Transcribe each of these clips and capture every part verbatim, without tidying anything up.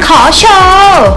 ขอโชว์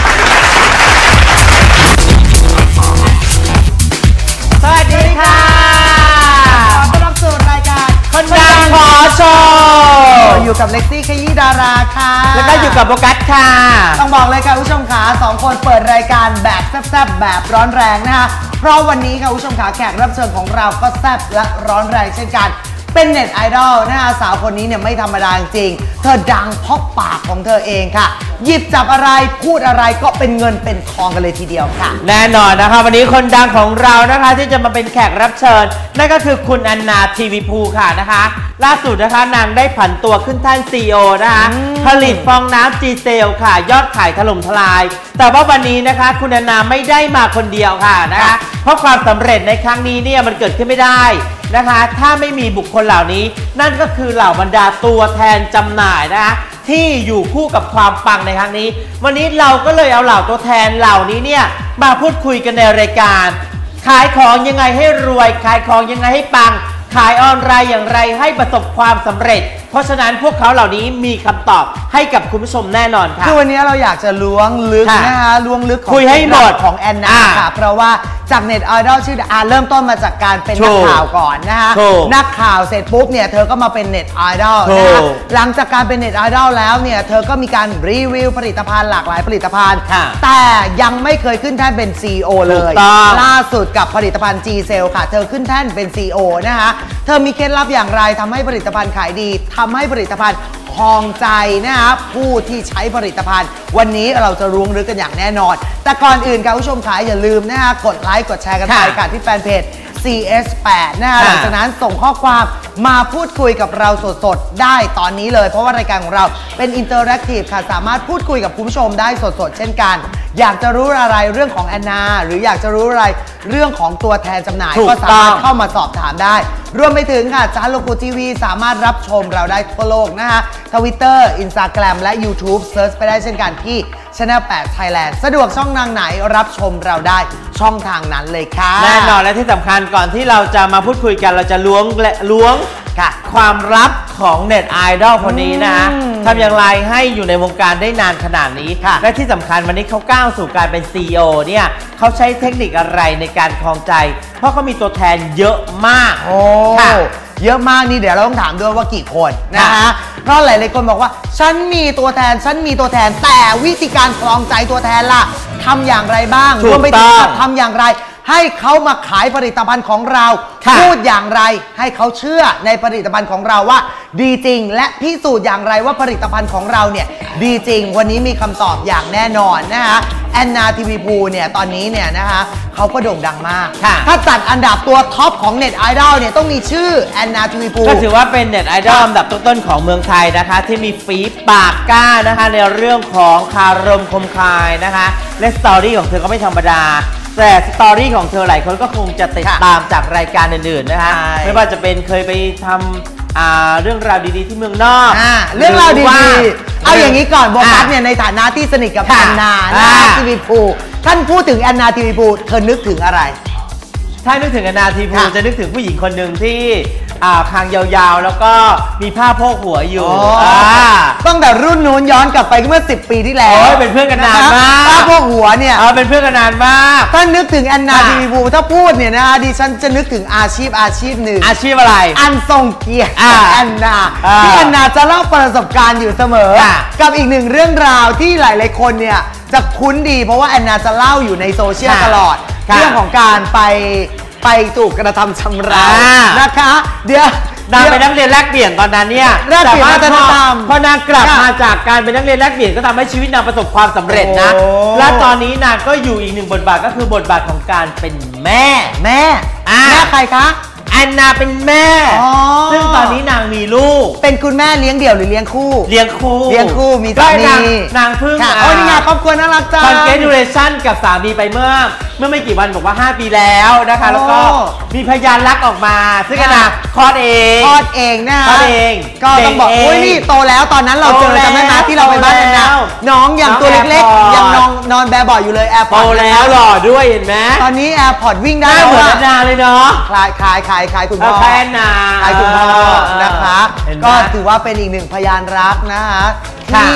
สวัสดีค่ะขอต้อนรับสู่รายการคนดังขอโชว์อยู่กับเล็กซี่ขยี้ดาราค่ะแล้วก็อยู่กับโบกัสค่ะต้องบอกเลยค่ะผู้ชมขาสองคนเปิดรายการแบบแซ่บๆแบบร้อนแรงนะคะเพราะวันนี้ค่ะผู้ชมขาแขกรับเชิญของเราก็แซ่บและร้อนแรงเช่นกันเป็นเน็ตไอดอลนะคะสาวคนนี้เนี่ยไม่ธรรมดาจริงเธอดังเพราะปากของเธอเองค่ะหยิบจับอะไรพูดอะไรก็เป็นเงินเป็นทองกันเลยทีเดียวค่ะแน่นอนนะคะวันนี้คนดังของเรานะคะที่จะมาเป็นแขกรับเชิญนั่นก็คือคุณแอนนาทีวีภูค่ะนะคะล่าสุดนะคะนางได้ผันตัวขึ้นแท่น ซี อี โอ นะคะผลิตฟองน้ำ จี เซล ค่ะยอดขายถล่มทลายแต่ว่าวันนี้นะคะคุณแอนนาไม่ได้มาคนเดียวค่ะนะคะเพราะความสำเร็จในครั้งนี้เนี่ยมันเกิดขึ้นไม่ได้นะคะถ้าไม่มีบุคคลเหล่านี้นั่นก็คือเหล่าบรรดาตัวแทนจำหน่ายนะคะที่อยู่คู่กับความปังในครั้งนี้วันนี้เราก็เลยเอาเหล่าตัวแทนเหล่านี้เนี่ยมาพูดคุยกันในรายการขายของยังไงให้รวยขายของยังไงให้ปังขายออนไลน์อย่างไรให้ประสบความสำเร็จเพราะฉะนั้นพวกเขาเหล่านี้มีคำตอบให้กับคุณผู้ชมแน่นอนค่ะคือวันนี้เราอยากจะล้วงลึกนะคะล้วงลึกของคุยให้หมดของแอนนาค่ะเพราะว่าจากเน็ตไอดอลชื่ออาเริ่มต้นมาจากการเป็นนักข่าวก่อนนะคะนักข่าวเสร็จปุ๊บเนี่ยเธอก็มาเป็นเน็ตไอดอลนะคะหลังจากการเป็นเน็ตไอดอลแล้วเนี่ยเธอก็มีการรีวิวผลิตภัณฑ์หลากหลายผลิตภัณฑ์แต่ยังไม่เคยขึ้นแท่นเป็น ซี อี โอ เลยล่าสุดกับผลิตภัณฑ์ จี เซล ค่ะเธอขึ้นแท่นเป็น ซี อี โอ นะคะเธอมีเคล็ดลับอย่างไรทำให้ผลิตภัณฑ์ขายดีทำให้ผลิตภัณฑ์ครองใจนะครับผู้ที่ใช้ผลิตภัณฑ์วันนี้เราจะรู้ลึกกันอย่างแน่นอนแต่ก่อนอื่นค่ะผู้ชมขายอย่าลืมนะฮะกดไลค์กดแชร์กันไปค่ะที่แฟนเพจ ซี เอส แปด นะคะหลังจากนั้นส่งข้อความมาพูดคุยกับเราสดๆได้ตอนนี้เลยเพราะว่ารายการของเราเป็นอินเตอร์แอคทีฟค่ะสามารถพูดคุยกับคุณผู้ชมได้สดๆเช่นกันอยากจะรู้อะไรเรื่องของแอนนาหรืออยากจะรู้อะไรเรื่องของตัวแทนจำหน่ายก็สามารถเข้ามาสอบถามได้รวมไปถึงค่ะจานโลกูทีวีสามารถรับชมเราได้ทั่วโลกนะคะทวิตเตอร์ อินสตาแกรม และ ยูทูบ เซิร์ชไปได้เช่นกันที่ Channel แปด Thailand สะดวกช่องทางไหนรับชมเราได้ช่องทางนั้นเลยค่ะแน่นอนและที่สำคัญก่อนที่เราจะมาพูดคุยกันเราจะล้วงและล้วงความลับของเน็ตไอดอลคนนี้นะทำอย่างไรให้อยู่ในวงการได้นานขนาดนี้และที่สำคัญวันนี้เขาก้าวสู่การเป็น ซี อี โอ เนี่ยเขาใช้เทคนิคอะไรในการครองใจเพราะเขามีตัวแทนเยอะมากโอ้เยอะมากนี่เดี๋ยวเราต้องถามด้วยว่ากี่คนนะคะเพราะหลายๆคนบอกว่าฉันมีตัวแทนฉันมีตัวแทนแต่วิธีการครองใจตัวแทนล่ะทำอย่างไรบ้างรวมไปถึงทำอย่างไรให้เขามาขายผลิตภัณฑ์ของเราพูดอย่างไรให้เขาเชื่อในผลิตภัณฑ์ของเราว่าดีจริงและพิสูจน์อย่างไรว่าผลิตภัณฑ์ของเราเนี่ยดีจริงวันนี้มีคำตอบอย่างแน่นอนนะคะแอนนาทีวีภูเนี่ยตอนนี้เนี่ยนะคะเขาก็โด่งดังมากถ้าจัดอันดับตัวท็อปของเน็ตไอดอลเนี่ยต้องมีชื่อแอนนาทีวีภูก็ถือว่าเป็นเน็ตไอดอลอันดับต้นๆของเมืองไทยนะคะที่มีฝีปากกล้านะคะในเรื่องของคารมคมคายนะคะและสตอรี่ของเธอก็ไม่ธรรมดาแต่สตอรี่ของเธอหลายคนก็คงจะติดตามจากรายการอื่นๆนะคะไม่ว่าจะเป็นเคยไปทำเรื่องราวดีๆที่เมืองนอกเรื่องราวดีๆเอาอย่างนี้ก่อนโบกัสเนี่ยในฐานะที่สนิทกับแอนนาทีวีภูท่านพูดถึงแอนนาทีวีภูเธอนึกถึงอะไรถ้านึกถึงแอนนาทีวีภูจะนึกถึงผู้หญิงคนหนึ่งที่คางยาวๆแล้วก็มีผ้าโพกหัวอยู่ต้องแบบรุ่นนู้นย้อนกลับไปเมื่อสิบปีที่แล้วเป็นเพื่อนกันนานมากผ้าโพกหัวเนี่ยเป็นเพื่อนกันนานมากถ้านึกถึงแอนนาทีวีภูถ้าพูดเนี่ยนะดิฉันจะนึกถึงอาชีพอาชีพหนึ่งอาชีพอะไรอันทรงเกียรติแอนนาที่แอนนาจะเล่าประสบการณ์อยู่เสมอกับอีกหนึ่งเรื่องราวที่หลายๆคนเนี่ยจะคุ้นดีเพราะว่าแอนนาจะเล่าอยู่ในโซเชียลตลอดเรื่องของการไปไปถูกกระทำชำเรานะคะเดี๋ยวนางเป็นนักเรียนแลกเปลี่ยนตอนนั้นเนี่ยแต่ว่าพอนางกลับมาจากการเป็นนักเรียนแลกเปลี่ยนก็ทำให้ชีวิตนางประสบความสำเร็จนะและตอนนี้นางก็อยู่อีกหนึ่งบทบาทก็คือบทบาทของการเป็นแม่แม่แม่ใครคะแอนนาเป็นแม่ซึ่งตอนนี้นางมีลูกเป็นคุณแม่เลี้ยงเดี่ยวหรือเลี้ยงคู่เลี้ยงคู่เลี้ยงคู่มีสามีนางเพิ่งโอ้นี่ไงครอบครัวน่ารักจังคอนเกรจูเลชั่นกับสามีไปเมื่อเมื่อไม่กี่วันบอกว่าห้าปีแล้วนะคะแล้วก็มีพยานรักออกมาซึ่งนางคลอดเองคลอดเองนะคะคลอดเองก็ต้องบอกโอ้ยนี่โตแล้วตอนนั้นเราเจอจำได้ไหมที่เราไปบ้านนะน้องยังตัวเล็กๆยังนอนนอนแบบบ่อยอยู่เลยแอร์พอร์ตโตแล้วหล่อด้วยเห็นไหมตอนนี้แอร์พอร์ตวิ่งได้เหมือนแอนนาเลยเนาะคลายคลายคลายคลายคุณพ่อแอนนาคลายคุณพ่อนะคะก็ถือว่าเป็นอีกหนึ่งพยานรักนะคะที่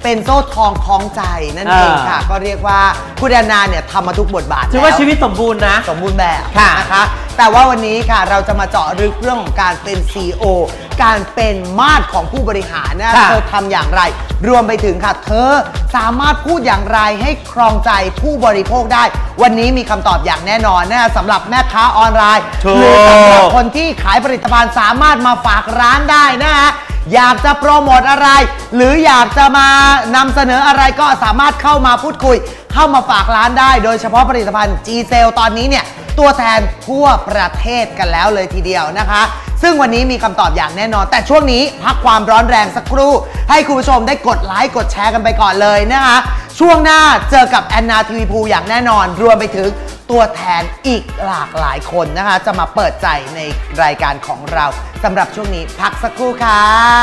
เป็นโซ่ทองคล้องใจนั่นเองค่ะก็เรียกว่าคุณแอนนาเนี่ยทำมาทุกบทบาทถือว่าชีวิตสมบูรณ์นะสมบูรณ์แบบนะคะแต่ว่าวันนี้ค่ะเราจะมาเจาะลึกเรื่องของการเป็น ซี อี โอ การเป็นมาดของผู้บริหารนะเธอทำอย่างไรรวมไปถึงค่ะเธอสามารถพูดอย่างไรให้ครองใจผู้บริโภคได้วันนี้มีคำตอบอย่างแน่นอนนะสำหรับแม่ค้าออนไลน์หรือสำหรับคนที่ขายผลิตภัณฑ์สามารถมาฝากร้านได้นะฮะอยากจะโปรโมทอะไรหรืออยากจะมานำเสนออะไรก็สามารถเข้ามาพูดคุยเข้ามาฝากร้านได้โดยเฉพาะผลิตภัณฑ์ จี เซล ตอนนี้เนี่ยตัวแทนทั่วประเทศกันแล้วเลยทีเดียวนะคะซึ่งวันนี้มีคำตอบอย่างแน่นอนแต่ช่วงนี้พักความร้อนแรงสักครู่ให้คุณผู้ชมได้กดไลค์กดแชร์กันไปก่อนเลยนะคะช่วงหน้าเจอกับแอนนาทีวีพูอย่างแน่นอนรวมไปถึงตัวแทนอีกหลากหลายคนนะคะจะมาเปิดใจในรายการของเราสำหรับช่วงนี้พักสักครู่ค่ะ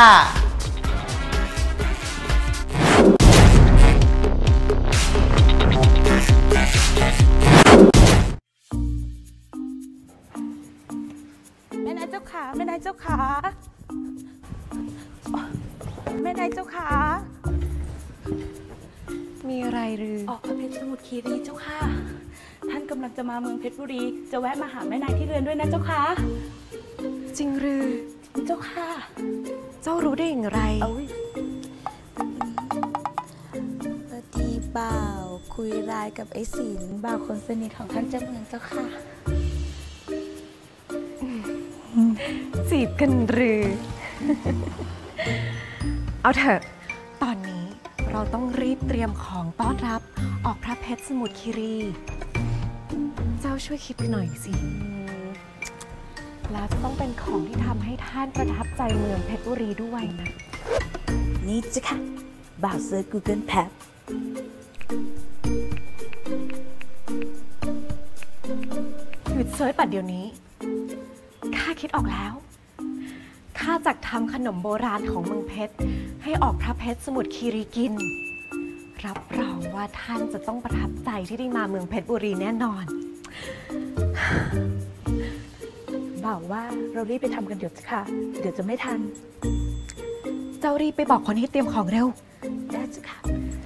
แม่นายเจ้าขาแม่นายเจ้าขาแม่นายเจ้าขามีอะไรหรือออกพระเพชรสมุทรคีรีเจ้าค่ะท่านกำลังจะมาเมืองเพชรบุรีจะแวะมาหาแม่นายที่เรือนด้วยนะเจ้าค่ะจริงหรือเจ้าค่ะเจ้ารู้ได้อย่างไรพอดีบ่าวคุยไลน์กับไอ้ศิลป์บ่าวคนสนิทของท่านเจ้าเมืองเจ้าค่ะจีบกันหรือ เอาเถอะตอนนี้เราต้องรีบเตรียมของต้อนรับออกพระเพชรสมุทรคีรีเจ้าช่วยคิดหน่อยสิแล้วจะต้องเป็นของที่ทำให้ท่านประทับใจเมืองเพชรบุรีด้วยนะนี่จ้ะค่ะบ่าวเซิร์ช Google Map หยุดเซิร์ชปัดเดี๋ยวนี้ข้าคิดออกแล้วข้าจักทำขนมโบราณของเมืองเพชรให้ออกพระเพชรสมุทรคีรีกินรับรองว่าท่านจะต้องประทับใจที่ได้มาเมืองเพชรบุรีแน่นอนบ่าวว่าเรารีบไปทำกันเดี๋ยวค่ะเดี๋ยวจะไม่ทันเจ้ารีบไปบอกคนให้เตรียมของเร็วได้จ้ะค่ะ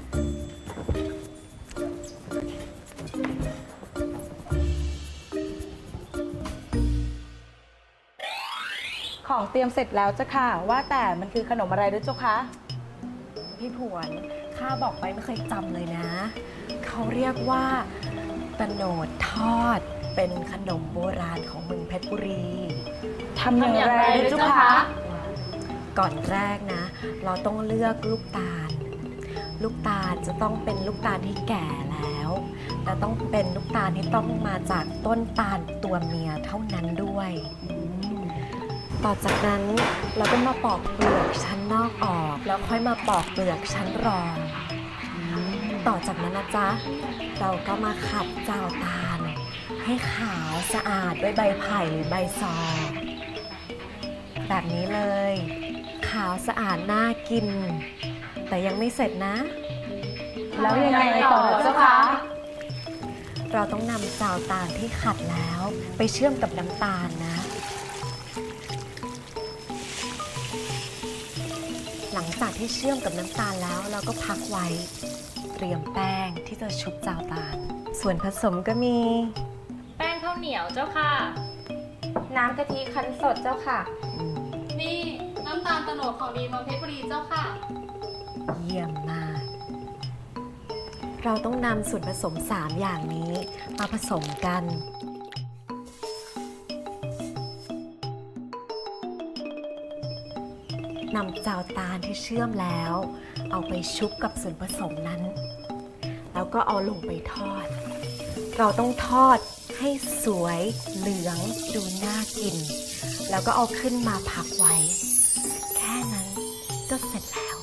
ของเตรียมเสร็จแล้วจ้ะค่ะว่าแต่มันคือขนมอะไรด้วยเจ้าคะพี่ผวนข้าบอกไปไม่เคยจำเลยนะเขาเรียกว่าตะโหนดทอดเป็นขนมโบราณของเมืองเพชรบุรีทำอย่างไรด้วยเจ้าคะก่อนแรกนะเราต้องเลือกลูกตาลลูกตาลจะต้องเป็นลูกตาลที่แก่แล้วและต้องเป็นลูกตาลที่ต้องมาจากต้นตาลตัวเมียเท่านั้นด้วยต่อจากนั้นเราก็มาปอกเปลือกชั้นนอกออกแล้วค่อยมาปอกเปลือกชั้นรองต่อจากนั้นนะจ๊ะเราก็มาขัดเจ้าตาลให้ขาวสะอาดด้วยใบไผ่หรือใบซอแบบนี้เลยขาวสะอาดน่ากินแต่ยังไม่เสร็จนะแล้วยังไงต่อเจ้าคะเราต้องนำเจ้าตาลที่ขัดแล้วไปเชื่อมกับน้ำตาลนะหลังจากที่เชื่อมกับน้ำตาลแล้วเราก็พักไว้เตรียมแป้งที่จะชุบเจ้าตาลส่วนผสมก็มีแป้งข้าวเหนียวเจ้าค่ะน้ำกะทิคั้นสดเจ้าค่ะนี่น้ำตาลโตโนดของดีเมืองเพชรบุรีเจ้าค่ะเยี่ยมมากเราต้องนำส่วนผสมสามอย่างนี้มาผสมกันนำเจ้าตาลที่เชื่อมแล้วเอาไปชุบกับส่วนผสมนั้นแล้วก็เอาลงไปทอดเราต้องทอดให้สวยเหลืองดูน่ากินแล้วก็เอาขึ้นมาพักไว้แค่นั้นก็เสร็จแล้ว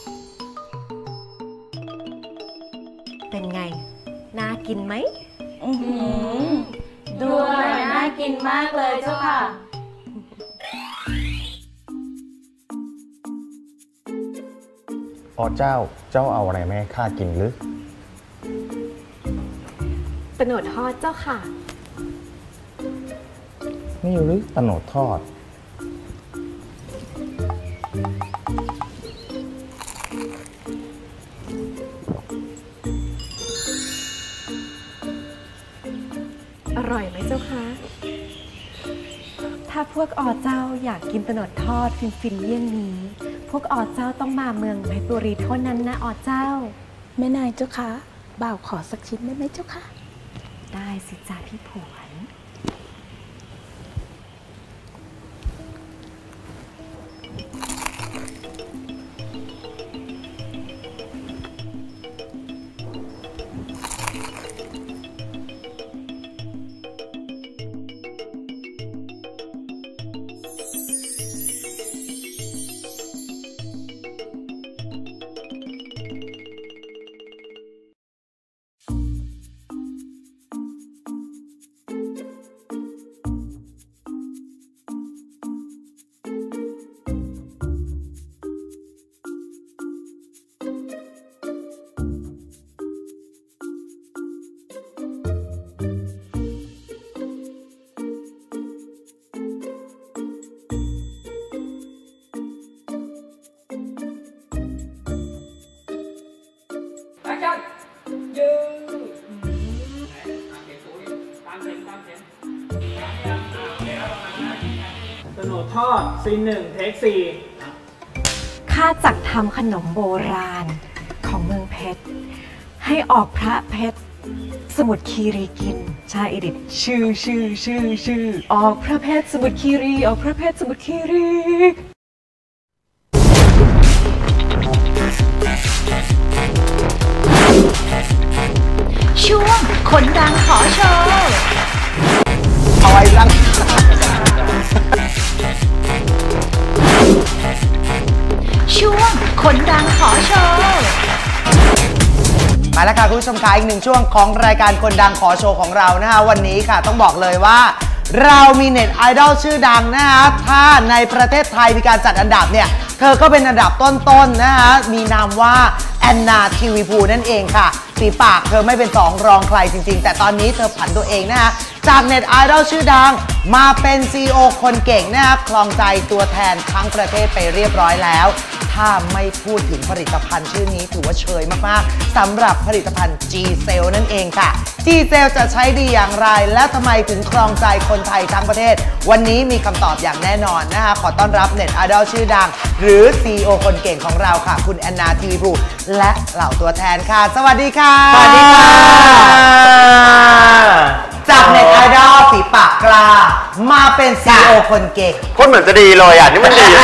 เป็นไงน่ากินไหมดูหน่อยน่ากินมากเลยเจ้าค่ะอ๋อเจ้าเจ้าเอาอะไรแม่ข้ากินหรือตะโหนดทอดเจ้าค่ะนี่หรือตะโหนดทอดวกอ๋อเจ้าอยากกินตะโนดทอดฟินฟินเลี่ยงนี้พวกอ๋อเจ้าต้องมาเมืองเพชรบุรีเท่านั้นนะอ๋อเจ้าแม่นายเจ้าคะบ่าวขอสักชิ้นได้ไหมเจ้าคะได้สิจ้าพี่ผวนตะโนดทอดซีนหนึ่งเทคสี่ข้าจักทำขนมโบราณของเมืองเพชรให้ออกพระเพชรสมุทรคีรีกินชาอิดิตชื่อชื่อชื่อชื่อออกพระเพชรสมุทรคีรีออกพระเพชรสมุทรคีรีช่วงคนดังขอโชว์เอาไว้ตั้งช่วงคนดังขอโชว์มาแล้วค่ะคุณผู้ชมคะอีกหนึ่งช่วงของรายการคนดังขอโชว์ของเรานะคะวันนี้ค่ะต้องบอกเลยว่าเรามีเน็ตไอดอลชื่อดังนะคะถ้าในประเทศไทยมีการจัดอันดับเนี่ยเธอก็เป็นอันดับต้นๆ น, นะคะมีนามว่าแอนนาทีวีพูนั่นเองค่ะฝีปากเธอไม่เป็นสองรองใครจริงๆแต่ตอนนี้เธอผันตัวเองนะคะจากเน็ตไอดอลชื่อดังมาเป็น ซี อี โอ คนเก่งนะคะครองใจตัวแทนทั้งประเทศไปเรียบร้อยแล้วถ้าไม่พูดถึงผลิตภัณฑ์ชื่อนี้ถือว่าเชยมากๆสำหรับผลิตภัณฑ์ G-Cell นั่นเองค่ะ G-Cell จะใช้ดีอย่างไรและทำไมถึงครองใจคนไทยทั้งประเทศวันนี้มีคำตอบอย่างแน่นอนนะคะขอต้อนรับเน็ตไอดอลชื่อดังหรือ ซี อี โอ คนเก่งของเราค่ะคุณแอนนาทีวีพูและเหล่าตัวแทนค่ะสวัสดีค่ะสวัสดีค่ะจากเน็ตไอดอลฝีปากกล้ามาเป็น ซี อี โอ คนเก่งพูดเหมือนจะดีเลยอ่ะนี่มันดี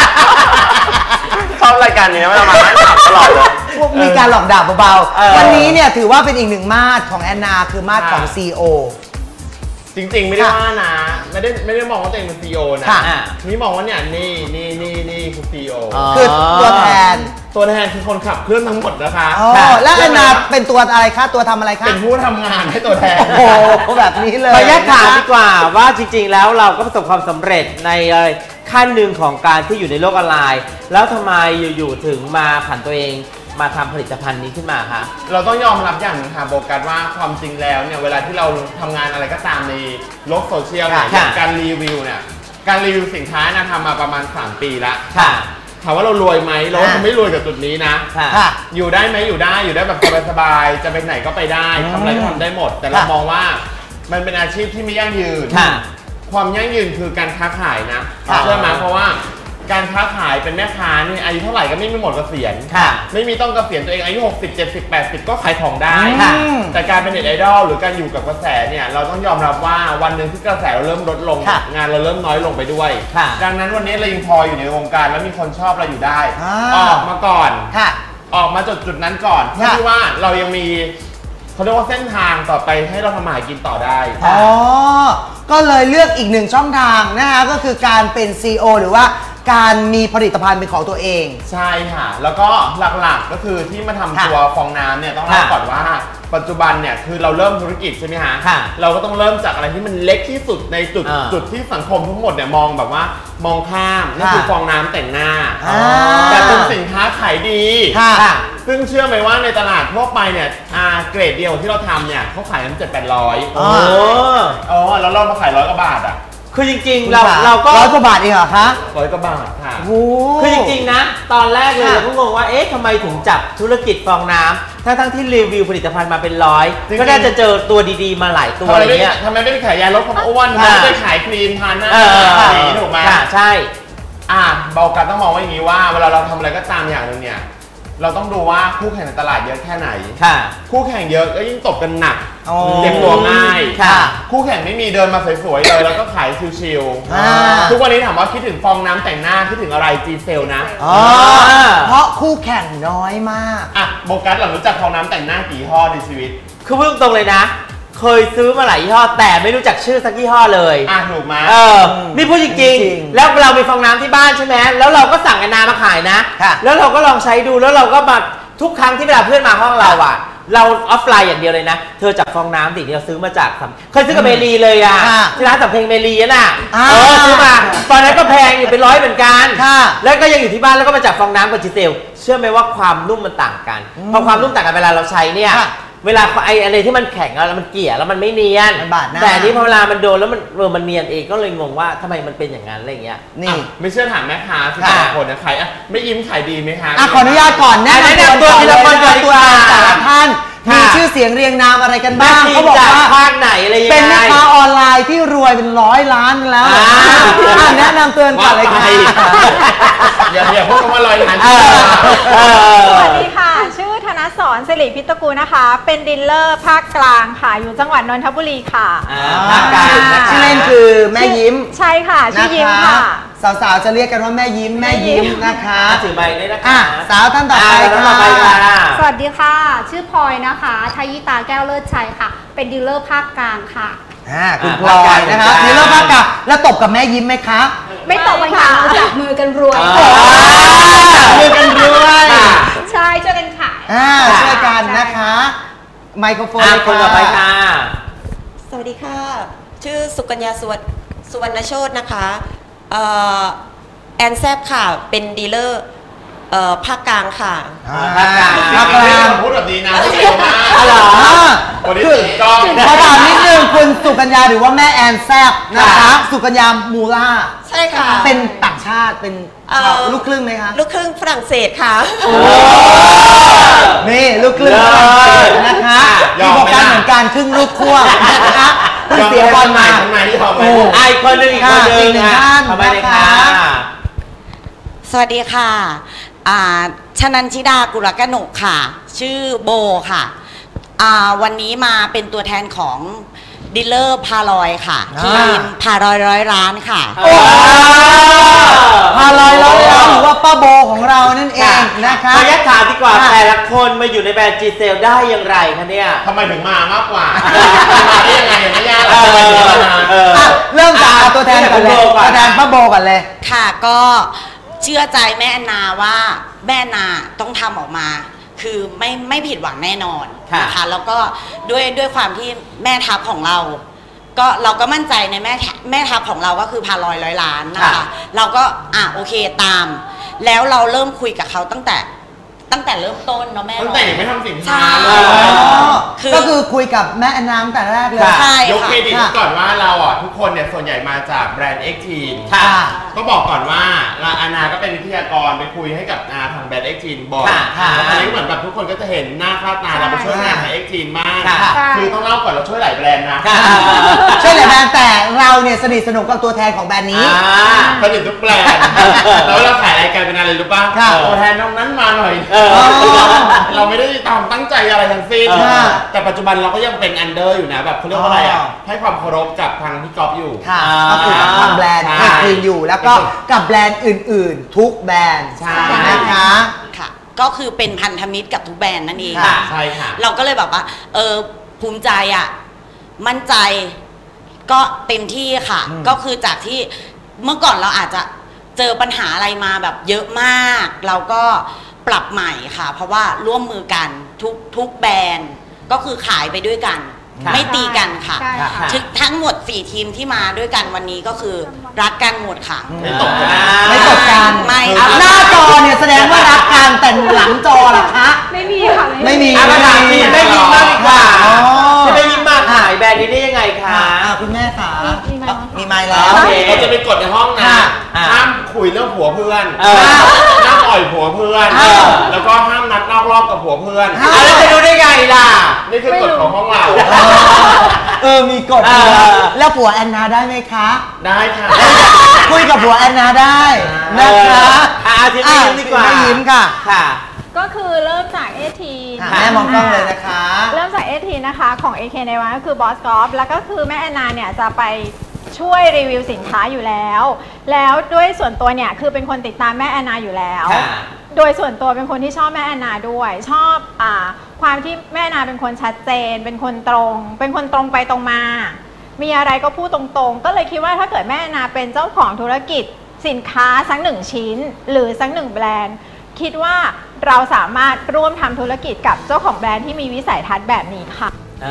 ชอบรายการนี้นะเรามานั่งถามตลอดเลยมีการหลอกด่าเบาๆวันนี้เนี่ยถือว่าเป็นอีกหนึ่งมาตรของแอนนาคือมาตรของ ซี อี โอจริงๆไม่ได้ว่านะไม่ได้ไม่ได้มองว่าตัวเองเป็น ซี อี โอ นะนี่มองว่าเนี่ยนี่นี่นี่นี่คือ ซี อี โอคือตัวแทนตัวแทนคือคนขับเคลื่อนทั้งหมดนะคะแล้วแอนนาเป็นตัวอะไรคะตัวทำอะไรคะเป็นผู้ทำงานให้ตัวแทนโอ้โหแบบนี้เลยขออนุญาตถามดีกว่าว่าจริงๆแล้วเราก็ประสบความสำเร็จในขั้นหนึ่งของการที่อยู่ในโลกออนไลน์แล้วทำไมอยู่ๆถึงมาผันตัวเองมาทำผลิตภัณฑ์นี้ขึ้นมาคะเราต้องยอมรับอย่างนึงค่ะโบกัสว่าความจริงแล้วเนี่ยเวลาที่เราทำงานอะไรก็ตามในโลกโซเชียลเนี่ยการรีวิวเนี่ยการรีวิวสินค้านะทำมาประมาณสามปีละถามว่าเรารวยไหมเราคงไม่รวยกับจุดนี้นะอยู่ได้ไหมอยู่ได้อยู่ได้แบบสบายๆจะไปไหนก็ไปได้ทำอะไรก็ทำได้หมดแต่เรามองว่ามันเป็นอาชีพที่ไม่ยั่งยืนความยั่งยืนคือการค้าขายนะเชื่อไหมเพราะว่าการค้าขายเป็นแม่ค้านี่อายุเท่าไหร่ก็ไม่มีหมดเกษียณไม่มีต้องเกษียณตัวเองอายุหกสิบ เจ็ดสิบ แปดสิบก็ขายของได้แต่การเป็นเน็ตไอดอลหรือการอยู่กับกระแสเนี่ยเราต้องยอมรับว่าวันหนึ่งที่กระแสเราเริ่มลดลงงานเราเริ่มน้อยลงไปด้วยดังนั้นวันนี้เรายังพออยู่ในวงการแล้วมีคนชอบเราอยู่ได้ออกมาก่อนออกมาจุดจุดนั้นก่อนเพื่อที่ว่าเรายังมีเขาเรียกว่าเส้นทางต่อไปให้เราทำมาหากินต่อได้อ๋อก็เลยเลือกอีกหนึ่งช่องทางนะคะก็คือการเป็น ซี อี โอ หรือว่าการมีผลิตภัณฑ์เป็นของตัวเองใช่ค่ะแล้วก็หลักๆก็คือที่มาทำตัวฟองน้ำเนี่ยต้องเล่าก่อนว่าปัจจุบันเนี่ยคือเราเริ่มธุรกิจใช่ไหมฮะเราก็ต้องเริ่มจากอะไรที่มันเล็กที่สุดในจุดจุดที่สังคมทั้งหมดเนี่ยมองแบบว่ามองข้ามนั่นคือฟองน้ำแต่งหน้าแต่เป็นสินค้าขายดีซึ่งเชื่อไหมว่าในตลาดทั่วไปเนี่ยเกรดเดียวที่เราทำเนี่ยเขาขายกันเจ็ดแปดร้อยโอ้โหแล้วเรามาขายร้อยกว่าบาทอ่ะคือจริงๆเราเราก็ร้อยกว่าบาทเองเหรอคะร้อยกว่าบาทค่ะคือจริงๆนะตอนแรกเลยเราก็งงว่าเอ๊ะทำไมถึงจับธุรกิจฟองน้ำทั้งๆที่รีวิวผลิตภัณฑ์มาเป็นร้อยก็น่าจะเจอตัวดีๆมาหลายตัวอะไรเงี้ยทำไมไม่ไปขายยาลดความอ้วนทำไมไม่ไปขายครีมทาหน้าสีถูกไหมใช่อ่ะเบากันต้องมองว่าอย่างนี้ว่าเวลาเราทำอะไรก็ตามอย่างนึงเนี่ยเราต้องดูว่าคู่แข่งในตลาดเยอะแค่ไหนคู่แข่งเยอะก็ยิ่งตบกันหนักเจ็บตัวง่ายคู่แข่งไม่มีเดินมาสวยๆเลยแล้วก็ขายชิวๆทุกวันนี้ถามว่าคิดถึงฟองน้ำแต่งหน้าคิดถึงอะไรจีเซลนะเพราะคู่แข่งน้อยมากอ่ะโบกัสเรารู้จักฟองน้ำแต่งหน้ากี่ยี่ห้อในชีวิตคือพูดตรงเลยนะเคยซื้อมาหลายยี่ห้อแต่ไม่รู้จักชื่อสักยี่ห้อเลยอ่ะถูกไหมเออนี่พูดจริงๆแล้วเรามีฟองน้ำที่บ้านใช่ไหมแล้วเราก็สั่งแอนนามาขายนะแล้วเราก็ลองใช้ดูแล้วเราก็มาทุกครั้งที่เวลาเพื่อนมาห้องเราอ่ะเราออฟไลน์อย่างเดียวเลยนะเธอจับฟองน้ำสิ่งที่เราซื้อมาจากเคยซื้อกับเมลีเลยอ่ะที่ร้านสำเพ็งเมลีน่ะเออซื้อมาตอนนั้นก็แพงอยู่เป็นร้อยเหมือนกันแล้วก็ยังอยู่ที่บ้านแล้วก็มาจับฟองน้ำกับจิเซลเชื่อไหมว่าความนุ่มมันต่างกันพอความนุ่มต่างกันเวลาเราใช้เนี่ยเวลาไอ้อะไรที่มันแข็งแล้วมันเกลี่ยแล้วมันไม่เนียนแต่นี่พอเวลามันโดนแล้วมันเออมันเนียนเองก็เลยงงว่าทำไมมันเป็นอย่างนั้นอะไรเงี้ยนี่ไม่เชื่อถามแม่ค้าที่แต่ละคนนะขายอ่ะไม่ยิ้มขายดีไหมคะอ่ะขออนุญาตก่อนแนะนำตัวทีละคนก่อนดีกว่าแต่ละท่านมีชื่อเสียงเรียงนามอะไรกันบ้างเขาบอกว่าภาคไหนอะไรยังไงเป็นแม่ค้าออนไลน์ที่รวยเป็นร้อยล้านแล้วแนะนำตัวก่อนเลยค่ะอย่าอย่าพูดคำว่าร้อยล้านสวัสดีค่ะชื่อธนสรศิริพิตกูลนะคะเป็นดีลเลอร์ภาคกลางค่ะอยู่จังหวัดนนทบุรีค่ะภาคกลางชื่อเล่นคือแม่ยิ้มใช่ค่ะชื่อยิ้มค่ะสาวๆจะเรียกกันว่าแม่ยิ้มแม่ยิ้มนะคะถือใบได้นะคะสาวท่านต่อไปค่ะสวัสดีค่ะชื่อพลอยนะคะทยิตาแก้วเลิศชัยค่ะเป็นดีลเลอร์ภาคกลางค่ะอ่าคุณพลอยนะคะดีลเลอร์ภาคกลางแล้วตบกับแม่ยิ้มไหมคะไม่ตบกันค่ะเราจับมือกันรวยจับมือกันรวยใช่ช่วยกันค่ะอ่าช่วยกันนะคะไมโครโฟนคนต่อไปค่ะสวัสดีค่ะชื่อสุกัญญาสุวรรณสุวรรณโชตินะคะแอนแซบค่ะเป็นดีลเลอร์ภาคกลางค่ะภาคกลางภาคกลางพูดแบบนี้นะเร็วมากอ๋อวันนี้ตื่นกล้องขอถามนิดนึงคุณสุกัญญาหรือว่าแม่แอนแซบนะคะสุกัญญามูล่าใช่ค่ะเป็นต่างชาติเป็นลูกครึ่งไหมคะลูกครึ่งฝรั่งเศสค่ะนี่ลูกครึ่งฝรั่งเศสนะคะมีโปรแกรมเหมือนกันครึ่งลูกคั่วนะคะเสียบอลมาทำไมที่บอกไอ้คนหนึ่งอีกคนหนึ่งทำไมเลยค่ะสวัสดีค่ะชนันชิดากุลกนกค่ะชื่อโบค่ะวันนี้มาเป็นตัวแทนของดีลเลอร์พาลอยค่ะทีมพาลอยร้อยล้านค่ะพาลอยร้อยล้านหรือว่าป้าโบของเรานั่นเองนะคะขออนุญาตถามดีกว่าแต่ละคนมาอยู่ในแบรนด์จีเซลได้อย่างไรคะเนี่ยทำไมถึงมามากกว่ามาได้ยังไงไม่ยากเริ่มจากตัวแทนก่อนเลยตัวแทนป้าโบก่อนเลยค่ะก็เชื่อใจแม่แอนนาว่าแม่แอนนาต้องทำออกมาคือไม่ไม่ผิดหวังแน่นอนนะคะแล้วก็ด้วยด้วยความที่แม่ทัพของเราก็เราก็มั่นใจในแม่แม่ทัพของเราก็คือพาลอยร้อยล้านนะคะเราก็อ่ะโอเคตามแล้วเราเริ่มคุยกับเขาตั้งแต่ตั้งแต่เริ่มต้นเนาะแม่ตั้งแต่ยังไม่ทำสินค้าก็คือคุยกับแม่แอนนาตั้งแต่แรกเลยใช่ยกเครดิตก่อนว่าเราอ่ะทุกคนเนี่ยส่วนใหญ่มาจากแบรนด์ เอ็กซ์ ทีน ก็บอกก่อนว่าอานาก็เป็นวิทยากรไปคุยให้กับอาทางแบรนด์ เอ็กซ์ ทีน บอกแล้วตอนนี้เหมือนแบบทุกคนก็จะเห็นหน้าค่าตาเราไปช่วยงานทาง เอ็กซ์ ทีน มากคือต้องเล่าก่อนเราช่วยหลายแบรนด์นะช่วยหลายแบรนด์แต่เราเนี่ยสนิทสนมกับตัวแทนของแบรนด์นี้สนิททุกแบรนด์แล้วเราขายรายการเป็นอะไรรู้ป่ะตัวแทนตรงนั้นมาหน่อยเราไม่ได้ตามตั้งใจอะไรทั้งสิ้นแต่ปัจจุบันเราก็ยังเป็นอันเดอร์อยู่นะแบบเขาเรียกว่าอะไรอ่ะให้ความเคารพกับทางพี่ก๊อฟอยู่ก็คือกับทางแบรนด์ที่คืนอยู่แล้วก็กับแบรนด์อื่นๆทุกแบรนด์นะคะค่ะก็คือเป็นพันธมิตรกับทุกแบรนด์นั่นเองใช่ค่ะเราก็เลยแบบว่าเออภูมิใจอ่ะมั่นใจก็เต็มที่ค่ะก็คือจากที่เมื่อก่อนเราอาจจะเจอปัญหาอะไรมาแบบเยอะมากเราก็ปรับใหม่ค่ะเพราะว่าร่วมมือกันทุกทุกแบรนด์ก็คือขายไปด้วยกันไม่ตีกันค่ะทั้งหมดสี่ทีมที่มาด้วยกันวันนี้ก็คือรักกันหมดค่ะไม่ตกกันไม่ตกกันไม่หน้าจอเนี่ยแสดงว่ารักกันแต่หลังจอล่ะคะไม่มีค่ะไม่มีไม่มีไม่ยิ้มมากดีกว่าจะไม่ยิ้มมากขายแบรนด์นี้ได้ยังไงคะคุณแม่ค่ะมีไมค์แล้วเราจะไปกดในห้องนะห้ามคุยเรื่องผัวเพื่อนห้ามอ่อยผัวเพื่อนแล้วก็ห้ามนัดนอกรอบกับผัวเพื่อนแล้วจะดูได้ไงล่ะนี่คือกฎของห้องเราเออมีกฎแล้วผัวแอนนาได้ไหมคะได้ค่ะคุยกับผัวแอนนาได้นะคะอาทิตย์นี้ดีกว่าไม่ยิ้มค่ะค่ะก็คือเริ่มจากเอทีแม่มองกล้องเลยนะคะเริ่มจากเอทีนะคะของ เอ เค ในวันก็คือบอสกอล์ฟแล้วก็คือแม่แอนนาเนี่ยจะไปช่วยรีวิวสินค้าอยู่แล้วแล้วด้วยส่วนตัวเนี่ยคือเป็นคนติดตามแม่แอนนาอยู่แล้วโดยส่วนตัวเป็นคนที่ชอบแม่แอนนาด้วยชอบอ่าความที่แม่แอนนาเป็นคนชัดเจนเป็นคนตรงเป็นคนตรงไปตรงมามีอะไรก็พูดตรงๆก็เลยคิดว่าถ้าเกิดแม่แอนนาเป็นเจ้าของธุรกิจสินค้าสักหนึ่งชิ้นหรือสักหนึ่งแบรนด์คิดว่าเราสามารถร่วมทำธุรกิจกับเจ้าของแบรนด์ที่มีวิสัยทัศน์แบบนี้ค่ะ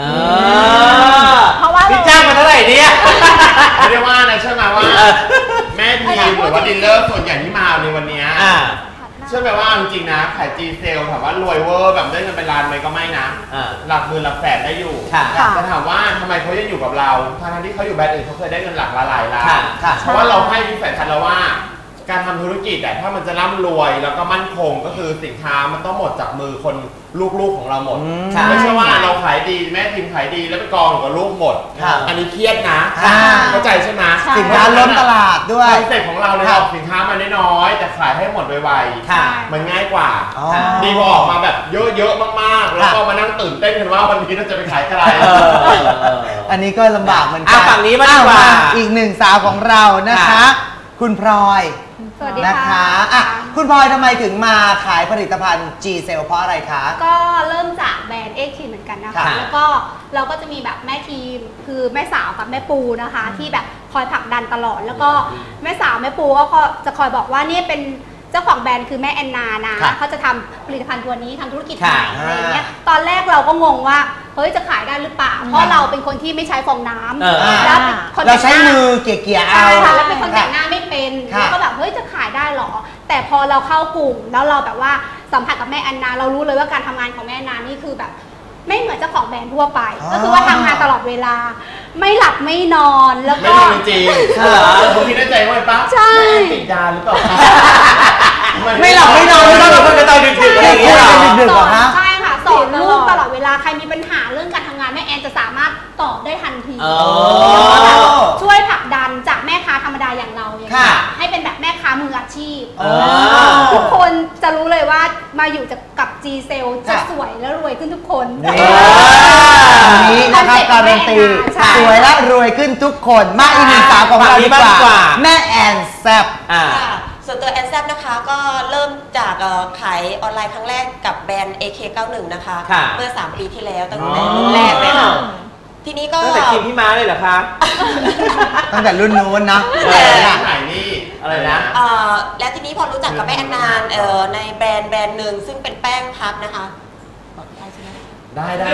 เพราะว่าพี่จ้างมาเท่าไหร่เนี่ยไม่ได้ว่านะเชื่อไหมว่าแม่ทีมหรือว่าดีลเลอร์ส่วนใหญ่ที่มาในวันนี้เชื่อไหมว่าจริงๆนะขายจีเซลถามว่ารวยเวอร์แบบได้เงินเป็นล้านไหมก็ไม่นะหลักหมื่นหลักแสนได้อยู่แต่ถามว่าทำไมเขายังอยู่กับเราทั้งที่เขาอยู่แบรนด์อื่นเขาเคยได้เงินหลักละหลายล้านเพราะว่าเราให้วิสัยทัศน์เราว่าการทำธุรกิจแต่ถ้ามันจะร่ำรวยแล้วก็มั่นคงก็คือสินค้ามันต้องหมดจากมือคนลูกๆของเราหมดไม่ใช่ว่าเราขายดีแม่ทีมขายดีแล้วไปกองกับลูกหมดอันนี้เครียดนะเข้าใจใช่ไหมสินค้าล้นตลาดด้วยคอนเซ็ปต์ของเราเลยออกสินค้ามาน้อยๆแต่ขายให้หมดไวๆมันง่ายกว่าดีกว่าออกมาแบบเยอะๆมากๆแล้วก็มานั่งตื่นเต้นกันว่าวันนี้เราจะไปขายอะไรอันนี้ก็ลำบากเหมือนกันฝั่งนี้มาดีกว่าอีกหนึ่งสาวของเรานะคะคุณพลอยสวัสดีค่ะอ่ะคุณพลอยทำไมถึงมาขายผลิตภัณฑ์ G Cell เพราะอะไรคะก็เริ่มจากแบรนด์ เอ็กซ์ ที เหมือนกันนะคะแล้วก็เราก็จะมีแบบแม่ทีมคือแม่สาวกับแม่ปูนะคะที่แบบคอยผลักดันตลอดแล้วก็แม่สาวแม่ปูก็จะคอยบอกว่านี่เป็นเจ้าของแบรนด์คือแม่แอนนานะเขาจะทำผลิตภัณฑ์ตัวนี้ทำธุรกิจใหม่อะไรเงี้ยตอนแรกเราก็งงว่าเฮ้ยจะขายได้หรือเปล่าเพราะเราเป็นคนที่ไม่ใช้ฟองน้ำแล้วเราใช้มือเกี่ยๆเอาใช่ค่ะแล้วเป็นคนแต่งหน้าไม่เป็นแล้วก็แบบเฮ้ยจะขายได้หรอแต่พอเราเข้ากลุ่มแล้วเราแบบว่าสัมผัสกับแม่แอนนาเรารู้เลยว่าการทำงานของแม่แอนนานี่คือแบบไม่เหมือนเจ้าของแบรนด์ทั่วไปก็คือว่าทำงานตลอดเวลาไม่หลับไม่นอนแล้วก็ไม่จริงๆผมคิดในใจว่าป้าใช่ติดยาหรือเปล่าไม่หลับไม่นอนไม่ต้องเป็นตอนดึกๆอะไรอย่างเงี้ยดึกๆหรอฮะใช่ค่ะสอนลูกตลอดเวลาใครมีปัญหาเรื่องการทำงานแม่แอนจะสามารถตอบได้ทันทีช่วยผลักดันจากแม่ค้าธรรมดาอย่างเราอย่างนี้ให้เป็นแบบแม่ค้ามืออาชีพทุกคนจะรู้เลยว่ามาอยู่กับ G Cell จะสวยและรวยขึ้นทุกคนนี้นะคะการันตีสวยและรวยขึ้นทุกคนมาอีกหนึ่งสาวของเราดีกว่าแม่แอนแซบส่วนตัวแอนแซบนะคะก็เริ่มจากขายออนไลน์ครั้งแรกกับแบรนด์ เอ เค เก้าสิบเอ็ด นะคะเมื่อสามปีที่แล้วตั้งแต่รุ่นแรกเลยค่ะทีนี้ก็ตั้งแต่ทีมพี่ม้าเลยเหรอคะตั้งแต่รุ่นนู้นนะขายนี่อะไรนะแล้วทีนี้พอรู้จักกับแม่แอนนาในแบรนด์แบรนด์หนึ่งซึ่งเป็นแป้งพับนะคะได้ได้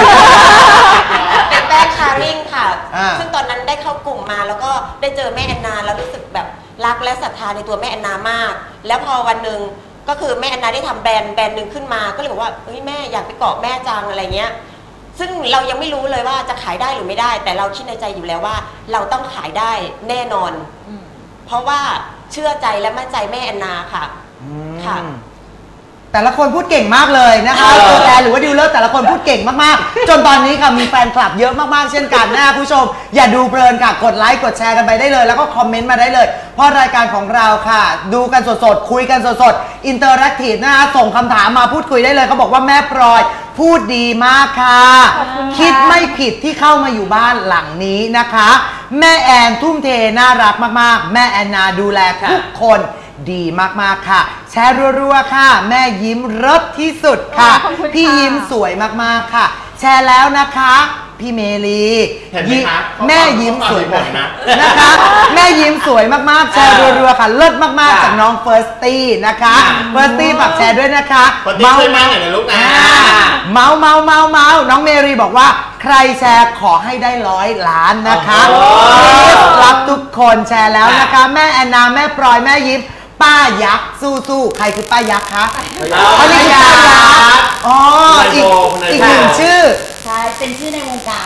เป็นแป้งคาริ่งค่ะซึ่งตอนนั้นได้เข้ากลุ่มมาแล้วก็ได้เจอแม่แอนนาแล้วรู้สึกแบบรักและศรัทธาในตัวแม่แอนนามากแล้วพอวันหนึ่งก็คือแม่แอนนาได้ทำแบรนด์แบรนด์หนึ่งขึ้นมาก็เลยบอกว่าเฮ้ยแม่อยากไปเกาะแม่จังอะไรเงี้ยซึ่งเรายังไม่รู้เลยว่าจะขายได้หรือไม่ได้แต่เราคิดในใจอยู่แล้วว่าเราต้องขายได้แน่นอนเพราะว่าเชื่อใจและมั่นใจแม่แอนนาค่ะค่ะแต่ละคนพูดเก่งมากเลยนะคะตัวแทนหรือว่าดีลเลอร์แต่ละคนพูดเก่งมากๆจนตอนนี้ค่ะมีแฟนคลับเยอะมากๆเช่นกันนะคุณผู้ชมอย่าดูเพลินค่ะกดไลค์กดแชร์กันไปได้เลยแล้วก็คอมเมนต์มาได้เลยเพราะรายการของเราค่ะดูกันสดๆคุยกันสดๆอินเตอร์แอคทีฟนะคะส่งคำถามมาพูดคุยได้เลยเขาบอกว่าแม่พลอยพูดดีมากค่ะคิดไม่ผิดที่เข้ามาอยู่บ้านหลังนี้นะคะแม่แอนทุ่มเทน่ารักมากๆแม่แอนนาดูแลทุกคนดีมากๆค่ะแชร์รัวๆค่ะแม่ยิ้มรสที่สุดค่ะพี่ยิ้มสวยมากๆค่ะแชร์แล้วนะคะพี่เมลีแม่ยิ้มสวยมากนะคะแม่ยิ้มสวยมากๆแชร์รัวๆค่ะเลิศมากๆจากน้องเฟิร์สตี้นะคะเฟิร์สตี้ฝากแชร์ด้วยนะคะเมาเมาหน่อยนะลูกนะเมาเมาเมาเมาน้องเมรีบอกว่าใครแชร์ขอให้ได้ร้อยล้านนะคะรับทุกคนแชร์แล้วนะคะแม่แอนนาแม่พลอยแม่ยิ้มป้ายักษ์สู้ๆใครคือป้ายักษ์คะป้ายักษ์อ๋ออีกอีกหนึ่งชื่อใช่เป็นชื่อในวงการค่ะ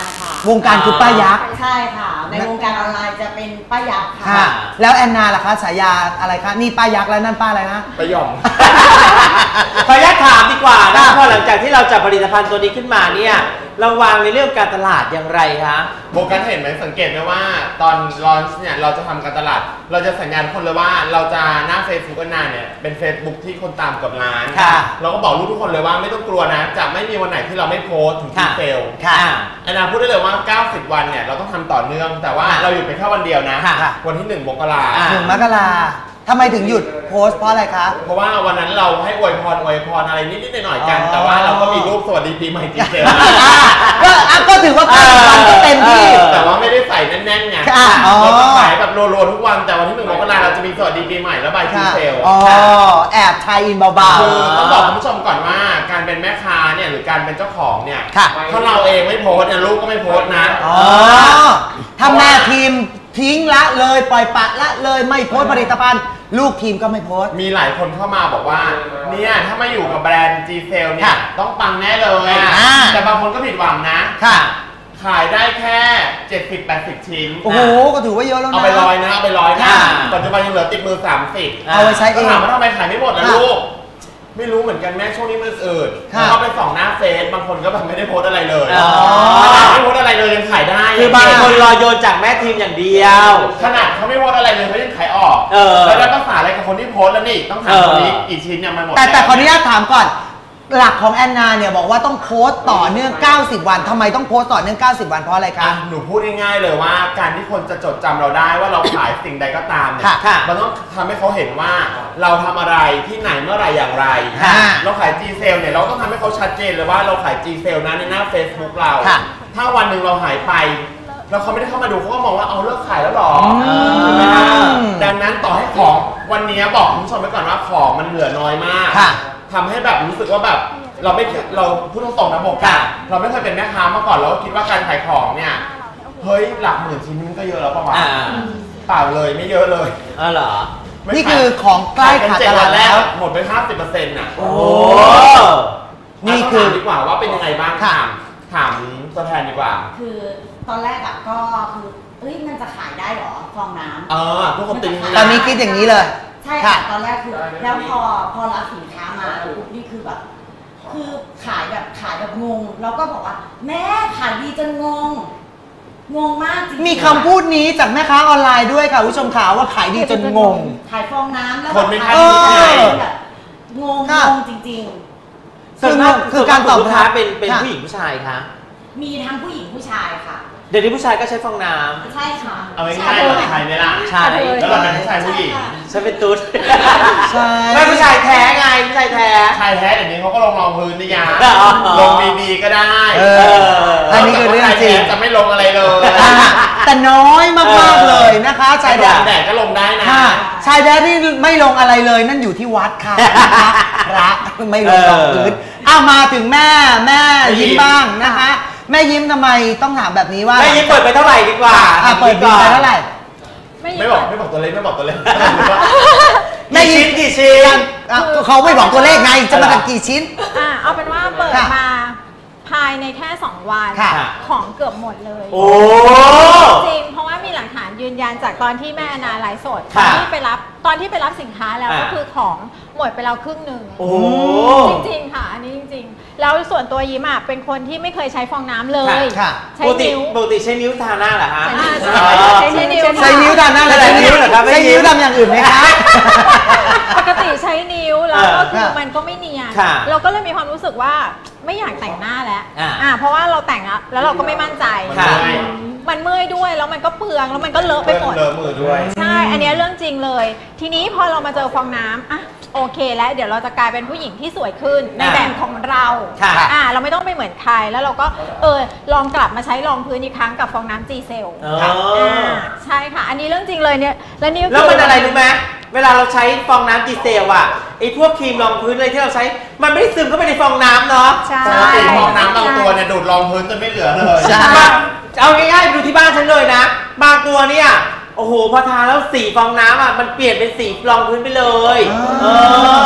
วงการคือป้ายักษ์ใช่ค่ะในวงการออนไลน์จะเป็นป้ายักษ์ค่ะค่ะแล้วแอนนาล่ะคะฉายาอะไรคะนี่ป้ายักษ์แล้วนั่นป้าอะไรนะไปหย่อมขออนุญาตถามดีกว่านะพอหลังจากที่เราจับผลิตภัณฑ์ตัวนี้ขึ้นมาเนี่ยเราวางในเรื่องการตลาดอย่างไรคะโบกันเห็นไหมสังเกตไหมว่าตอนลอนช์เนี่ยเราจะทำการตลาดเราจะสัญญาณคนเลยว่าเราจะหน้า Facebook กันนานเนี่ยเป็น Facebook ที่คนตามกับร้านเราก็บอกลูกทุกคนเลยว่าไม่ต้องกลัวนะจะไม่มีวันไหนที่เราไม่โพสถึงที่เฟลแอนนาพูดได้เลยว่าเก้าสิบวันเนี่ยเราต้องทำต่อเนื่องแต่ว่าเราหยุดไปแค่วันเดียวนะวันที่หนึ่งมกราหนึ่งมกราทำไมถึงหยุดโพสเพราะอะไรคะเพราะว่าวันนั้นเราให้อวยพรอวยพรอะไรนิดๆหน่อยๆกันแต่ว่าเราก็มีรูปสวัสดีปีใหม่จีเซลก็ก็ถือว่าการทำก็เต็มที่แต่ว่าไม่ได้ใส่แน่นๆไงเราจะขายแบบโลๆทุกวันแต่วันที่หนึ่งมกราเราจะมีสวัสดีปีใหม่แล้วบายจีเซลอ๋อแอบไทยอินเบาๆคือต้องบอกคุณผู้ชมก่อนว่าการเป็นแม่ค้าเนี่ยหรือการเป็นเจ้าของเนี่ยถ้าเราเองไม่โพสเนี่ยลูกก็ไม่โพสนะอ๋อถ้าแม่ทีมทิ้งละเลยปล่อยปละละเลยไม่โพสผลิตภัณฑ์ลูกทีมก็ไม่โพสมีหลายคนเข้ามาบอกว่าเนี่ยถ้ามาอยู่กับแบรนด์ G Cell เนี่ยต้องปังแน่เลยแต่บางคนก็ผิดหวังนะขายได้แค่ เจ็ดสิบแปดสิบ ชิ้นโอ้โหก็ถือว่าเยอะแล้วนะเอาไปร้อยนะเอาไปร้อยนะปัจจุบันยังเหลือติดมือสามสิบเอาไปใช้เองถามว่าทำไมขายไม่หมดนะลูกไม่รู้เหมือนกันแม่ช่วงนี้มันอืดเข้าไปส่องหน้าเฟซบางคนก็แบบไม่ได้โพสอะไรเลยไม่โพสอะไรเลยยังขายได้คือบางคนรอโยนจากแม่ทีมอย่างเดียวขนาดเขาไม่โพสอะไรเลยเขายังขายออกแล้วได้ภาษาอะไรกับคนที่โพสแล้วนี่ต้องถามคนนี้อีกชิ้นยังไม่หมดแต่แต่ขออนุญาตถามก่อนหลักของแอนนาเนี่ยบอกว่าต้องโพสต์ต่อเนื่องเก้าสิบวันทำไมต้องโพสต์ต่อเนื่องเก้าสิบวันเพราะอะไรคะหนูพูดง่ายๆเลยว่าการที่คนจะจดจำเราได้ว่าเราขายสิ่งใดก็ตามเนี่ยมันต้องทำให้เขาเห็นว่าเราทำอะไรที่ไหนเมื่อไรอย่างไรเราขาย G Cell เนี่ยเราต้องทำให้เขาชัดเจนเลยว่าเราขาย G Cell นะในหน้า Facebook เราถ้าวันหนึ่งเราหายไปแล้วเขาไม่ได้เข้ามาดูเขาก็มองว่าเอาเลิกขายแล้วหรอดังนั้นต่อให้ของวันนี้บอกคุณผู้ชมไว้ก่อนว่าของมันเหลือน้อยมากทำให้แบบรู้สึกว่าแบบเราไม่เราพูดตรงๆนะบอกกันเราไม่เคยเป็นแม่ค้ามาก่อนเราก็คิดว่าการขายของเนี่ยเฮ้ยหลักหมื่นชิ้นก็เยอะแล้วป่ะวะเปล่าเลยไม่เยอะเลยอ๋อเหรอนี่คือของใกล้ขาดตลาดแล้วหมดไป ห้าสิบเปอร์เซ็นต์ น่ะโอ้นี่คือดีกว่าว่าเป็นยังไงบ้างถามถามตัวแทนดีกว่าคือตอนแรกอะก็คือเอ้ยมันจะขายได้หรอฟองน้ำเออพวกคนตึงตอนนี้คิดอย่างนี้เลยใช่ค่ะตอนแรกคือแล้วพอพอรับสินค้ามาปุ๊บนี่คือแบบคือขายแบบขายแบบงงแล้วก็บอกว่าแม่ขายดีจนงงงงมากจริงมีคำพูดนี้จากแม่ค้าออนไลน์ด้วยค่ะผู้ชมข่าวว่าขายดีจนงงขายฟองน้ำแล้วคนไม่ขายแบบงงงงจริงๆคือคือการตอบลูกค้าเป็นเป็นผู้หญิงผู้ชายคะมีทั้งผู้หญิงผู้ชายค่ะเดี๋ยวนี้ผู้ชายก็ใช้ฟองน้ำใช่ค่ะเอาง่ายๆเราใช้ไหมล่ะใช่แล้วเราเป็นผู้ชายผู้หญิงใช่เป็นตุ๊ดใช่ไม่ผู้ชายแท้ไงผู้ชายแท้ชายแท้เดี๋ยวนี้เขาก็ลงรองพื้นนี่ยาลงดีๆก็ได้อันนี้คือเรื่องจริงจะไม่ลงอะไรเลยแต่น้อยมากๆเลยนะคะชายแดนแดดก็ลงได้นะชายแดนที่ไม่ลงอะไรเลยนั่นอยู่ที่วัดค่ะพระไม่ลงรองพื้นอ้าวมาถึงแม่แม่ยิ้มบ้างนะคะแม่ยิ้มทำไมต้องถามแบบนี้ว่าแม่ยิ้มเปิดไปเท่าไหร่ดีกว่าอ่ะเปิดไปเท่าไหร่ไม่บอกไม่บอกตัวเลขไม่บอกตัวเลขแม่ยิ้มกี่ชิ้นเขาไม่บอกตัวเลขไงจะมากี่ชิ้นอ่ะเอาเป็นว่าเปิดมาภายในแค่สองวันของเกือบหมดเลยโอ้จริงเพราะว่ามีหลักฐานยืนยันจากตอนที่แม่อนาไลฟ์สดตอนที่ไปรับตอนที่ไปรับสินค้าแล้วก็คือของหมดไปแล้วครึ่งหนึ่งจริงๆค่ะอันนี้จริงๆแล้วส่วนตัวยิ้มอ่ะเป็นคนที่ไม่เคยใช้ฟองน้ำเลยใช้นิ้วปกติใช้นิ้วทาหน้าเหรอฮะใช้นิ้วใช้นิ้วทาหน้าใช้นิ้วเหรอครับใช้นิ้วทำอย่างอื่นไหมคะปกติใช้นิ้วแล้วก็คือมันก็ไม่เนียนเราก็เลยมีความรู้สึกว่าไม่อยากแต่งหน้าแล้วอ่าเพราะว่าเราแต่งแล้วเราก็ไม่มั่นใจมันเมื่อยด้วยแล้วมันก็เปลืองแล้วมันก็เลอะไปหมดเลอะมือด้วยใช่อันนี้เรื่องจริงเลยทีนี้พอเรามาเจอฟองน้ำอ่ะโอเคแล้วเดี๋ยวเราจะกลายเป็นผู้หญิงที่สวยขึ้นในแบบของเราอ่าเราไม่ต้องไปเหมือนใครแล้วเราก็เออลองกลับมาใช้รองพื้นอีกครั้งกับฟองน้ำ G Cell อ่าใช่ค่ะอันนี้เรื่องจริงเลยเนี่ยแล้วนี่แล้วมันอะไรรู้ไหมเวลาเราใช้ฟองน้ำ G Cell อ่ะไอ้พวกครีมรองพื้นอะไรที่เราใช้มันไม่ได้ซึมเข้าไปในฟองน้ำเนาะปกติฟองน้ำบางตัวเนี่ยดูดรองพื้นจนไม่เหลือเลยเอาง่ายๆดูที่บ้านฉันเลยนะบางตัวเนี่ยโอ้โหพอทาแล้วสีฟองน้ำอ่ะมันเปลี่ยนเป็นสีรองพื้นไปเลยเออ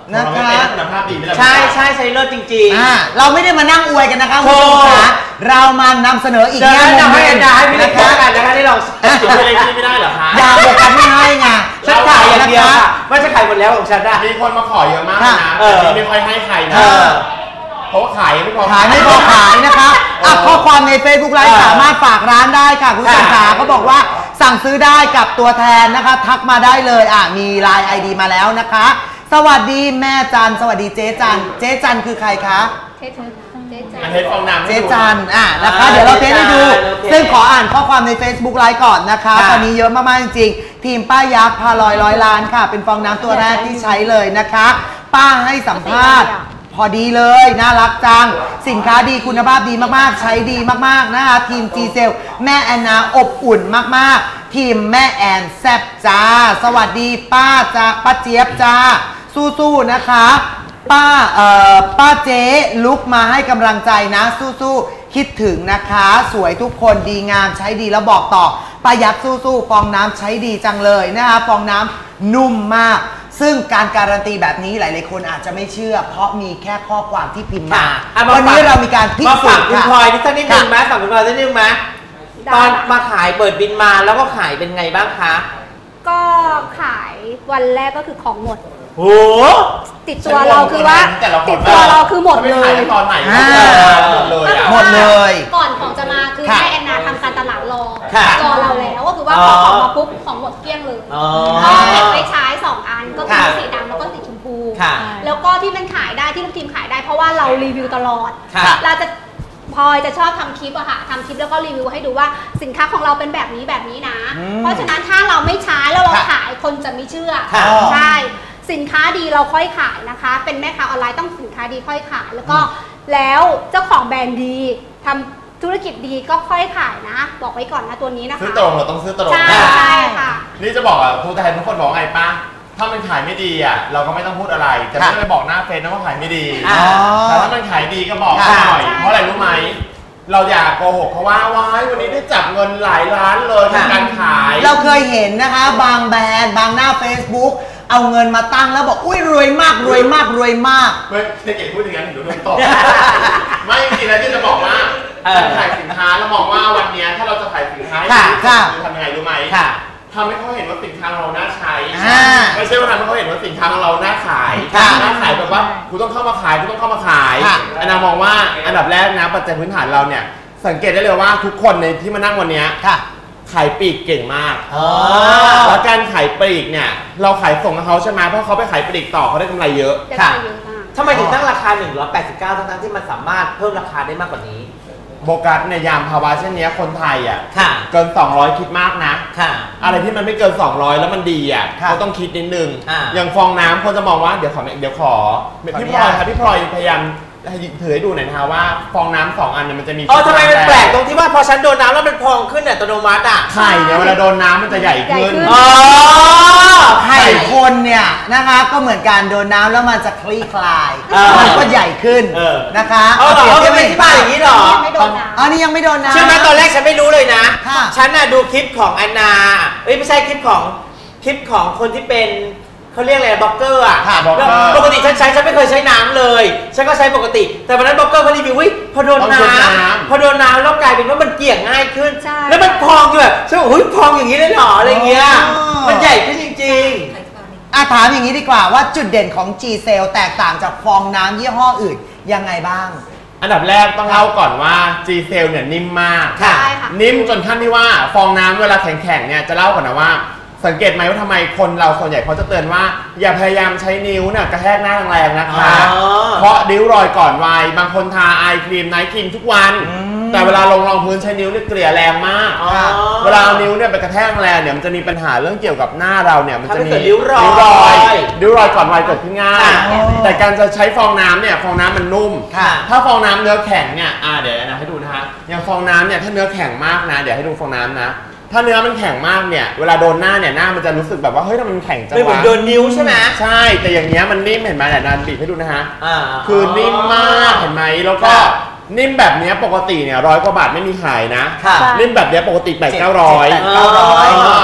นะคะคุณภาพดีไม่ใช่ใช่ใช้เลิศจริงๆอ่าเราไม่ได้มานั่งอวยกันนะคะคุณผู้ชมคะเรามานำเสนออีกๆแง่มุมให้อาจารย์ให้พี่เล็กนะกัคะนนะคะที่เราจุดอะไรที่ไม่ได้เหรอคะอย่าบอกกันไม่ให้ไงฉันขายอย่างเดียวค่ะไม่ใช่ขายหมดแล้วของฉันได้มีคนมาขอเยอะมากนะเออแต่ไม่ค่อยให้ใครนะเออเพราะว่าขายไม่พอขายไม่พอขายนะคะอ่ะข้อความใน Facebook ไลฟ์สามารถฝากร้านได้ค่ะคุณผู้ชมขาเขาบอกว่าสั่งซื้อได้กับตัวแทนนะคะ ทักมาได้เลยอ่ะมีไลน์ ไอ ดี มาแล้วนะคะ สวัสดีแม่จันสวัสดีเจ๊จันเจ๊จันคือใครคะเทสเทสอันเทสฟองน้ำให้เจ๊ดูจันอ่ะนะคะอ่าเดี๋ยวเราเทสให้ดูเจ๊จันโอเคซึ่งขออ่านข้อความใน Facebook ไลฟ์ก่อนนะคะค่ะตอนนี้เยอะมากๆจริงๆทีมป้ายักษ์พาลอยร้อยล้านค่ะ เป็นฟองน้ำตัวแรกที่ใช้เลยนะคะ ป้าให้สัมภาษณ์ พอดีเลยน่ารักจังสินค้าดีคุณภาพดีมากๆ ใช้ดีมากๆนะคะทีม G เซลแม่แอนนาอบอุ่นมากๆ ทีมแม่แอนแซบจ้า สวัสดีป้าจ้าป้าเจี๊ยบจ้า สู้ๆนะคะ ป้าเอ่อป้าเจ๊ลุกมาให้กำลังใจนะ สู้ๆคิดถึงนะคะ สวยทุกคนดีงามใช้ดีแล้วบอกต่อป้ายักษ์สู้ๆฟองน้ำใช้ดีจังเลยนะคะฟองน้ำนุ่มมาก ซึ่งการการันตีแบบนี้หลายๆคนอาจจะไม่เชื่อ เพราะมีแค่ข้อความที่พิมพ์มาอ่ะวันนี้เรามีการพิมาสูฝากจน์คุณค่ะพลอยนิดสักนิดนึงไหมฝากคุณพลอยนิดนึงไหมตอนมาขายเปิดบินมาแล้วก็ขายเป็นไงบ้างคะก็ขายวันแรกก็คือของหมดโหติดตัวเราคือว่าแต่ละคนติดตัวเราคือหมดเลไม่ขายยตอนไหนอ่าหมดเลยอ่ะหมดเลยก่อนของจะมาคือค่ะแม่แอนนาทำการตลาดรอค่ะรอเราแล้วก็คือว่าอ๋พออของมาปุ๊บของหมดเกลี้ยงเลยอ๋อก็เก็บไว้ใช้สองอันก็คือค่ะสีดำแล้วก็สีชมพูค่ะแล้วก็ที่มันขายได้ที่ลูกทีมขายได้เพราะว่าเรารีวิวตลอดค่ะเราจะพลอยจะชอบทำคลิปอะค่ะทำคลิปแล้วก็รีวิวให้ดูว่าสินค้าของเราเป็นแบบนี้แบบนี้นะอืมเพราะฉะนั้นถ้าเราไม่ใช้แล้วเราค่ะขายคนจะไม่เชื่อค่ะใช่ สินค้าดีเราค่อยขายนะคะ เป็นแม่ค้าออนไลน์ต้องสินค้าดีค่อยขาย แล้วก็แล้วเจ้าของแบรนด์ดีทำธุรกิจดีก็ค่อยขายนะ บอกไว้ก่อนนะตัวนี้นะคะซื้อตรงเราต้องซื้อตรงใช่นะใช่ค่ะนี่จะบอกอ่ะผู้แทนทุกคนบอกไงป้าถ้ามันขายไม่ดีอ่ะเราก็ไม่ต้องพูดอะไรแต่ไม่ต้องไปบอกหน้าเฟซนะว่าขายไม่ดีอ๋อแต่ถ้ามันขายดีก็บอกค่ะหน่อยใช่เพราะอะไรรู้ไหมเราอยากโกหกเขาว่าว้ายวันนี้ได้จับเงินหลายล้านเลยจากการขายเราเคยเห็นนะคะ บางแบรนด์บางหน้า Facebook เอาเงินมาตั้งแล้วบอกอุ้ยรวยมากรวยมากรวยมากไม่ในเก่งพูดอย่างนั้นหนูโดนตบ ไม่จริงๆแล้วที่จะบอกว่าเออการขายสินค้าเรามองว่าวันเนี้ยถ้าเราจะขายสินค้าให้ค่ะดีค่ะคือทำยังไงรู้ไหมค่ะทำให้เขาเห็นว่าสินค้าเราน่าใช้อ่าไม่ใช่ว่าทำให้เขาเห็นว่าสินค้าเราน่าขายค่ะน่าขายแบบว่าคุณต้องเข้ามาขายคุณต้องเข้ามาขายค่ะอันนามองว่าอันดับแรกนะปัจจัยพื้นฐานเราเนี่ยสังเกตได้เลยว่าทุกคนในที่มานั่งวันเนี้ยค่ะขายปลีกเก่งมากอ๋อแล้วการขายปลีกเนี่ยเราขายส่งให้เขาใช่ไหมเพราะเขาไปขายปลีกต่อเขาได้กำไรเยอะจะค่ะได้เยอะมากทำไมถึงตั้งราคาหนึ่งร้อยแปดสิบเก้าทั้งๆที่มันสามารถเพิ่มราคาได้มากกว่านี้โบกัสในยามภาวะเช่นนี้คนไทยอ่ะค่ะเกินสองร้อยคิดมากนะค่ะอะไรที่มันไม่เกินสองร้อยแล้วมันดีอ่ะค่ะเขาต้องคิดนิดนึงอ่าอย่างฟองน้ำคนจะมองว่าเดี๋ยวขอเดี๋ยวขอขออนุพี่พญาลตอยครับพี่พลอยพยายามถือให้ดูหน่อยนะคะว่าฟองน้ำสองอันเนี่ยมันจะมีเออทำไมมันแปลกตรงที่ว่าพอฉันโดนน้ำแล้วมันพองขึ้นอัตโนมัติอ่ะไข่เนี่ยเวลาโดนน้ำมันจะใหญ่ขึ้นใหญ่ขึ้นอ๋อไข่คนเนี่ยนะคะก็เหมือนการโดนน้ำแล้วมันจะคลี่คลายเออมันก็ใหญ่ขึ้นเออนะคะเอาเหรอปเอารียบไม่ทียบเป็นที่มาอย่างนี้เหรอไม่โดนน้ำอ๋อนี่ยังไม่โดนน้ำใช่ไหมตอนแรกฉันไม่รู้เลยนะค่ะฉันน่ะดูคลิปของแอนนาเอ้ยไม่ใช่คลิปของคลิปของคนที่เป็นเขาเรียกอะไรบล็อกเกอร์อ่ะค่ะบล็อกเกอร์แล้วปกติฉันใช้ฉันไม่เคยใช้น้ำเลย ฉันก็ใช้ปกติ แต่วันนั้นบล็อกเกอร์เขารีวิววิพอโดนต้องน้ชดน้ำำพอโดนน้ำแล้วกลายเป็นว่ามันเกลี่ยง่ายขึ้นใช่แล้วมันพองอยู่แบบฉันบอกเฮ้ยพองอย่างนี้เลยเหรออะไรเงี้ยอ๋อมันใหญ่ขึ้นจริงอ่ะถามอย่างนี้ดีกว่าว่าจุดเด่นของ G Cell แตกต่างจากฟองน้ำยี่ห้ออื่นยังไงบ้างอันดับแรกต้องเล่าก่อนว่า G Cell เนี่ยนิ่มมากค่ะใช่ค่ะนิ่มจนขั้นที่ว่าฟองน้ำเวลาแข็งๆเนี่ยจะเล่าก่อนนะว่า สังเกตไหมว่าทำไมคนเราส่วนใหญ่เขาจะเตือนว่า อย่าพยายามใช้นิ้วเนี่ยกระแทกหน้าแรงๆนะคะอ๋อเพราะริ้วรอยก่อนวัยบางคนทาไอครีมไนท์ครีมทุกวันอืมแต่เวลาลงรองพื้นใช้นิ้วเนี่ยเกลี่ยแรงมากอ๋อเวลาเอานิ้วเนี่ยไปกระแทกแรงเนี่ยมันจะมีปัญหาเรื่องเกี่ยวกับหน้าเราเนี่ยมันจะมีทำให้เกิดริ้วรอยริ้วรอยก่อนวัยเกิดขึ้นง่ายค่ะแต่การจะใช้ฟองน้ำเนี่ยฟองน้ำมันนุ่มค่ะถ้าฟองน้ำเนื้อแข็งเนี่ยอ่าเดี๋ยวนะให้ดูนะฮะอย่างฟองน้ำเนี่ยถ้าเนื้อแข็งมากนะเดี๋ยวให้ดูฟองน้ำนะถ้าเนื้อมันแข็งมากเนี่ยเวลาโดนหน้าเนี่ยหน้ามันจะรู้สึกแบบว่าเฮ้ยทำไมมันแข็งจังไม่เหมือนวะโดนนิ้วใช่ไหมใช่แต่อย่างเงี้ยมันนิ่มเห็นไหมเดี๋ยวนานบีบให้ดูนะฮะอ่าคือนิ่มมากเห็นไหมแล้วก็ค่ะนิ่มแบบเนี้ยปกติเนี่ยร้อยกว่าบาทไม่มีขายนะค่ะนิ่มแบบเนี้ยปกติแปดเก้าร้อยเจ็ดแปดเก้าร้อยค่ะ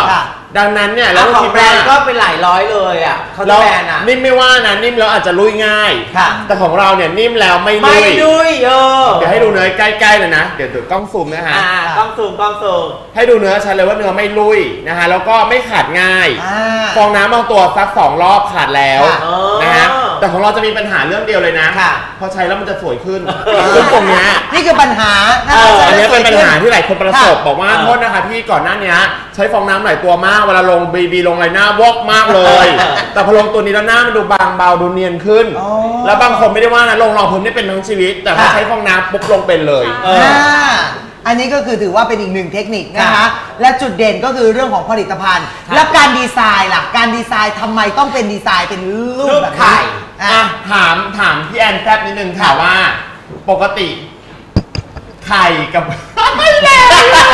ดังนั้นเนี่ยแล้แล้ว วของคิดแบรว่านด์ก็เป็นหลายร้อยเลยอ่ะเขาเราแบรนด์อ่ะนิ่มไม่ว่านะนิ่มแล้วอาจจะลุยง่ายค่ะแต่ของเราเนี่ยนิ่มแล้วไม่ลุไม่ยดุยเออเดี๋ยวให้ดูเนื้อใกล้ๆเลยนะเดี๋ยวเดี๋ยวกล้องซูมนะฮะอ่ากล้องซูมกล้องซูมให้ดูเนื้อชัดเลยว่าเนื้อไม่ลุยนะฮะแล้วก็ไม่ขาดง่ายอ่าฟองน้ำบางตัวซักสองรอบขาดแล้วค่ะนะฮะแต่ของเราจะมีปัญหาเรื่องเดียวเลยนะค่ะพอใช้แล้วมันจะสวยขึ้นซึ่งตรงเนี้ยนี่คือปัญหานะเอคะออันนี้เป็นปัญหาที่หลายคนประสบค่ะบอกว่าเออโทษนะคะพี่ก่อนหน้านี้ใช้ฟองน้ำหลายตัวมากเวลาลงบีบีลงไรหน้าวอกมากเลย แต่พอลงตัวนี้แล้วหน้ามันดูบางเบาดูเนียนขึ้นอ๋อแล้วบางคนไม่ได้ว่านะลงรองพื้นได้เป็นทั้งชีวิต แต่พอค่ะใช้ฟองน้ำปุ๊บลงเป็นเลยเอออ่าอันนี้ก็คือถือว่าเป็นอีกหนึ่งเทคนิคนะคะค่ะและจุดเด่นก็คือเรื่องของผลิตภัณฑ์ค่ะและการดีไซน์ล่ะ การดีไซน์ทำไมต้องเป็นดีไซน์เป็นรูรูปปแบบนี้ไข่อ่ะอ่ะถามถามพี่แอนแซบนิดนึงค่ะว่าปกติไข่กับไม่แน่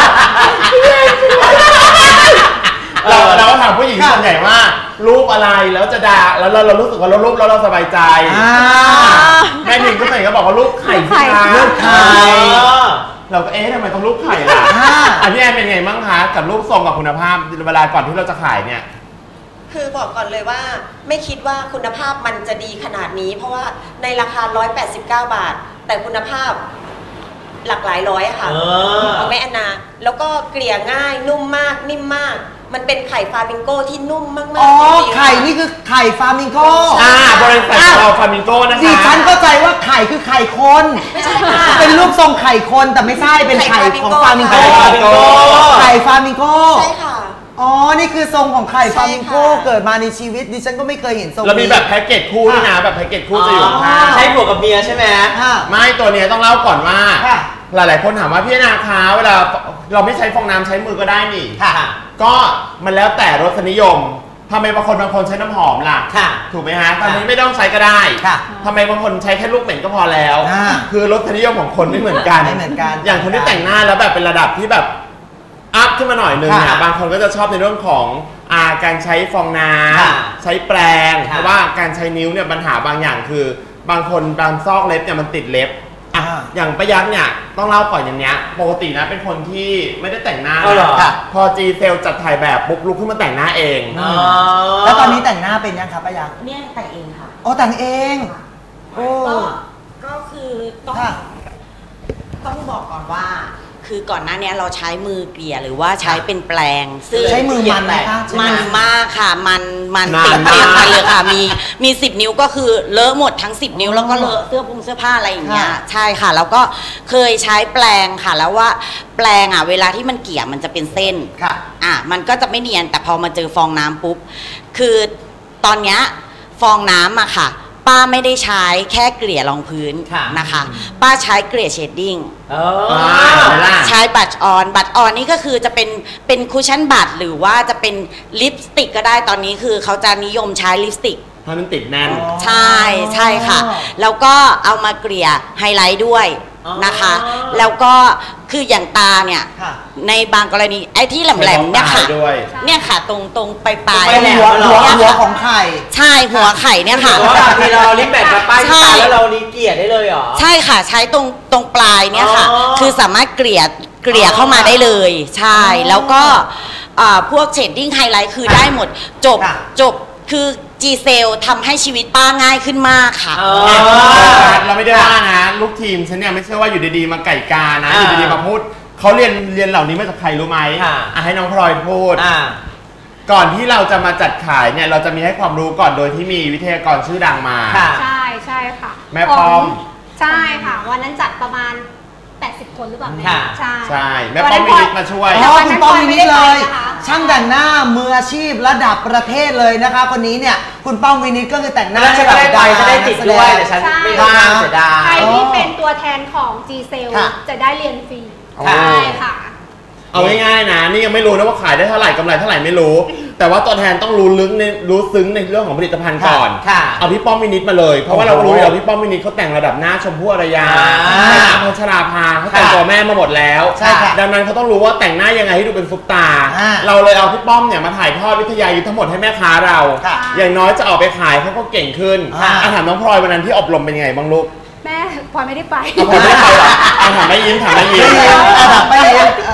เราเราก็ถามผู้หญิงส่วนใหญ่ว่า รูปอะไรแล้วจะด่าแล้วเราเรารู้สึกว่าเรารูปแล้วเราสบายใจอ่าแม่พิมก็ใส่ก็บอกว่ารูปไข่สิคะรูปไข่เราก็เอ๊ะทำไมต้องรูปไข่ล่ะอ่าอันนี้แอนเป็นไงบ้างคะกับรูปทรงกับคุณภาพเวลาก่อนที่เราจะขายเนี่ยคือบอกก่อนเลยว่าไม่คิดว่าคุณภาพมันจะดีขนาดนี้ เพราะว่าในราคาหนึ่งร้อยแปดสิบเก้าบาท แต่คุณภาพหลากหลายร้อยอะค่ะเออของแม่แอนนาแล้วก็เกลี่ยง่ายนุ่มมากนิ่มมาก มันเป็นไข่ฟามิงโก้ที่นุ่มมากๆอ๋อจริงๆไข่นี่คือไข่ฟามิงโกอ่าบริษัทเราฟามิงโก้นะคะดิฉันเข้าใจว่าไข่คือไข่คนไม่ใช่ค่ะเป็นรูปทรงไข่คนแต่ไม่ใช่เป็นไข่ของฟามิงโกไข่ฟามิงโก้ไข่ฟามิงโกใช่ค่ะอ๋อ นี่คือทรงของไข่ฟามิงโกใช่ค่ะเกิดมาในชีวิตดิฉันก็ไม่เคยเห็นทรงเรามีนี้แบบแพ็กเกจคู่ด้วยนะแบบแพ็กเกจคู่จะอยู่ข้างใช้ผัวกับเมียใช่ไหมค่ะไม่ตัวเนี้ยต้องเล่าก่อนว่าค่ะหลายๆคนถามว่าพี่นาคาเวลาเราไม่ใช้ฟองน้ำใช้มือก็ได้นี่ค่ะก็มันแล้วแต่รสนิยมทำไมบางคนบางคนใช้น้ำหอมล่ะค่ะถูกไหมฮะตอนนี้ไม่ต้องใช้ก็ได้ค่ะทำไมบางคนใช้แค่ลูกเหม็นก็พอแล้วอ่าคือรสนิยมของคนไม่เหมือนกันไม่เหมือนกันอย่างคนที่แต่งหน้าแล้วแบบเป็นระดับที่แบบอัพขึ้นมาหน่อยนึงเนี่ยค่ะบางคนก็จะชอบในเรื่องของอาการใช้ฟองน้ค่ะำใช้แปรงค่ะเพราะว่าการใช้นิ้วเนี่ยปัญหาบางอย่างคือ บางคนบางซอกเล็บเนี่ยมันติดเล็บอ่ะอ่าอย่างป้ายักษ์เนี่ยต้องเล่าก่อนอย่างเนี้ยปกตินะเป็นคนที่ไม่ได้แต่งหน้าเอาเหรอนะพอจีเซลจัดถ่ายแบบปุ๊บลุกขึ้นมาแต่งหน้าเองอ๋อแล้วตอนนี้แต่งหน้าเป็นยังครับป้ายังเนี่ยแต่งเองค่ะอ๋อแต่งเองโอ้ก็ก็คือต้องค่ะต้องบอกก่อนว่า คือก่อนหน้านี้เราใช้มือเกลี่ยหรือว่าใช้เป็นแปลงซึ่งใช้มือมันไหมคะใช่ไหมันมากค่ะ มันมันนานติดเต็มมากกันเลยค่ะ มีมีสิบนิ้วก็คือเลอะหมดทั้งสิบนิ้วแล้วก็เลอะเสื้อผงเสื้อผ้าอะไรอย่างเงี้ยค่ะใช่ค่ะ แล้วก็เคยใช้แปลงค่ะ แล้วว่าแปลงอ่ะเวลาที่มันเกลี่ยมันจะเป็นเส้นค่ะอ่ะมันก็จะไม่เนียนแต่พอมาเจอฟองน้ำปุ๊บ คือตอนเนี้ยฟองน้ำอะค่ะ ป้าไม่ได้ใช้แค่เกลี่ยรองพื้นค่ะนะคะ ป้าใช้เกลี่ยเชดดิ้งเออ่าอเห็นไหมล่ะใช้บัตรออน บัตรออนนี่ก็คือจะเป็นเป็นคุชชั่นบัตรหรือว่าจะเป็นลิปสติกก็ได้ตอนนี้คือเขาจะนิยมใช้ลิปสติกให้มันติดแน่นใช่ใช่ค่ะ แล้วก็เอามาเกลี่ยไฮไลท์ด้วยนะคะอ๋อแล้วก็คืออย่างตาเนี่ยค่ะในบางกรณีไอ้ที่แหลมๆเนี่ยค่ะใช้บล็อกตาด้วยเนี่ยค่ะตรงตรงปลายปลายไปแหลมหัวเหรอหัวเนี่ยหัวค่ะของไข่ใช่หัวไข่เนี่ยค่ะเพราะว่าบางทีเราเอาลิปแบนมาป้ายที่ใช่ตาแล้วเรานี่เกลี่ยได้เลยเหรอใช่ค่ะใช้ตรงตรงปลายเนี่ยค่ะอ๋อคือสามารถเกลี่ยเกลี่ยเข้ามาได้เลย ใช่ แล้วก็อ่าพวกเชดดิ้งไฮไลท์คือได้หมดจบค่ะจบคือจีเซลทำให้ชีวิตป้าง่ายขึ้นมากค่ะอ๋อเราไม่ได้ว่านะ ลูกทีมฉันเนี่ยไม่ใช่ว่าอยู่ดีๆมาไก่กานะอ่าอยู่ดีๆมาพูดเขาเรียนเรียนเหล่านี้มาจากใครรู้ไหมค่ะอ่ะให้น้องพลอยพูดอ่าก่อนที่เราจะมาจัดขายเนี่ยเราจะมีให้ความรู้ก่อนโดยที่มีวิทยากรชื่อดังมาค่ะใช่ใช่ค่ะแม่ป้อมใช่ค่ะ วันนั้นจัดประมาณ แปดสิบ คนหรือเปล่าแม่ค่ะใช่ใช่แม่ป้อมวินิจมาช่วยอ๋อคุณป้อมวินิจเลยนะคะช่างแต่งหน้ามืออาชีพระดับประเทศเลยนะคะ คนนี้เนี่ยคุณป้อมวินิจก็คือแต่งหน้าแล้วฉันก็ได้ไปจะได้ติดด้วยแต่ฉันไม่ได้ทำเสียดายใครที่เป็นตัวแทนของ G Cell ค่ะจะได้เรียนฟรีค่ะใช่ค่ะเอาง่ายๆนะ นี่ยังไม่รู้นะว่าขายได้เท่าไหร่กำไรเท่าไหร่ไม่รู้ แต่ว่าตัวแทนต้องรู้ลึกในรู้ซึ้งในเรื่องของผลิตภัณฑ์ก่อนค่ะเอาพี่ป้อมวินิจมาเลย เพราะว่าเรารู้อยู่แล้วพี่ป้อมวินิจเขาแต่งระดับหน้าชมพู่อารยาอ่าแต่งหน้าพัชราภาเขาแต่งค่ะตัวแม่มาหมดแล้วใช่ค่ะดังนั้นเขาต้องรู้ว่าแต่งหน้ายังไงให้ดูเป็นซุปตาอ่าเราเลยเอาพี่ป้อมเนี่ยมาถ่ายทอดวิทยายุทธทั้งหมดให้แม่ค้าเราค่ะอย่างน้อยจะออกไปขายเขาก็เก่งขึ้นอ่าอาถามน้องพลอยวันนั้นที่อบรมเป็นยังไงบ้างลูกแม่พลอยไม่ได้ไปเอาพลอยไม่ได้ไปเหรออาถามแม่ยิ้มถามแม่ยิ้มไม่เห็นอ่ะไปเห็นคือ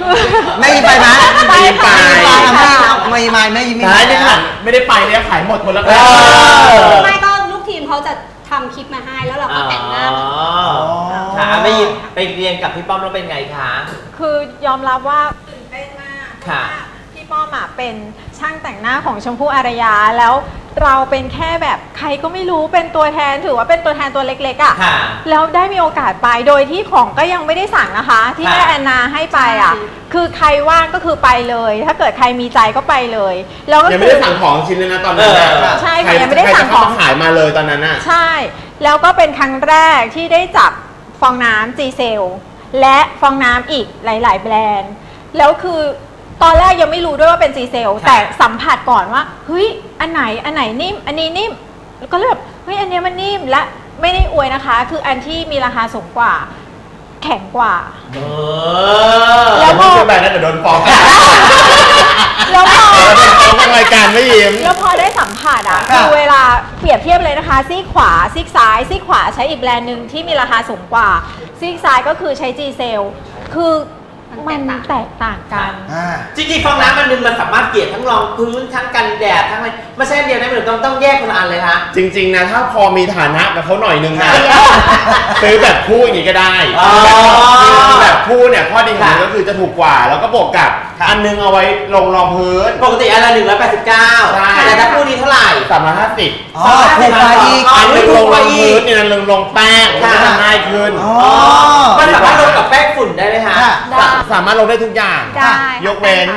ไม่ไปไหมไปค่ะไม่ไม่ไม่ไม่ใช่นี่ขนาดไม่ได้ไปเนี่ยขายหมดคนละกันไม่ก็ลูกทีมเขาจะทำคลิปมาให้แล้วเราก็แต่งหน้าค่ะไม่ยินไปเรียนกับพี่ป้อมแล้วเป็นไงคะคือยอมรับว่าตื่นเต้นมากค่ะพี่ป้อมอะเป็นช่างแต่งหน้าของชมพู่อารยาแล้วเราเป็นแค่แบบใครก็ไม่รู้เป็นตัวแทนถือว่าเป็นตัวแทนตัวเล็กๆอะค่ะแล้วได้มีโอกาสไปโดยที่ของก็ยังไม่ได้สั่งนะคะ ที่ค่ะแม่แอนนาให้ไปอะคือใครว่างก็คือไปเลย ถ้าเกิดใครมีใจก็ไปเลยแล้วก็ยังไม่ได้สั่งของชิ้นเลยนะตอนนั้นใช่ค่ะยังไม่ได้สั่งของขายมาเลยตอนนั้นน่ะใช่ แล้วก็เป็นครั้งแรกที่ได้จับฟองน้ำ จี เซล และฟองน้ำอีกหลาย ๆ แบรนด์ แล้วคือตอนแรกยังไม่รู้ด้วยว่าเป็น จี เซล แต่สัมผัสก่อนว่าเฮ้ยอันไหนอันไหนนิ่มอันนี้นิ่มแล้วก็เลยแบบเฮ้ยอันนี้มันนิ่มและไม่ได้อวยนะคะ คืออันที่มีราคาสูงกว่าแข็งกว่าเออแล้วพอชื่อแบรนด์นั้นเดี๋ยวโดนฟ้องแล้วพอทางรายการไม่ยิ้มแล้วพอได้สัมผัสอ่ะค่ะคือเวลาเปรียบเทียบเลยนะคะซีกขวาซีกซ้ายซีกขวาใช้อีกแบรนด์หนึ่งที่มีราคาสูงกว่าซีกซ้ายก็คือใช้ จี เซล คือมันแตกต่างกันอ่าจริงๆฟองน้ำมันนึงมันสามารถเกลี่ยทั้งรองพื้นทั้งกันแดดทั้งอะไรไม่ใช่อันเดียวนะมันต้องต้องแยกคนละอันเลยคะจริงๆนะถ้าพอมีฐานะกับเขาหน่อยนึงนะซื้อแบบคู่อย่างนี้ก็ได้อ๋อแบบคู่เนี่ยข้อดีของมันก็คือจะถูกกว่า แล้วก็บวกกับอันนึงเอาไว้ลงรองพื้นปกติอันละหนึ่งร้อยแปดสิบเก้าใช่แต่ถ้าคู่นี้เท่าไหร่สามร้อยห้าสิบอ๋อถูกกว่าอีกอันนึงลงรองพื้นเนี่ยลงลงแป้งมันจะทำง่ายขึ้นอ๋อมันสามารถลงกับแป้งฝุ่นได้ไหมคะค่ะได้สามารถลงได้ทุกอย่างได้ยกเว้น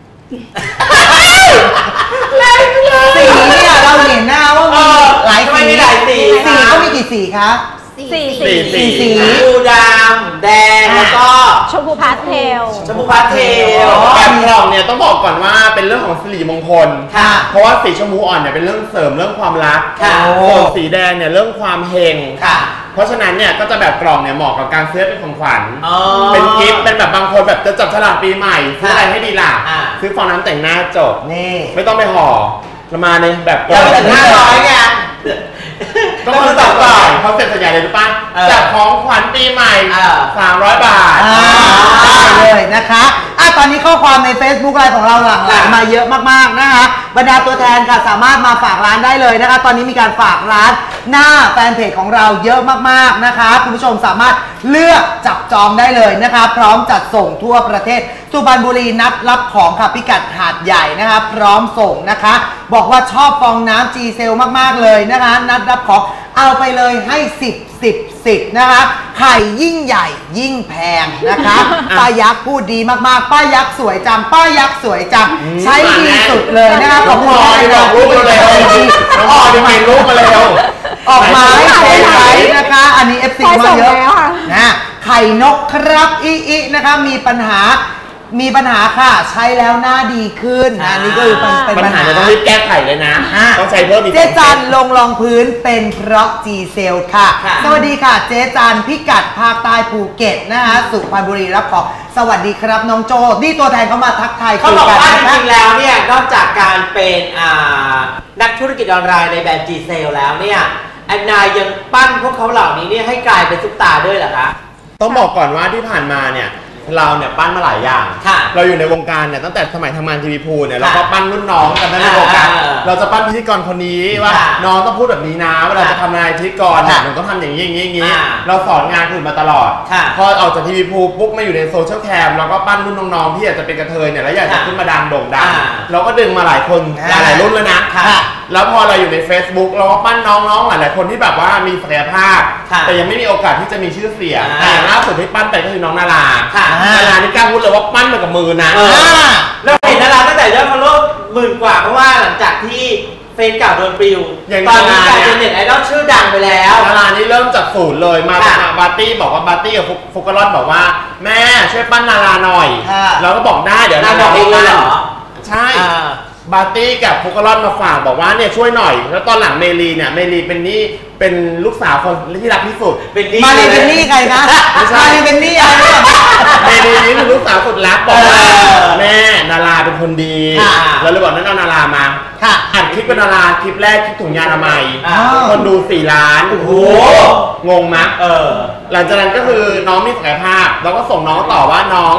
สีเนี่ยเราเห็นหน้าว่ามีหลายทำไมสีมีหลายสีสีเขามีกี่สีคะสี่สี่สีสีดูดำแดงแล้วก็ชมพูพาสเทลชมพูพาสเทลแบบกล่องเนี่ยต้องบอกก่อนว่าเป็นเรื่องของสิริมงคลค่ะเพราะว่าสีชมพูอ่อนเนี่ยเป็นเรื่องเสริมเรื่องความรักค่ะส่วนสีแดงเนี่ยเรื่องความเฮงค่ะเพราะฉะนั้นเนี่ยก็จะแบบกล่องเนี่ยเหมาะกับการซื้อเป็นของขวัญอ๋อเป็นกิฟต์เป็นแบบบางคนแบบจะจับฉลากปีใหม่ซื้ออะไรให้ดีล่ะอ่าซื้อฟองน้ำแต่งหน้าจบนี่ไม่ต้องไปห่อเรามาในแบบกล่เราองไม่ถึงห้าร้อยไงก็คือต่อก่อนเขาเสร็จสัญญาเลยรู้ป่ะเออจากของขวัญปีใหม่เออสามร้อยบาทอ่าได้เลยนะคะอ่ะตอนนี้ข้อความใน Facebook ไลน์ของเราหลั่งไหลมาเยอะมากๆนะคะบรรดาตัวแทนค่ะสามารถมาฝากร้านได้เลยนะคะ ตอนนี้มีการฝากร้านหน้าแฟนเพจของเราเยอะมากๆนะคะคุณผู้ชมสามารถเลือกจับจองได้เลยนะคะ พร้อมจัดส่งทั่วประเทศสุพรรณบุรีนัดรับของค่ะพิกัดหาดใหญ่นะคะพร้อมส่งนะคะ บอกว่าชอบฟองน้ำ จี เซล มากๆเลยนะคะ นัดรับของเอาไปเลยให้สิบ สิบ สิบนะคะไข่ยิ่งใหญ่ยิ่งแพงนะคะป้ายักษ์พูดดีมากๆป้ายักษ์สวยจังป้ายักษ์สวยจังใช้ดีสุดเลยนะคะน้องพลอยบอกรูปมาเร็วน้องพลอยไปเห็นรูปมาเร็วออกมาให้ใช้ใช้นะคะ อันนี้ เอฟ ซี มาเยอะนะไข่นกครับอีอีนะคะมีปัญหามีปัญหาค่ะใช้แล้วหน้าดีขึ้นอันนี้ก็คือเป็นเป็นปัญปัญหาหาจะต้องรีบแก้ไขเลยนะอ่ะต้องใช้เพิ่มอีกเจ๊จันลงรองพื้นเป็นเพราะ จี เซล ค่ะค่ะสวัสดีค่ะเจ๊จันพิกัดภาคใต้ภูเก็ตนะคะสุพรรณบุรีรับของสวัสดีครับน้องโจนี่ตัวแทนเขามาทักทายเขาคุยบอกกันว่าจนะคะริงๆแล้วเนี่ยนอกจากการเป็นอ่านักธุรกิจออนไลน์ในแบรนด์ จี เซล แล้วเนี่ยแอนนายังปั้นพวกเขาเหล่านี้เนี่ยให้กลายเป็นซุปตาร์ด้วยเหรอคะต้องบอกก่อนว่าที่ผ่านมาเนี่ยเราเนี่ยปั้นมาหลายอย่างค่ะเราอยู่ในวงการเนี่ยตั้งแต่สมัยทำงานทีวีพูเนี่ยค่ะเราก็ปั้นรุ่นน้องกันในวงการอ่าเราจะปั้นพิธีกรคนนี้ว่าค่ะน้องต้องพูดแบบนี้นะเวลาค่ะจะทำงานพิธีกรเนี่ยค่ะหนูต้องทำอย่างนี้อย่างนี้อย่างนี้อ่าเราสอนงานคนอื่นมาตลอดค่ะพอออกจากทีวีพูปุ๊บมาอยู่ในโซเชียลแคมเราก็ปั้นรุ่นน้องๆที่อยากจะเป็นกระเทยเนี่ยแล้วอยากจะค่ะขึ้นมาดังโด่งดังอ่าเราก็ดึงมาหลายคนหอ่าลายๆรุ่นแล้วนะค่ะแล้วพอเราอยู่ใน Facebook เราก็ปั้นน้องๆหลายๆคนที่แบบว่ามีศักยภาพค่ะแต่ยังไม่มีโอกาสที่จะมีชื่อเสียงอ่าแต่ล่าสุดที่ปั้นไปก็คือน้องนาราค่ะนารานี่กล้าพูดเลยว่าปั้นมากับมือนะเออ เราเห็นดาราตั้งแต่ยอดฟอลโล่หมื่นกว่าเพราะว่าหลังจากที่เฟซเก่าโดนปลิวอย่างตอนนี้ดารากลายเป็นเนี่ยเน็ตไอดอลชื่อดังไปแล้วนารานี่เริ่มจากศูนย์เลยมาค่ะมาบาร์ตี้บอกว่าบาร์ตี้กับฟุกฟุกกะลอนบอกว่าแม่ช่วยปั้นนาราหน่อยค่ะเราก็บอกได้เดี๋ยวนางบอกเองเลยเหรอใช่อ่าบาร์ตี้กับฟุกกะลอนมาฝากบอกว่าเนี่ยช่วยหน่อย แล้วตอนหลังเมลีเนี่ยเมลีเป็นนี่เป็นลูกสาวคนที่รักที่สุดเป็นนี่มาเลยเป็นหนี้ใครคะไม่ใช่มาเลยเป็นหนี้อะไรเนี่ยเมลีนี่เป็นลูกสาวสุดรักบอกว่าเออแม่นาราเป็นคนดีค่ะแล้วเลยบอกนั้นเอานารามาค่ะอัดคลิปเป็นนาราคลิปแรกคลิปถุงยางอนามัยอ้าวคนดูสี่ล้านโอ้โหงงไหมเออหลังจากนั้นก็คือน้องมีศักยภาพเราก็ส่งน้องต่อว่าน้อง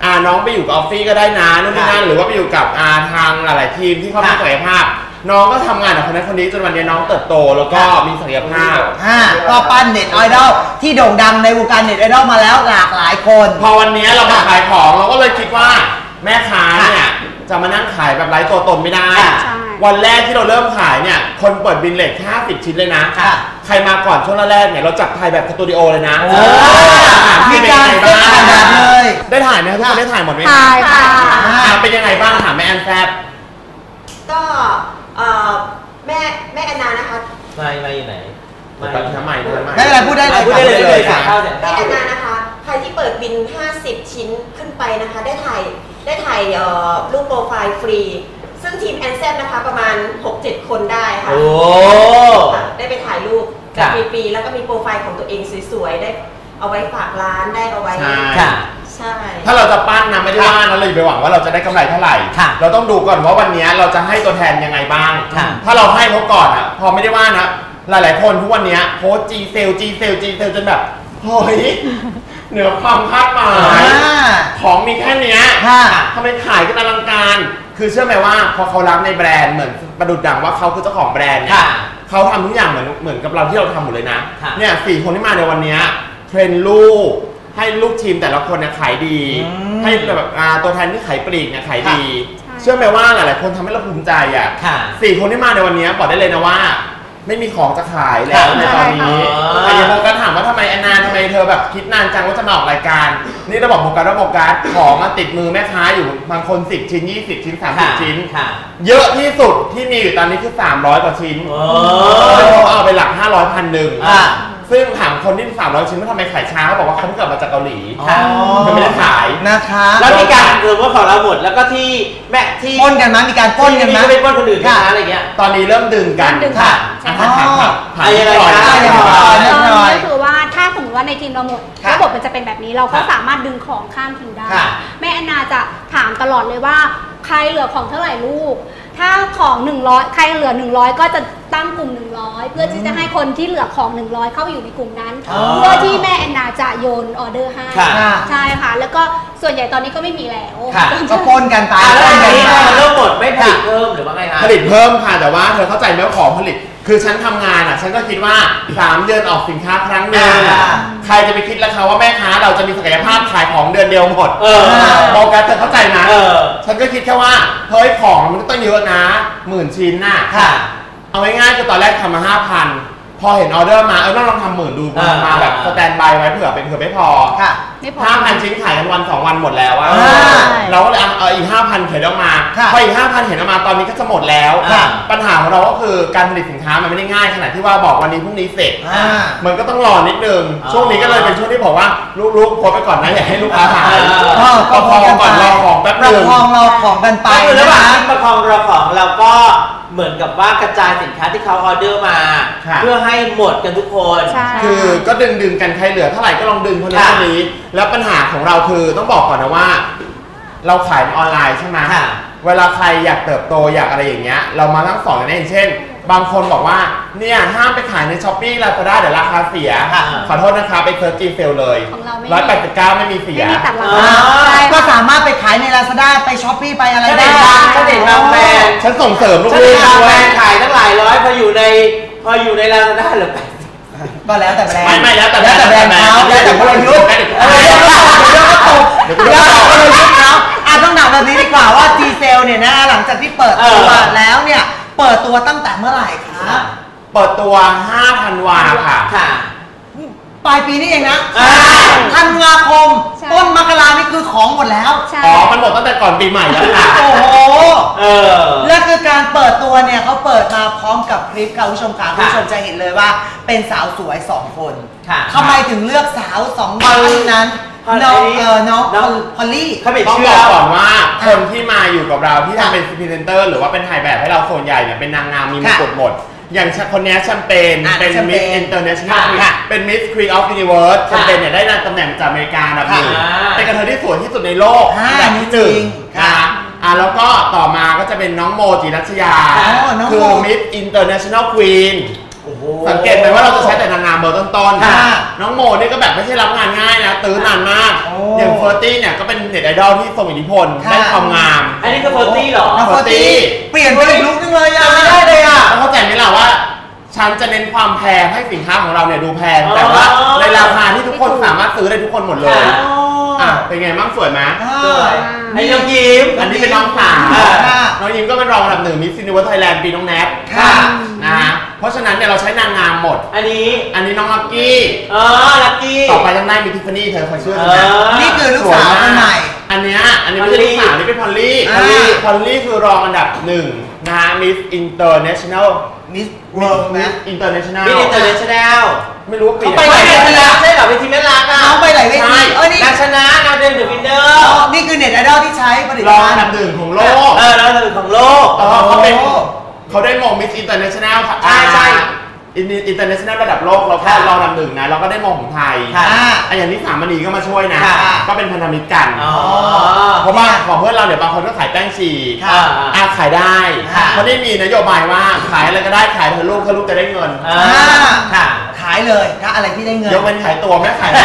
อ่าน้องไปอยู่กับออฟฟี่ก็ได้นะนู่นนี่นั่นหรือว่าไปอยู่กับอ่าทางหลายๆทีมที่เขามีศักยภาพน้องก็ทำงานกับคนนั้นคนนี้จนวันนี้น้องเติบโตแล้วก็มีศักยภาพก็ปั้นเน็ตไอดอลที่โด่งดังในวงการเน็ตไอดอลมาแล้วหลากหลายคนพอวันนี้เรามาขายของเราก็เลยคิดว่าแม่ค้าเนี่ยจะมานั่งขายแบบไร้ตัวตนไม่ได้วันแรกที่เราเริ่มขายเนี่ยคนเปิดบินเลทแค่ห้าสิบชิ้นเลยนะใครมาก่อนช่วงแรกเนี่ยเราจับถ่ายแบบสตูดิโอเลยนะมีการได้ถ่ายแบบเลยได้ถ่ายไหมทุกคนได้ถ่ายหมดไหมถ่ายค่ะเป็นยังไงบ้างถามแม่แอนแซบก็แม่แม่แอนนานะคะไม่ไม่อยู่ไหนไม่ทำไมทำไมได้อะไรพูดได้เลยพูดได้เลยค่ะแม่แอนนานะคะใครที่เปิดบินห้าสิบชิ้นขึ้นไปนะคะได้ถ่ายได้ถ่ายรูปโปรไฟล์ฟรีซึ่งทีมแอนแซมนะคะประมาณ หกเจ็ด คนได้ค่ะโอ้ได้ไปถ่ายรูปแบบฟรีๆแล้วก็มีโปรไฟล์ของตัวเองสวยๆได้เอาไว้ฝากร้านได้เอาไว้ใช่ถ้าเราจะปั้นนะไม่ได้ว่านะเราอย่าไปหวังว่าเราจะได้กำไรเท่าไหร่เราต้องดูก่อนว่าวันนี้เราจะให้ตัวแทนยังไงบ้างถ้าเราให้เขาก่อนอ่ะพอไม่ได้ว่านะหลายๆคนทุกวันนี้โพสจีเซลจีเซลจีเซลจนแบบเฮ้ยเหนือความคาดหมายของมีแค่นี้ทำไมขายกันอลังการคือเชื่อไหมว่าพอเขารักในแบรนด์เหมือนประดุจดังว่าเขาคือเจ้าของแบรนด์เนี่ยเขาทำทุกอย่างเหมือนเหมือนกับเราที่เราทำหมดเลยนะเนี่ยสี่คนที่มาในวันนี้เทรนลูกให้ลูกทีมแต่ละคนเนี่ยขายดีให้แบบตัวแทนที่ขายปลีกเนี่ยขายดีเชื่อไหมว่าหลายๆคนทำให้เราภูมิใจอ่ะสี่คนที่มาในวันนี้บอกได้เลยนะว่าไม่มีของจะขายแล้วในตอนนี้ไอ้โบกัสถามว่าทำไมแอนนาทำไมเธอแบบคิดนานจังว่าจะมาออกรายการนี่เราบอกโบกัสว่าโบกัสของมาติดมือแม่ค้าอยู่บางคนสิบชิ้นยี่สิบชิ้นสามสิบชิ้นเยอะที่สุดที่มีอยู่ตอนนี้คือสามร้อยกว่าชิ้นเขาเอาไปหลักห้าร้อยพันหนึ่งซึ่งถามคนที่สามร้อยชิ้นว่าทำไมขายช้าเขาบอกว่าเขาเพิ่งกลับมาจากเกาหลีเขาไม่ได้ขายนะคะแล้วมีการเออว่าของเราหมดแล้วก็ที่แม่ที่ป้นกันมั้ยมีการป้นกันมั้ยไม่ป้นคนอื่นนะอะไรเงี้ยตอนนี้เริ่มดึงกันค่ะถามถามถามอะไรหน่อยก็คือว่าถ้าสมมติว่าในทีมเราหมดระบบมันจะเป็นแบบนี้เราก็สามารถดึงของข้ามทีมได้แม่แอนนาจะถามตลอดเลยว่าใครเหลือของเท่าไหร่ลูกถ้าของหนึ่งร้อยใครเหลือหนึ่งร้อยก็จะตั้งกลุ่มหนึ่งร้อยเพื่อที่จะให้คนที่เหลือของหนึ่งร้อยเข้าไปอยู่ในกลุ่มนั้นเพื่อที่แม่แอนนาจะโยนออเดอร์ให้ใช่ค่ะแล้วก็ส่วนใหญ่ตอนนี้ก็ไม่มีแล้วก็ปนกันไปแล้วอันนี้มันเริ่มหมดไม่ผลิตเพิ่มหรือว่าไงคะผลิตเพิ่มค่ะแต่ว่าเธอเข้าใจไหมว่าของผลิตคือฉันทำงานอ่ะฉันก็คิดว่าสามเดือนออกสินค้าครั้งหนึ่งใครจะไปคิดราคาว่าแม่ค้าเราจะมีศักยภาพขายของเดือนเดียวหมดโบกัสเธอเข้าใจนะฉันก็คิดแค่ว่าเฮ้ยของมันต้องเยอะนะหมื่นชิ้นน่ะเอาง่ายๆคือตอนแรกทำมาห้าพันพอเห็นออเดอร์มาเออต้องลองทำหมื่นดูมาแบบสแตนบายไว้เผื่อเป็นเผื่อไม่พอห้าพันชิ้นขายกันวันสองวันหมดแล้วว่าเราก็เลยเอาอีกห้าพันเห็นออกมาพออีกห้าพันเห็นออกมาตอนนี้ก็จะหมดแล้วปัญหาของเราก็คือการผลิตสินค้ามันไม่ได้ง่ายขนาดที่ว่าบอกวันนี้พรุ่งนี้เสร็จมันก็ต้องรอนิดนึงช่วงนี้ก็เลยเป็นช่วงที่บอกว่าลูกๆโพสไปก่อนนะอย่าให้ลูกค้าหายก็พอก่อนรอของแป๊บนึงประคองรอของกันไปก็คือระหว่างที่ประคองรอของเราก็เหมือนกับว่ากระจายสินค้าที่เขาออเดอร์มาเพื่อให้หมดกันทุกคนคือก็ดึงดึงกันใครเหลือเท่าไหร่ก็ลองดึงคนนี้คนนี้แล้วปัญหาของเราคือต้องบอกก่อนนะว่าเราขายออนไลน์ใช่ไหมเวลาใครอยากเติบโตอยากอะไรอย่างเงี้ยเรามาทั้งสองอย่างนี้เช่นบางคนบอกว่าเนี่ยห้ามไปขายในช้อปปี้ลาซาด้าเดี๋ยวราคาเสียขอโทษนะคะไปเซิร์ชจีเซลเลยร้อยแปดสิบเก้าไม่มีเสียก็สามารถไปขายในลาซาด้าไปช้อปปี้ไปอะไรได้ก็เด็ดทำแบรนด์ฉันส่งเสริมลูกๆทำแบรนด์ขายตั้งหลายร้อยพออยู่ในพออยู่ในลาซาด้าเหลือแปดสิบก็แล้วแต่แบรนด์ไม่ไม่แล้วแต่แบรนด์แล้วแต่แบรนด์เขาแล้วแต่กลยุทธ์เออเดี๋ยวก็ตกเดี๋ยวก็ตกแล้วแต่กลยุทธ์เขาอ่ะต้องถามแบบนี้ดีกว่าว่าจีเซลเนี่ยนะหลังจากที่เปิดตัวแล้วเนี่ยเปิดตัวตั้งแต่เมื่อไหร่คะเปิดตัวห้าธันวาค่ะค่ะปลายปีนี้เองนะธันวาคมต้นมกรานี่คือของหมดแล้วอ๋อมันหมดตั้งแต่ก่อนปีใหม่แล้วค่ะโอ้โหเออและคือการเปิดตัวเนี่ยเขาเปิดมาพร้อมกับคลิปค่ะคุณผู้ชมค่ะคุณผู้ชมจะเห็นเลยว่าเป็นสาวสวยสองคนทำไมถึงเลือกสาวสองคนนั้นน้องเออน้องพอลลี่ต้องบอกก่อนว่าคนที่มาอยู่กับเราที่ทำเป็นพรีเซนเตอร์หรือว่าเป็นถ่ายแบบให้เราส่วนใหญ่เนี่ยเป็นนางงามมีมงกุฎหมดอย่างคนนี้แชมเปญเป็นมิสอินเตอร์เนชั่นแนลเป็นมิสควีนออฟยูนิเวิร์สแชมเปญเนี่ยได้ตำแหน่งจากอเมริกาอันดับหนึ่งเป็นกระเทยที่สวยที่สุดในโลกอันดับที่หนึ่งนะคะอ่าแล้วก็ต่อมาก็จะเป็นน้องโมจิรัชยาคือมิสอินเตอร์เนชั่นแนลควีนสังเกตไหมว่าเราจะใช้แต่นางงามเบอร์ต้นๆน้องโมนี่ก็แบบไม่ใช่รับงานง่ายนะตื้อนานมากอย่างเฟอร์ตี้เนี่ยก็เป็นเน็ตไอดอลที่ทรงอิทธิพลได้ความงามอันนี้ก็เฟอร์ตี้เหรอเฟอร์ตี้เปลี่ยนไปอีกลุคนึงเลยอ่ะไม่ได้เลยอ่ะเข้าใจไหมล่ะว่าฉันจะเน้นความแพงให้สินค้าของเราเนี่ยดูแพงแต่ว่าในราคาที่ทุกคนสามารถซื้อได้ทุกคนหมดเลยอ่ะเป็นไงบ้างสวยไหมสวยไอ้น้องยิ้มอันนี้เป็นน้องสาวน้องยิ้มก็เป็นรองอันดับหนึ่งมิสซินิเวิร์สไทยแลนด์ปีน้องแนทนะฮะเพราะฉะนั้นเนี่ยเราใช้นางงามหมดอันนี้อันนี้น้องลักกี้อ๋อลักกี้ต่อไปต้องได้มีทิฟฟานี่เธอคอยช่วยนะนี่คือลูกสาวคนใหม่อันนี้อันนี้ไม่ใช่ลูกสาวนี่เป็นพอลลี่พอลลี่คือรองอันดับหนึ่งนะฮะมิสอินเตอร์เนชั่นแนลมิสเวิลด์นะอินเตอร์เนชั่นแนลมิสอินเตอร์เนชั่นแนลไม่รู้ว่าปีเขาไปไหนกันแล้วใช่เหรอเวทีแม่รักอ่ะน้องไปไหนเวทีเออนี่นางชนะนางเดนเดอะวินเนอร์นี่คือเน็ตไอดอลที่ใช้ผลิตรองภัณฑ์อันดับหนึ่งของโลกเออรองอันดับหนึ่งของโลกเขาเป็นเขาได้มงมิสอินเตอร์เนชั่นแนลใช่ใช่อินเตอร์เนชั่นแนลระดับโลกเราแค่รองอันดับหนึ่งนะเราก็ได้มงของไทยอันอย่างนี้สามมณีก็มาช่วยนะก็เป็นพันธมิตรกันเพราะว่าของเพื่อนเราเดี๋ยวบางคนก็ขายแป้งฉีกอ่ะขายได้เขาได้มีนโยบายว่าขายอะไรก็ได้ขายเธอลูกเธอลูกจะได้เงินค่ะขายเลยถ้าอะไรที่ได้เงินยกเป็นขายตัวไม่ขาย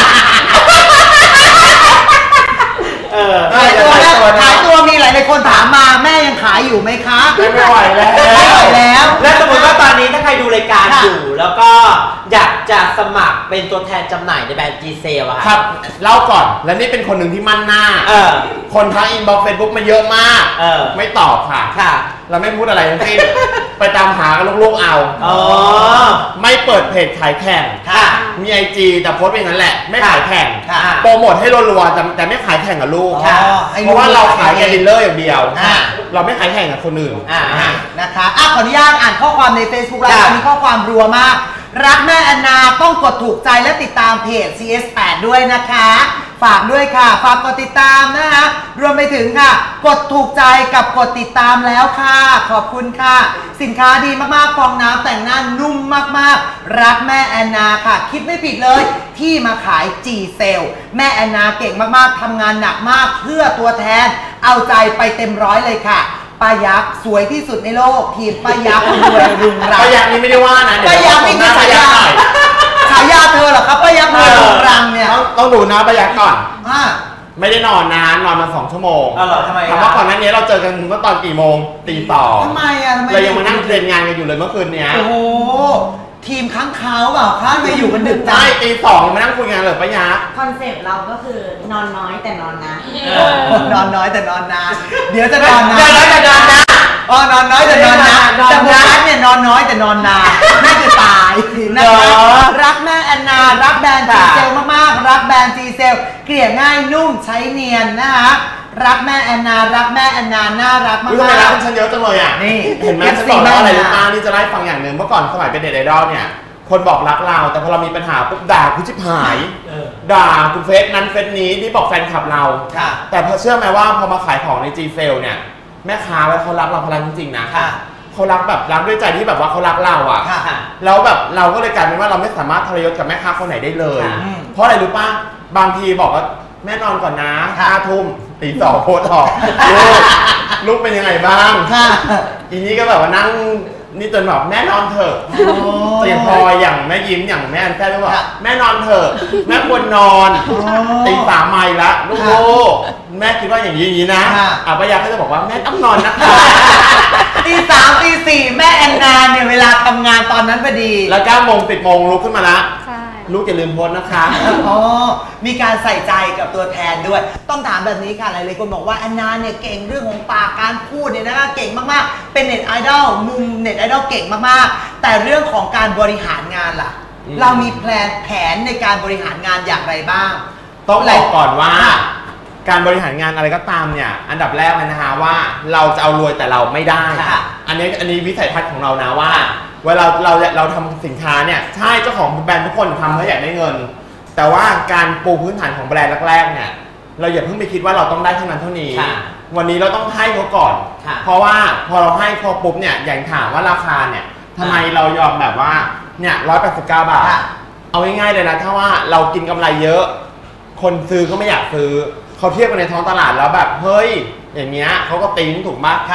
ขายตัวแล้วขายตัวมีหลายคนถามมาแม่ยังขายอยู่ไหมคะไม่ไหวแล้วไม่ไหวแล้วแล้วสมมติว่าตอนนี้ถ้าใครดูรายการอยู่แล้วก็อยากจะสมัครเป็นตัวแทนจำหน่ายในแบรนด์ G Cell อะครับเล่าก่อนและนี่เป็นคนหนึ่งที่มั่นหน้าคนทักอินบ็อกซ์เฟซบุ๊กมาเยอะมากไม่ตอบค่ะเราไม่พูดอะไรทั้งสิ้นไปตามหากับลูกๆเอาไม่เปิดเพจขายแข่งมีไอจีแต่โพสต์เป็นนั้นแหละไม่ขายแข่งโปรโมทให้รัวๆแต่ไม่ขายแข่งกับลูกเพราะว่าเราขายแค่ดีลเลอร์อย่างเดียวเราไม่ขายแข่งกับคนอื่นนะคะอ่ะขออนุญาตอ่านข้อความใน Facebook แล้วมีข้อความรัวมากรักแม่แอนนาต้องกดถูกใจและติดตามเพจ ซี เอส แปด ด้วยนะคะฝากด้วยค่ะฝากกดติดตามนะคะรวมไปถึงค่ะกดถูกใจกับกดติดตามแล้วค่ะขอบคุณค่ะสินค้าดีมากๆฟองน้ำแต่งหน้านุ่มมากๆรักแม่แอนนาค่ะคิดไม่ผิดเลยที่มาขาย G Cell แม่แอนนาเก่งมากๆทำงานหนักมากเพื่อตัวแทนเอาใจไปเต็มร้อยเลยค่ะป้ายักษ์สวยที่สุดในโลกทีมป้ายักษ์รวยรุงรังป้ายักษ์นี่ไม่ได้ว่านะป้ายักษ์นี่คือฉายาฉายาเธอเหรอครับป้ายักษ์รวยรุงรังเนี่ยต้องดูนะป้ายักษ์ก่อนไม่ได้นอนนานนอนมาสองชั่วโมงทำไมถามว่าก่อนหน้านี้เราเจอกันเมื่อตอนกี่โมงตีสองทำไมอ่ะทำไมเรายังมานั่งเรียนงานกันอยู่เลยเมื่อคืนนี้โอ้โหทีมค้างคาวเปล่าค้างไปอยู่กันดึกใช่ตีสองมานั่งคุยงานเลยป้ายักษ์คอนเซปต์เราก็คือนอนน้อยแต่นอนนะนอนน้อยแต่นอนนานเดี๋ยวจะนอนนานเดี๋ยวจะนอนนานอ๋อนอนน้อยแต่นอนนานแต่โบกัสเนี่ยนอนน้อยแต่นอนนานนั่นคือตายนะคะรักแม่แอนนารักแบรนด์ G Cell มากๆรักแบรนด์ G Cell เกลี่ยง่ายนุ่มใช้เนียนนะคะรักแม่แอนนารักแม่แอนนาน่ารักมากๆทำไมรักฉันเยอะจังเลยอ่ะนี่เห็นไหมฉันบอกแล้วอะไรรู้ป่ะนี่จะไล่ฟังอย่างหนึ่งเมื่อก่อนสมัยเป็นเด็กไอดอลเนี่ยคนบอกรักเราแต่พอเรามีปัญหาปุ๊บด่าคุณชิบหายด่าคุณเฟซนั้นเฟซนี้ที่บอกแฟนคลับเราแต่พอเชื่อไหมว่าพอมาขายของใน G Cell เนี่ยแม่ค้าเขารักเราพลังจริงๆนะเขารักแบบรักด้วยใจที่แบบว่าเขารักเราอ่ะแล้วแบบเราก็เลยกลายเป็นว่าเราไม่สามารถทรยศกับแม่ค้าคนไหนได้เลยเพราะอะไรรู้ป่ะบางทีบอกว่าแม่นอนก่อนนะห้าทุ่มตีสองโพสออกลูกลูกเป็นยังไงบ้างอีนี้ก็แบบว่านั่งนี่จนแบบแม่นอนเถอะแต่ยังพออย่างแม่ยิ้มอย่างแม่แค่ก็บอกแม่นอนเถอะแม่ควรนอนตีสามไมล์ละลูกแม่คิดว่าอย่างนี้อย่างนี้นะอ่ะป้ายักษ์ก็จะบอกว่าแม่ต้องนอนนะคะตีสามตีสี่แม่แอนนาเนี่ยเวลาทำงานตอนนั้นพอดีแล้วเก้าโมงสิบโมงลุกขึ้นมาละลูกอย่าลืมโพสนะคะอ๋อมีการใส่ใจกับตัวแทนด้วยต้องถามแบบนี้ค่ะหลายๆคนบอกว่าแอนนาเนี่ยเก่งเรื่องของปากการพูดเนี่ยนะคะเก่งมากๆเป็นเน็ตไอดอลมุมเน็ตไอดอลเก่งมากๆแต่เรื่องของการบริหารงานล่ะเรามีแผนแผนในการบริหารงานอย่างไรบ้างต้องบอกก่อนว่าการบริหารงานอะไรก็ตามเนี่ยอันดับแรกเลยนะคะว่าเราจะเอารวยแต่เราไม่ได้อันนี้อันนี้วิสัยทัศน์ของเรานะว่าเวลาเราเราทำสินค้าเนี่ยใช่เจ้าของแบรนด์ทุกคนทำเพราะอยากได้เงินแต่ว่าการปูพื้นฐานของแบรนด์แรกๆเนี่ยเราอย่าเพิ่งไปคิดว่าเราต้องได้เท่านั้นเท่านี้วันนี้เราต้องให้เขาก่อนเพราะว่าพอเราให้พอปุ๊บเนี่ยอย่างถามว่าราคาเนี่ยทำไมเรายอมแบบว่าเนี่ยร้อยแปดสิบเก้าบาทเอาง่ายๆเลยนะถ้าว่าเรากินกำไรเยอะคนซื้อก็ไม่อยากซื้อเขาเทียบกันในท้องตลาดแล้วแบบเฮ้ยอย่างเงี้ยเขาก็ติ้งถูกมากค่ะ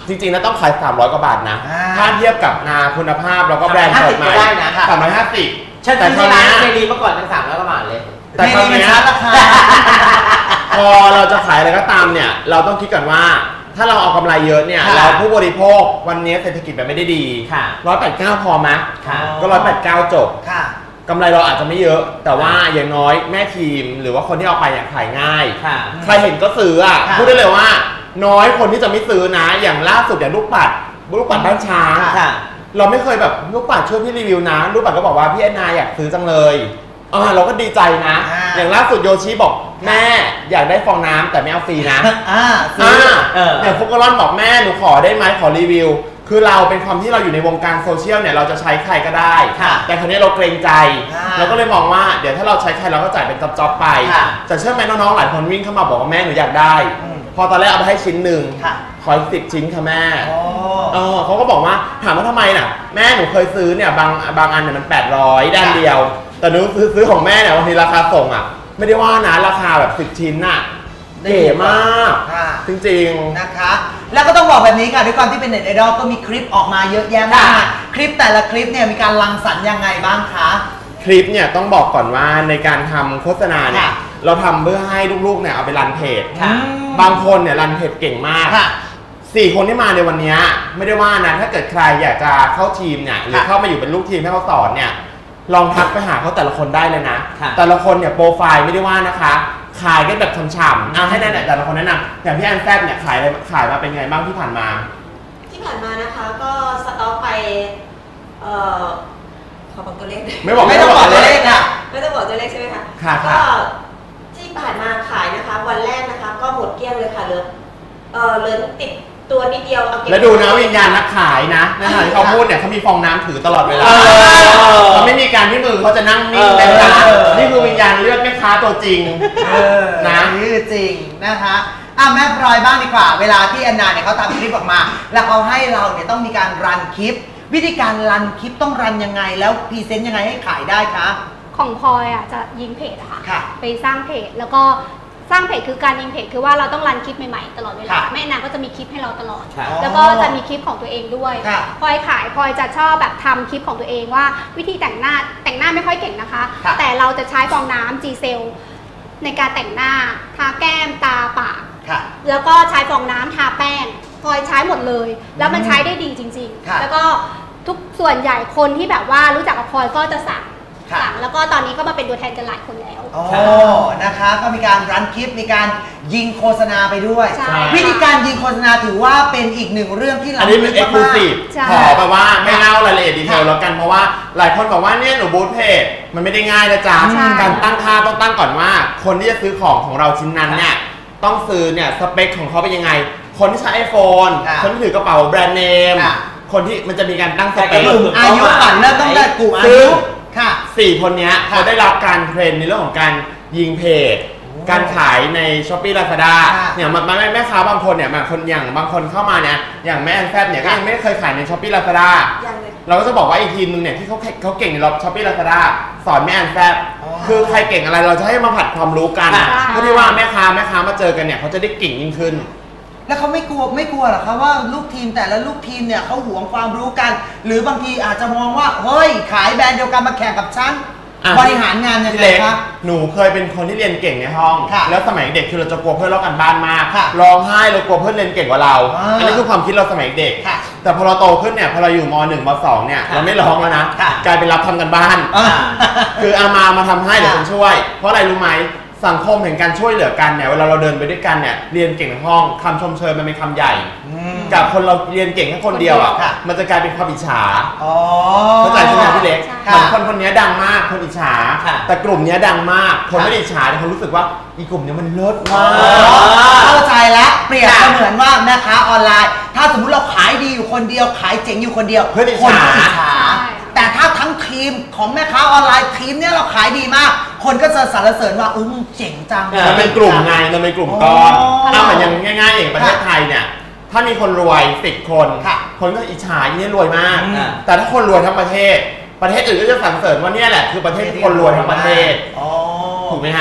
จริงๆนะต้องขายสามร้อยกว่าบาทนะถ้าเทียบกับนาคุณภาพแล้วก็แบรนด์เปิดใหม่สามร้อยห้าสิบแต่ตอนนี้เมลีเมื่อก่อนเป็นสามร้อยกว่าบาทเลยแต่ตอนนี้ราคาพอเราจะขายอะไรก็ตามเนี่ยเราต้องคิดก่อนว่าถ้าเราเอากำไรเยอะเนี่ยเราผู้บริโภควันนี้เศรษฐกิจแบบไม่ได้ดีร้อยแปดเก้าพอไหมก็ร้อยแปดเก้าจบกำไรเราอาจจะไม่เยอะแต่ว่าอย่างน้อยแม่ทีมหรือว่าคนที่เอาไปอยากขายง่ายใครเห็นก็ซื้ออ่ะพูดได้เลยว่าน้อยคนที่จะไม่ซื้อนะอย่างล่าสุดอย่างลูกปัดลูกปัดบ้านช้างเราไม่เคยแบบลูกปัดช่วยพี่รีวิวนะลูกปัดก็บอกว่าพี่แอนนาอยากซื้อจังเลยอ่าเราก็ดีใจนะอย่างล่าสุดโยชิบอกแม่อยากได้ฟองน้ำแต่ไม่เอาฟรีนะอ่าอย่างฟุกกะลอนบอกแม่หนูขอได้ไหมขอรีวิวคือเราเป็นความที่เราอยู่ในวงการโซเชียลเนี่ยเราจะใช้ใครก็ได้แต่คราวนี้เราเกรงใจเราก็เลยมองว่าเดี๋ยวถ้าเราใช้ใครเราก็จ่ายเป็นจ็อบๆไปแต่เชื่อไหมน้องๆหลายคนวิ่งเข้ามาบอกว่าแม่หนูอยากได้พอตอนแรกเอาไปให้ชิ้นหนึ่งขอสิบชิ้นค่ะแม่เออเขาก็บอกว่าถามว่าทำไมน่ะแม่หนูเคยซื้อเนี่ยบางบางอันเนี่ยมันแปดร้อยด้านเดียวแต่หนูซื้อซื้อของแม่เนี่ยบางทีราคาส่งอ่ะไม่ได้ว่านะราคาแบบสิบชิ้นน่ะเก๋มากจริงๆนะคะแล้วก็ต้องบอกแบบนี้ค่ะด้วยความที่เป็นเน็ตไอดอลก็มีคลิปออกมาเยอะแยะมากคลิปแต่ละคลิปเนี่ยมีการรังสรรค์ยังไงบ้างคะคลิปเนี่ยต้องบอกก่อนว่าในการทำโฆษณาเนี่ยเราทำเพื่อให้ลูกๆเนี่ยเอาไปรันเพจบางคนเนี่ยรันเพจเก่งมากสี่คนที่มาในวันนี้ไม่ได้ว่านะถ้าเกิดใครอยากจะเข้าทีมเนี่ยหรือเข้ามาอยู่เป็นลูกทีมให้เขาสอนเนี่ยลองทักไปหาเขาแต่ละคนได้เลยนะแต่ละคนเนี่ยโปรไฟล์ไม่ได้ว่านะคะขายกันแบบฉ่ำๆอ่ะให้แนะนำแต่ละคนแนะนำอย่างพี่แอนแซบเนี่ยขายอะไรขายมาเป็นไงบ้างที่ผ่านมาที่ผ่านมานะคะก็สต็อกไปเอ่อขอบอกตัวเลขไม่บอกไม่ต้องบอกตัวเลขค่ะไม่ต้องบอกตัวเลขใช่ไหมคะค่ะก็ที่ผ่านมาขายนะคะวันแรกนะคะก็หมดเกลี้ยงเลยค่ะเหลือเออเหลือติดตัวนิดเดียวแล้วดูนะวิญญาณนักขายนะนะที่เขาพูดเนี่ยเขามีฟองน้ำถือตลอดเวลาเขาไม่มีการที่มือเขาจะนั่งนิ่งเป็นนะนี่คือวิญญาณเลือดแม่ค้าตัวจริงนะนี่คือจริงนะคะอ่ะแม่พลอยบ้างดีกว่าเวลาที่แอนนาเนี่ยเขาทำคลิปออกมาแล้วเขาให้เราเนี่ยต้องมีการรันคลิปวิธีการรันคลิปต้องรันยังไงแล้วพรีเซนต์ยังไงให้ขายได้คะของพลอยอ่ะจะยิงเพจอะค่ะไปสร้างเพจแล้วก็สร้างเพจคือการยิงเพจคือว่าเราต้องรันคลิปใหม่ๆตลอดเวลาแม่นางก็จะมีคลิปให้เราตลอดแล้วก็จะมีคลิปของตัวเองด้วยพลอยขายพลอยจะชอบแบบทำคลิปของตัวเองว่าวิธีแต่งหน้าแต่งหน้าไม่ค่อยเก่งนะคะแต่เราจะใช้ฟองน้ำ จี เซล ในการแต่งหน้าทาแก้มตาปากแล้วก็ใช้ฟองน้ำทาแป้งพลอยใช้หมดเลยแล้วมันใช้ได้ดีจริงๆแล้วก็ทุกส่วนใหญ่คนที่แบบว่ารู้จักกับพลอยก็จะสั่งสั่งแล้วก็ตอนนี้ก็มาเป็นตัวแทนกันหลายคนแล้วโอ้นะคะก็มีการรันคลิปมีการยิงโฆษณาไปด้วยวิธีการยิงโฆษณาถือว่าเป็นอีกหนึ่งเรื่องที่เราอันนี้เป็นเอ็กซ์คลูซีฟขอแบบว่าไม่เล่ารายละเอียดดีเทลแล้วกันเพราะว่าหลายคนบอกว่าเนี่ยหนูบูธเพจมันไม่ได้ง่ายนะจ๊ะการตั้งค่าต้องตั้งก่อนว่าคนที่จะซื้อของของเราชิ้นนั้นเนี่ยต้องซื้อเนี่ยสเปคของเขาเป็นยังไงคนที่ใช้ ไอโฟน คนที่ถือกระเป๋าแบรนด์เนมคนที่มันจะมีการตั้งสเปคอายุก่อนเริ่มต้องได้กลุ่มอายุค่ะสี่คนนี้เขาได้รับการเทรนในเรื่องของการยิงเพจการขายใน ช้อปปี้ ลาซาด้า เนี่ยมันแม่แม่ค้าบางคนเนี่ยบางคนอย่างบางคนเข้ามาเนี่ยอย่างแม่แอนแฟบเนี่ยก็ยังไม่เคยขายใน ช้อปปี้ ลาซาด้า เราก็จะบอกว่าอีกทีมนึงเนี่ยที่เขาเขาเก่งในรอบ ช้อปปี้ ลาซาด้า สอนแม่แอนแฟบคือใครเก่งอะไรเราจะให้มาผัดความรู้กันเพื่อที่ว่าแม่ค้าแม่ค้ามาเจอกันเนี่ยเขาจะได้เก่งยิ่งขึ้นแล้วเขาไม่กลัวไม่กลัวหรอคะว่าลูกทีมแต่ละลูกทีมเนี่ยเขาหวงความรู้กันหรือบางทีอาจจะมองว่าเฮ้ยขายแบรนด์เดียวกันมาแข่งกับฉันบริหารงานยังไงคะหนูเคยเป็นคนที่เรียนเก่งในห้องแล้วสมัยเด็กคือเราจะกลัวเพื่อนลอกกันบ้านมากร้องไห้เรากลัวเพื่อนเรียนเก่งกว่าเราอันนี้คือความคิดเราสมัยเด็กแต่พอเราโตขึ้นเนี่ยพอเราอยู่มหนึ่งมสองเนี่ยเราไม่ร้องแล้วนะกลายเป็นรับทำกันบ้านคืออามามาทำให้เดี๋ยวผมช่วยเพราะอะไรรู้ไหมสังคมแห่งการช่วยเหลือกันเนี่ยเวลาเราเดินไปด้วยกันเนี่ยเรียนเก่งในห้องคำชมเชยมันเป็นคำใหญ่กับคนเราเรียนเก่งแค่คนเดียวอ่ะมันจะกลายเป็นความอิจฉาเข้าใจใช่ไหมพี่เล็กเหมือนคนคนนี้ดังมากคนอิจฉาแต่กลุ่มนี้ดังมากคนไม่อิจฉาเนี่ยเขารู้สึกว่าอีกลุ่มนี้มันเลิศมากเข้าใจแล้วเปรียบเสมือนว่าแม่ค้าออนไลน์ถ้าสมมติเราขายดีอยู่คนเดียวขายเจ๋งอยู่คนเดียวเพื่อนอิจฉาแต่ถ้าทั้งทีมของแม่ค้าออนไลน์ทีมเนี้ยเราขายดีมากคนก็จะสรรเสริญว่าอุ้มเจ๋งจังมันเป็นกลุ่มไงมันเป็นกลุ่มก้อนเอาเหมือนอย่างง่ายๆอย่างประเทศไทยเนี่ยถ้ามีคนรวยสิบคนคนก็อิจฉาอย่างนี้รวยมากแต่ถ้าคนรวยทั้งประเทศประเทศอื่นก็จะสรรเสริญว่าเนี่ยแหละคือประเทศคนรวยทั้งประเทศถูกไหมฮะ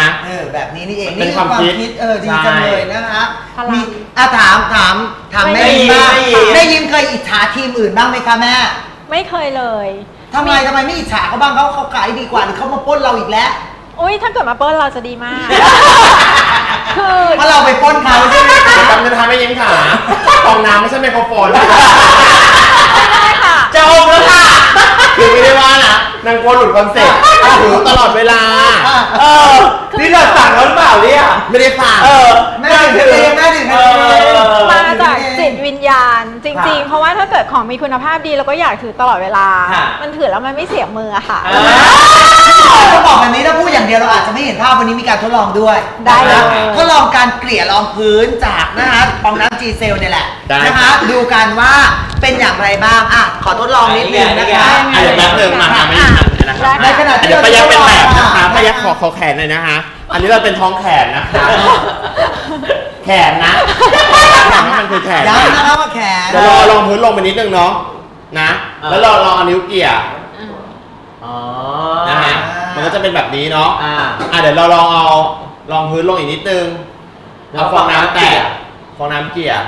ดแบบนี้นี่เองเป็นนี่ความคิดเออดีจังเลยนะคะพลังมีอ่ะถามถามถามแม่ยิ้มบ้างแม่ยิ้มเคยอิจฉาทีมอื่นบ้างไหมคะแม่ไม่เคยเลยทำไมทำไมไม่อิจฉาเขาบ้างเขาเขาขายดีกว่าหรือเขามาปล้นเราอีกแล้วอุ้ยถ้าเกิดมาเปิ้ลเราจะดีมาก คือเพราะเราไปปล้นเขาใช่ไหมคะเดี๋ยวกำลังจะทำให้ยิ้มขาฟองน้ำไม่ใช่ไมโครโฟนไม่ได้ค่ะจะอมแล้วค่ะคือไม่ได้ว่านะนางกลัวหลุดคอนเซ็ปต์ถือตลอดเวลาเออนี่เราสั่งเขาหรือเปล่าเนี่ยไม่ได้ฟังเออแม่ถึงเองแม่ถึงเองมาจากจิตวิญญาณจริงๆ เพราะว่าถ้าเกิดของมีคุณภาพดีเราก็อยากถือตลอดเวลาค่ะมันถือแล้วมันไม่เสียมืออะค่ะต้องบอกแบบนี้ถ้าพูดอย่างเดียวเราอาจจะไม่เห็นภาพวันนี้มีการทดลองด้วยได้เลยทดลองการเกลี่ยรองพื้นจากนะคะฟองน้ำ G Cell เนี่ยแหละได้นะคะดูกันว่าเป็นอย่างไรบ้างอ่ะขอทดลองนิดนึงนะคะอ่ะเดี๋ยวแป๊บนึงมาค่ะไม่ทันนะครับในขณะที่เดี๋ยวพยักเป็นแบบนะคะเราพยักขอขอแขนหน่อยนะคะ อันนี้เราเป็นท้องแขนนะคะ แขนนะแขนมันคือแขนย้ำนะคะว่าแขนเดี๋ยวรอลองพื้นลงไปนิดนึงเนาะนะ แล้วเราลองเอานิ้วเกี่ยอ๋อนะฮะมันก็จะเป็นแบบนี้เนาะอ่าอ่ะเดี๋ยวเราลองเอาลองพื้นลงอีกนิดนึงเอาฟองน้ำแตะฟองน้ำเกี่ย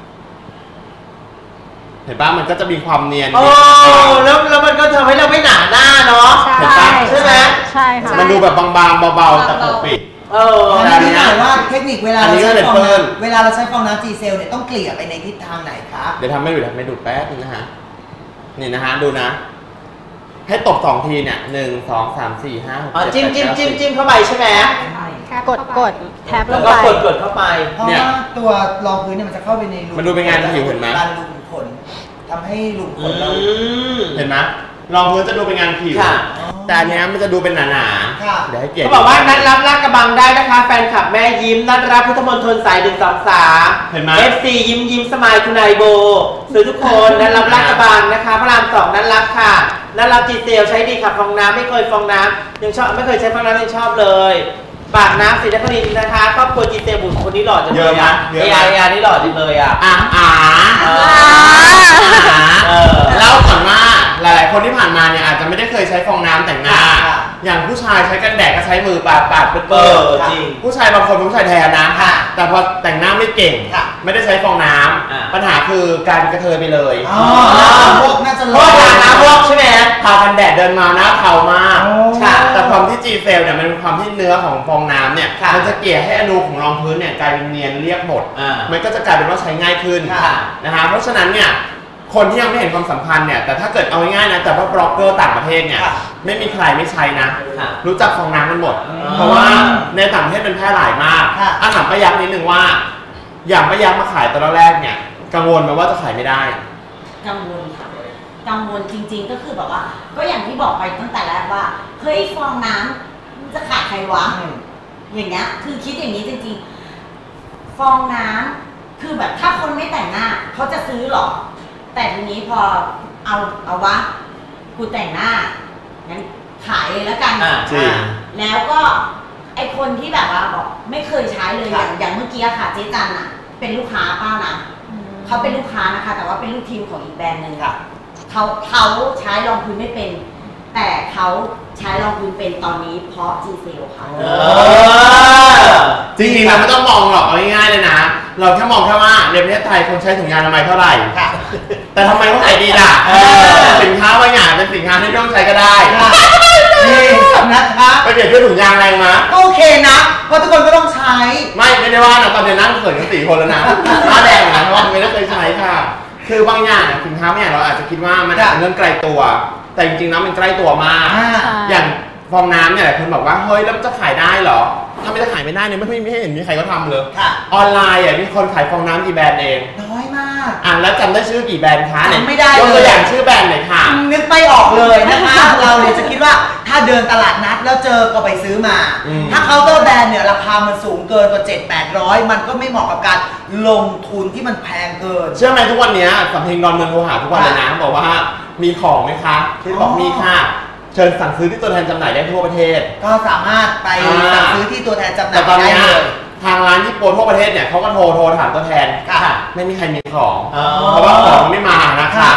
เห็นป่ะมันก็จะมีความเนียนโอ้แล้วแล้วมันก็ทำให้เราไม่หนาหน้าเนาะเห็นป่ะใช่ไหมใช่ค่ะมันดูแบบบางๆเบาๆแต่ปกปิดเอออันนี้หน่อยว่าเทคนิคเวลาอันเรานี้ก็ใช้เป็นฟองเปิ้ลน้ำเวลาเราใช้ฟองน้ำ G Cell เนี่ยต้องเกลี่ยไปในทิศทางไหนคะเดี๋ยวทำให้ดูทำให้ดูแป๊บนึงนะฮะนี่นะฮะดูนะ ให้ตบสองทีเนี่ยหนึ่งสองสามสี่ห้าหกอ๋อเจ็ดจิ้มแปดจิ้มเก้าจิ้มสิบจิ้มเข้าไปใช่ไหมกดกดแท็บลแล้วงก็ไปกดกดเข้าไปเพราะว่าตัวรองพื้นเนี่ยมันจะเข้าไปในรูมันดูเป็นงานผิวเห็นไหมการรูขุมขนทำให้รูขุมขนเราเห็นไหมรองพื้นจะดูเป็นงานผิวค่ะแต่อันเนี้ยมันจะดูเป็นหนาค่ะๆเดี๋ยวให้เกียรติเขาบอกว่านัดรับลาดกระบังได้นะคะ แฟนคลับแม่ยิ้มนัดรับพุทธมณฑลสายหนึ่งสองสามเห็นไหมเอฟซียิ้มยิ้มสมายคุณนายโบซื้อทุกคนนัดรับลาดกระบังนะคะพระรามสองนัดรับค่ะนัดรับจีเซลใช้ดีขับฟองน้ำไม่เคยฟองน้ำยังชอบไม่เคยใช้ฟองน้ำยังชอบเลยปากน้ำศรีนครินทร์นะคะครอบครัวจีเซลบุตรคนนี้หล่อจังเลยอ่ะเอไออาร์นี่หล่อจังเลยอ่ะอ่ะอ่าเออเออเล่าก่อนว่าหลายๆคนที่ผ่านมาเนี่ยอาจจะไม่ได้เคยใช้ฟองน้ำแต่งหน้าค่ะอย่างผู้ชายใช้กันแดดก็ใช้มือปาดปาดเปิดเอเปิดอจริงผู้ชายบางคนเป็นผู้ชายแทนนะค่ะแต่พอแต่งหน้าไม่เก่งค่ะไม่ได้ใช้ฟองน้อ่าำปัญหาคือกลายเป็นกระเทยไปเลยอ๋อพวกน่าจะเพราะว่าทาน้ำพวกใช่ไหมทากันแดดเดินมาหน้าเทามากโอ้ค่ะแต่ความที่ G Cell เนี่ยมันเป็นความที่เนื้อของฟองน้ำเนี่ยค่ะมันจะเกลี่ยให้อนูของรองพื้นเนี่ยกลายเป็นเนียนเรียบหมดอ่ามันก็จะกลายเป็นว่าใช้ง่ายขึ้นค่ะนะฮะเพราะฉะนั้นเนี่ยคนที่ยังไม่เห็นความสำคัญเนี่ยแต่ถ้าเกิดเอาง่ายๆนะแต่ว่าบล็อกเกอร์ต่างประเทศเนี่ยค่ะไม่มีใครไม่ใช้นะค่ะรู้จักฟองน้ำกันหมดอ๋อเพราะว่าในต่างประเทศเป็นแพร่หลายมากค่ะอาถามป้ายักษ์นิดนึงว่า อย่างป้ายักษ์มาขายตอนแรกเนี่ยกังวลไหมว่าจะขายไม่ได้กังวลค่ะกังวลจริงๆก็คือแบบว่า ก็อย่างที่บอกไปตั้งแต่แรกว่าเฮ้ยฟองน้ำมันจะขายใครวะอืมอย่างเงี้ยคือคิดอย่างนี้จริงๆ ฟองน้ำคือแบบถ้าคนไม่แต่งหน้าเขาจะซื้อหรอ แต่ทีนี้พอเอาเอาวะกูแต่งหน้างั้นขายเลยแล้วกันอ่าจริงแล้วก็ไอคนที่แบบว่าบอกไม่เคยใช้เลยอค่ะย่างอย่างเมื่อกี้อะค่ะเจ๊จันอะเป็นลูกค้าป้านะเขาเป็นลูกค้านะคะ แต่ว่าเป็นลูกทีมของอีกแบรนด์หนึ่งค่ะเขาเขาใช้รองพื้นไม่เป็น แต่เขาใช้รองพื้นเป็นตอนนี้เพราะ G Cell ค่ะเออจริงๆเราไม่ต้องมองหรอกเอาง่ายๆเลยนะ เราแค่มองแค่ว่าในประเทศไทยคนใช้ถุงยางอนามัยเท่าไหร่ค่ะแต่ทำไมเขาขายดีล่ะเออสินค้าบางอย่างเป็นสินค้าที่ไม่ต้องใช้ก็ได้นี่นะคะไปเปลี่ยนเครื่องถุงยางอะไรมาก็โอเคนะเพราะทุกคนก็ต้องใช้ไม่ไม่ได้ว่านะตอนนี้นั่งเขินกันสี่คนแล้วนะหน้าแดงนะเพราะว่าไม่ได้เคยใช้ค่ะ คือบางอย่างสินค้าบางอย่างเราอาจจะคิดว่ามันอาจจะเป็นเรื่องไกลตัว แต่จริงๆแล้วมันใกล้ตัวมากอ่าอย่างฟองน้ำเนี่ยหลายคนบอกว่าเฮ้ยแล้วมันจะขายได้เหรอถ้าไม่จะขายไม่ได้เนี่ยไม่ไม่ไม่เห็นมีใครก็ทำเลยค่ะออนไลน์อ่ะมีคนขายฟองน้ำกี่แบรนด์เองน้อยมากอ่ะแล้วจำได้ชื่อกี่แบรนด์คะเนี่ยจำไม่ได้ยกตัวเลยอย่างชื่อแบรนด์หน่อยค่ะนึกไม่ออกเลยนะคะ เราเลยจะคิดว่าถ้าเดินตลาดนัดแล้วเจอก็ไปซื้อมาอืมถ้าเคาน์เตอร์แบรนด์เนี่ยราคามันสูงเกินกว่าเจ็ดแปดร้อยมันก็ไม่เหมาะกับการลงทุนที่มันแพงเกินเชื่อไหมทุกวันเนี้ยสำเพ็งดอนเมืองโทรหาทุกวันเลยนะบอกว่ามีของไหมคะที่บอกมีค่ะเชิญสั่งซื้อที่ตัวแทนจำหน่ายได้ทั่วประเทศก็สามารถไปอ่าสั่งซื้อที่ตัวแทนจำหแต่น่ายตอนได้เนี้ยเลยทางร้านญี่ปุ่นทั่วประเทศเนี่ยเขาก็โทรโทรถามตัวแทนค่ะไม่มีใครมีของอ๋อเพราะว่าของมันไม่มานะคะค่ะ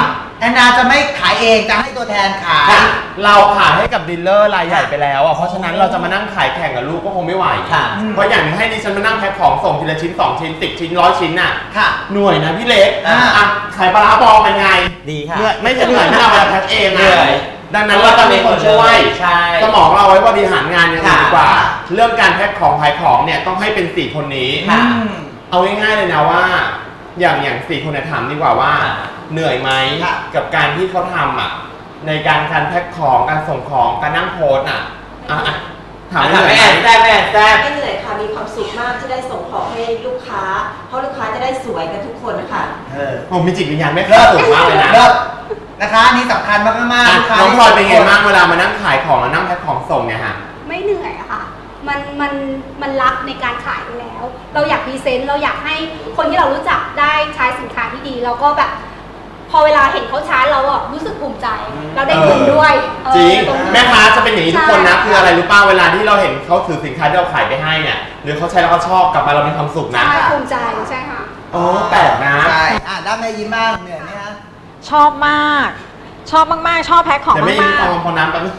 แอนนาจะไม่ขายเองจะให้ตัวแทนขายเราขายให้กับดีลเลอร์รายใหญ่ไปแล้วอ่ะเพราะฉะนั้นเราจะมานั่งขายแข่งกับลูกก็คงไม่ไหวเพราะอย่างนี้ให้ดิฉันมานั่งแพ็คของส่งทีละชิ้นสองชิ้นสิบชิ้นร้อยชิ้นน่ะหน่วยนะพี่เล็กอ่ะขายปลาร้าบองเป็นไงดีค่ะไม่ใช่เหนื่อยไม่เอามาแพ็คเองนะดังนั้นเราต้องมีคนช่วยสมองเราไว้บริหารงานยังไงดีกว่าเรื่องการแพ็คของขายของเนี่ยต้องให้เป็นสี่คนนี้เอาง่ายๆเลยนะว่าอย่างอย่างสี่คนเนี่ยถามดีกว่าว่าเหนื่อยไหมกับการที่เขาทำอ่ะในการการแพ็คของการส่งของการนั่งโพสอ่ะอ่ะถามเหนื่อยไหมแซ่บแม่แซ่บไม่เหนื่อยค่ะมีความสุขมากที่ได้ส่งของให้ลูกค้าเพราะลูกค้าจะได้สวยกันทุกคนนะคะเออผมมีจิตวิญญาณไม่ค่าสูงมากเลยนะนะคะอันนี้สำคัญมากมากน้องพลอยเป็นไงบ้างเวลามานั่งขายของแล้วนั่งแพ็คของส่งเนี่ยฮะไม่เหนื่อยอะค่ะมันมันมันรักในการขายอยู่แล้ว เราอยากพรีเซนต์เราอยากให้คนที่เรารู้จักได้ใช้สินค้าที่ดีเราก็แบบพอเวลาเห็นเขาใช้เราอะรู้สึกภูมิใจเราได้เงินด้วยจริงแม่ค้าจะเป็นอย่างนี้ทุกคนนะคืออะไรรู้ป่าเวลาที่เราเห็นเขาถือสินค้าที่เราขายไปให้เนี่ยหรือเขาใช้แล้วเขาชอบกลับมาเรามีความสุขนะใช่ภูมิใจใช่ค่ะอ๋อแปลกนะใช่อ่ะด้านในยิ้มมากเหนื่อยไหมฮะชอบมากชอบมากๆชอบแพ็คของมากๆเดี๋ยวไม่ยิ้มฟองฟองน้ำแป๊บนึง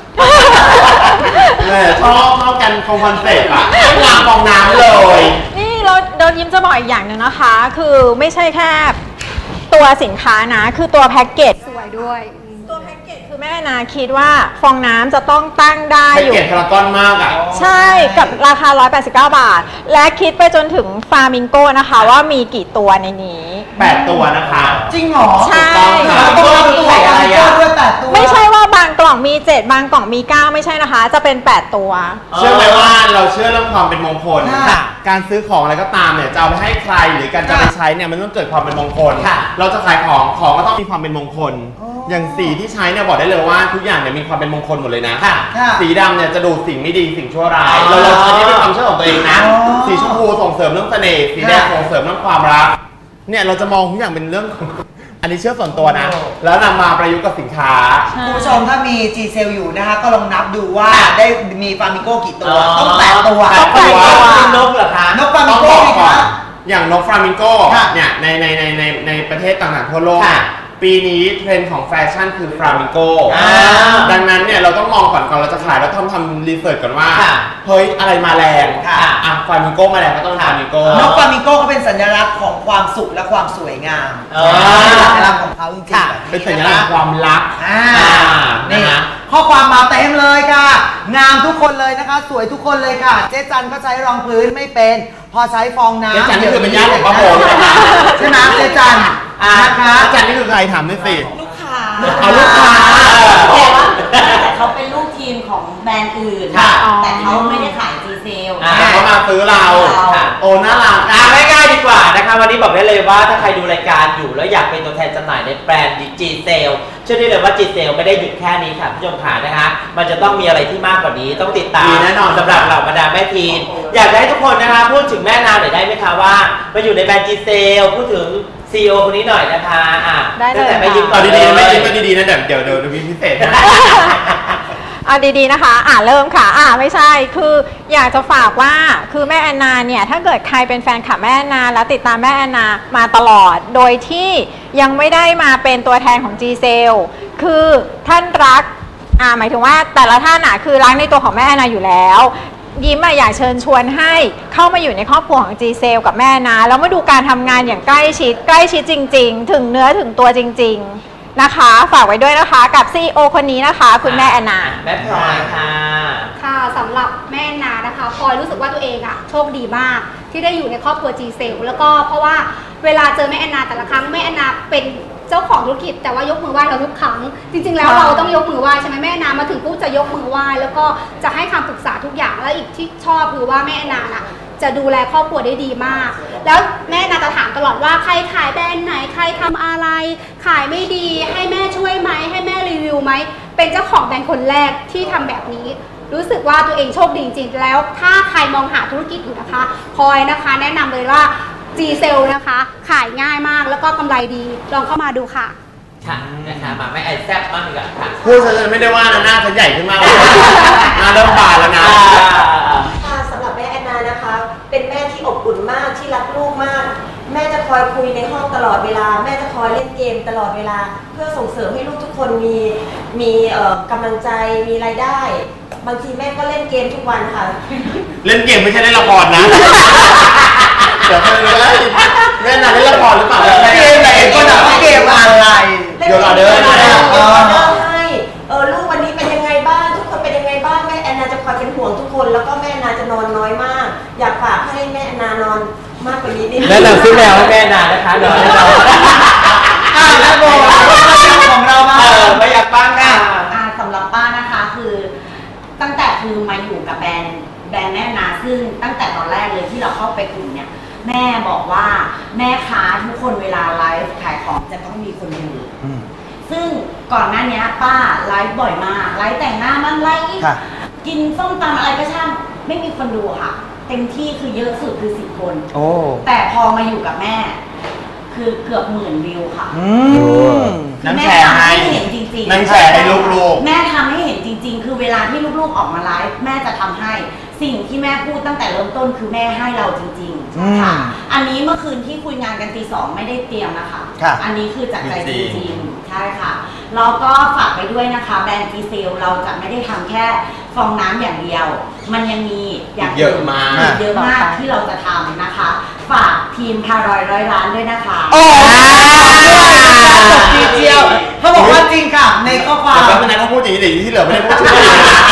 ชอบชอบกันคงคอนเซ็ปต์อะวางฟองน้ำเลยนี่เราโดนยิ้มจะบอกอีกอย่างหนึ่งนะคะคือไม่ใช่แค่ตัวสินค้านะคือตัวแพ็กเกจสวยด้วยตัวแพ็กเกจคือแม่นาคิดว่าฟองน้ำจะต้องตั้งได้อยู่แพ็กเกจพารากอนมากอ่ะใช่กับราคาหนึ่งร้อยแปดสิบเก้าบาทและคิดไปจนถึงฟามิงโก้นะคะว่ามีกี่ตัวในนี้แปดตัวนะคะจริงเหรอใช่ตัวตัวอะไรอ่ะด้วยแปดตัวไม่ใช่ว่าบางกล่องมีเจ็ดบางกล่องมีเก้าไม่ใช่นะคะจะเป็นแปดตัวเชื่อไหมว่าเราเชื่อเรื่องความเป็นมงคลการซื้อของอะไรก็ตามเนี่ยจะเอาไปให้ใครหรือการจะไปใช้เนี่ยมันต้องเกิดความเป็นมงคลเราจะขายของของก็ต้องมีความเป็นมงคลอย่างสีที่ใช้เนี่ยบอกได้เลยว่าทุกอย่างเนี่ยมีความเป็นมงคลหมดเลยนะสีดำเนี่ยจะดูสิ่งไม่ดีสิ่งชั่วร้ายเราเราใช้ที่เป็นความเชื่อของตัวเองนะสีชมพูส่งเสริมเรื่องเสน่ห์สีแดงส่งเสริมเรื่องความรักเนี่ยเราจะมองทุกอย่างเป็นเรื่องอันนี้เชื่อส่วนตัวนะแล้วนำมาประยุกต์กับสินค้าคุณผู้ชมถ้ามี G Cell อยู่นะคะก็ลองนับดูว่าได้มีฟามิโก้กี่ตัวต้องแปดตัวต้องแปดตัวนกเหรอคะนกฟามิโก้อย่างนกฟลามิงโก้เนี่ยในในในในในประเทศต่างๆทั่วโลกปีนี้เทรนด์ของแฟชั่นคือฟลามิงโก้ดังนั้นเนี่ยเราต้องมองก่อนก่อนเราจะขายเราต้องทำรีเสิร์ชก่อนว่าเฮ้ยอะไรมาแรงอ่ะฟลามิงโก้มาแรงก็ต้องฟลามิงโก้นกฟลามิงโก้ก็เป็นสัญลักษณ์ของความสุขและความสวยงามสัญลักษณ์ของเขาจริงๆเป็นสัญลักษณ์ความรักนี่ข้อความมาเต็มเลยค่ะงามทุกคนเลยนะคะสวยทุกคนเลยค่ะเจ๊จันก็ใช้รองพื้นไม่เป็นพอใช้ฟองน้ำเจ๊จันนี่คือเป็นญาติของป้าโบใช่ไหมเจ๊จันนะคะเจ๊จันนี่คือใครถามด้วยสิลูกค้าเอาลูกค้าแต่ว่าแต่เขาเป็นลูกทีมของแบรนด์อื่นแต่เขาไม่ได้ขายจีเซลเขามาซื้อเราโอ้น่ารักง่ายๆดีกว่านะคะวันนี้บอกได้เลยว่าถ้าใครดูรายการอยู่แล้วอยากเป็นตัวแทนจำหน่ายในแบรนด์จีเซลเชื่อได้เลยว่าจีเซลไม่ได้หยุดแค่นี้ค่ะผู้ชมขานะคะมันจะต้องมีอะไรที่มากกว่านี้ต้องติดตามแน่นอนสำหรับเหล่าบรรดาแม่ทีมอยากให้ทุกคนนะคะพูดถึงแม่นางหน่อยได้ไหมคะว่ามาอยู่ในแบรนด์จีเซลพูดถึงซีอีโอคนนี้หน่อยนะคะอ่ะได้เลยแต่ไม่ยิ้มก่อนดีๆไม่ยิ้มก็ดีๆนะเดี๋ยวเดี๋ยวเดี๋ยวมีพิเศษนะเอาดีๆนะคะอ่าเริ่มค่ะอ่าไม่ใช่คืออยากจะฝากว่าคือแม่แอนนาเนี่ยถ้าเกิดใครเป็นแฟนคลับแม่แอนนาแล้วติดตามแม่แอนนามาตลอดโดยที่ยังไม่ได้มาเป็นตัวแทนของ G Cell คือท่านรักอ่าหมายถึงว่าแต่ละท่านอ่ะคือรักในตัวของแม่แอนนาอยู่แล้วยิ้มอยากเชิญชวนให้เข้ามาอยู่ในครอบครัวของ G Cell กับแม่นะแล้วมาดูการทำงานอย่างใกล้ชิดใกล้ชิดจริงๆถึงเนื้อถึงตัวจริงๆนะคะฝากไว้ด้วยนะคะกับ ซี อี โอ คนนี้นะคะคุณแม่แอนนาแม่พลอยค่ะค่ะสำหรับแม่แอนนานะคะพลอยรู้สึกว่าตัวเองอะโชคดีมากที่ได้อยู่ในครอบครัว G Cell แล้วก็เพราะว่าเวลาเจอแม่แอนนาแต่ละครั้งแม่แอนนาเป็นเจ้าของธุรกิจแต่ว่ายกมือไหว้เราทุกครั้งจริงๆแล้วเราต้องยกมือไหว้ใช่ไหมแม่แอนนามาถึงปุ๊บจะยกมือไหว้แล้วก็จะให้คำปรึกษาทุกอย่างแล้วอีกที่ชอบคือว่าแม่แอนนาน่ะจะดูแลครอบครัวได้ดีมากแล้วแม่นาจะถามตลอดว่าใครขายแบรนด์ไหนใครทำอะไรขายไม่ดีให้แม่ช่วยไหมให้แม่รีวิวไหมเป็นเจ้าของแบรนด์คนแรกที่ทำแบบนี้รู้สึกว่าตัวเองโชคดีจริงๆแล้วถ้าใครมองหาธุรกิจอยู่นะคะพลอยนะคะแนะนำเลยว่า G Cell นะคะขายง่ายมากแล้วก็กำไรดีลองเข้ามาดูค่ะค่ะนะคะมาไม่ไอแซ่บมากเลยค่ะพูดฉันไม่ได้ว่านะหน้าฉันใหญ่ขึ้นมากเลยหน้าเริ่มบานแล้วนะค่ะสำหรับแม่แอนนานะคะเป็นแม่ที่อบอุ่นมากที่รักลูกมากแม่จะคอยคุยในห้องตลอดเวลาแม่จะคอยเล่นเกมตลอดเวลาเพื่อส่งเสริมให้ลูกทุกคนมีมีเอ่อกำลังใจมีรายได้บางทีแม่ก็เล่นเกมทุกวันค่ะเล่นเกมไม่ใช่เล่นละครนะเดี๋ยวเลยแม่น่ะเล่นละครหรือเปล่าเกมไหนก็หนักเกมอะไรเดี๋ยวเราเดินให้เออลูกวันนี้เป็นยังไงบ้างทุกคนเป็นยังไงบ้างแม่แอนนาจะคอยเป็นห่วงทุกคนแล้วก็แม่แอนนาจะนอนน้อยมากอยากฝากให้แม่แอนนานอนมากกว่านี้นิดนึงแล้วเราซื้อแมวให้แม่แอนนานะคะนอนให้เราอ่าแล้วโบของเรามาไม่อยากฟังค่ะสำหรับป้านะคะคือตั้งแต่คือมาอยู่กับแบรนด์แบรนด์แม่นาซึ่งตั้งแต่ตอนแรกเลยที่เราเข้าไปกลุ่มเนี่ยแม่บอกว่าแม่ค้าทุกคนเวลาไลฟ์ขายของจะต้องมีคนดูซึ่งก่อนหน้านี้ป้าไลฟ์บ่อยมากไลฟ์แต่งหน้าบ้างไลฟ์กินส้มตำอะไรก็ช่างไม่มีคนดูค่ะเต็มที่คือเยอะสุดคือสิบคนแต่พอมาอยู่กับแม่คือเกือบหมื่นวิวค่ะนั่งแชร์ให้เห็นจริงๆนั่งแชร์ให้ลูกๆแม่ทำให้เห็นจริงๆคือเวลาที่ลูกๆออกมาไลฟ์แม่จะทำให้สิ่งที่แม่พูดตั้งแต่เริ่มต้นคือแม่ให้เราจริงๆค่ะอันนี้เมื่อคืนที่คุยงานกันตีสองไม่ได้เตรียมนะคะอันนี้คือจากใจจริงๆใช่ค่ะแล้วก็ฝากไปด้วยนะคะแบรนด์จีเซลเราจะไม่ได้ทำแค่ฟองน้ำอย่างเดียวมันยังมีอย่างเยอะมากเยอะมากที่เราจะทำนะคะฝากทีมพารอยร้อยล้านด้วยนะคะโอ้จริงเจียวเขาบอกว่าจริงค่ะในข้อความแล้วนั้นเขาพูดอย่างนี้ที่เหลือไม่ได้พูดชื่อ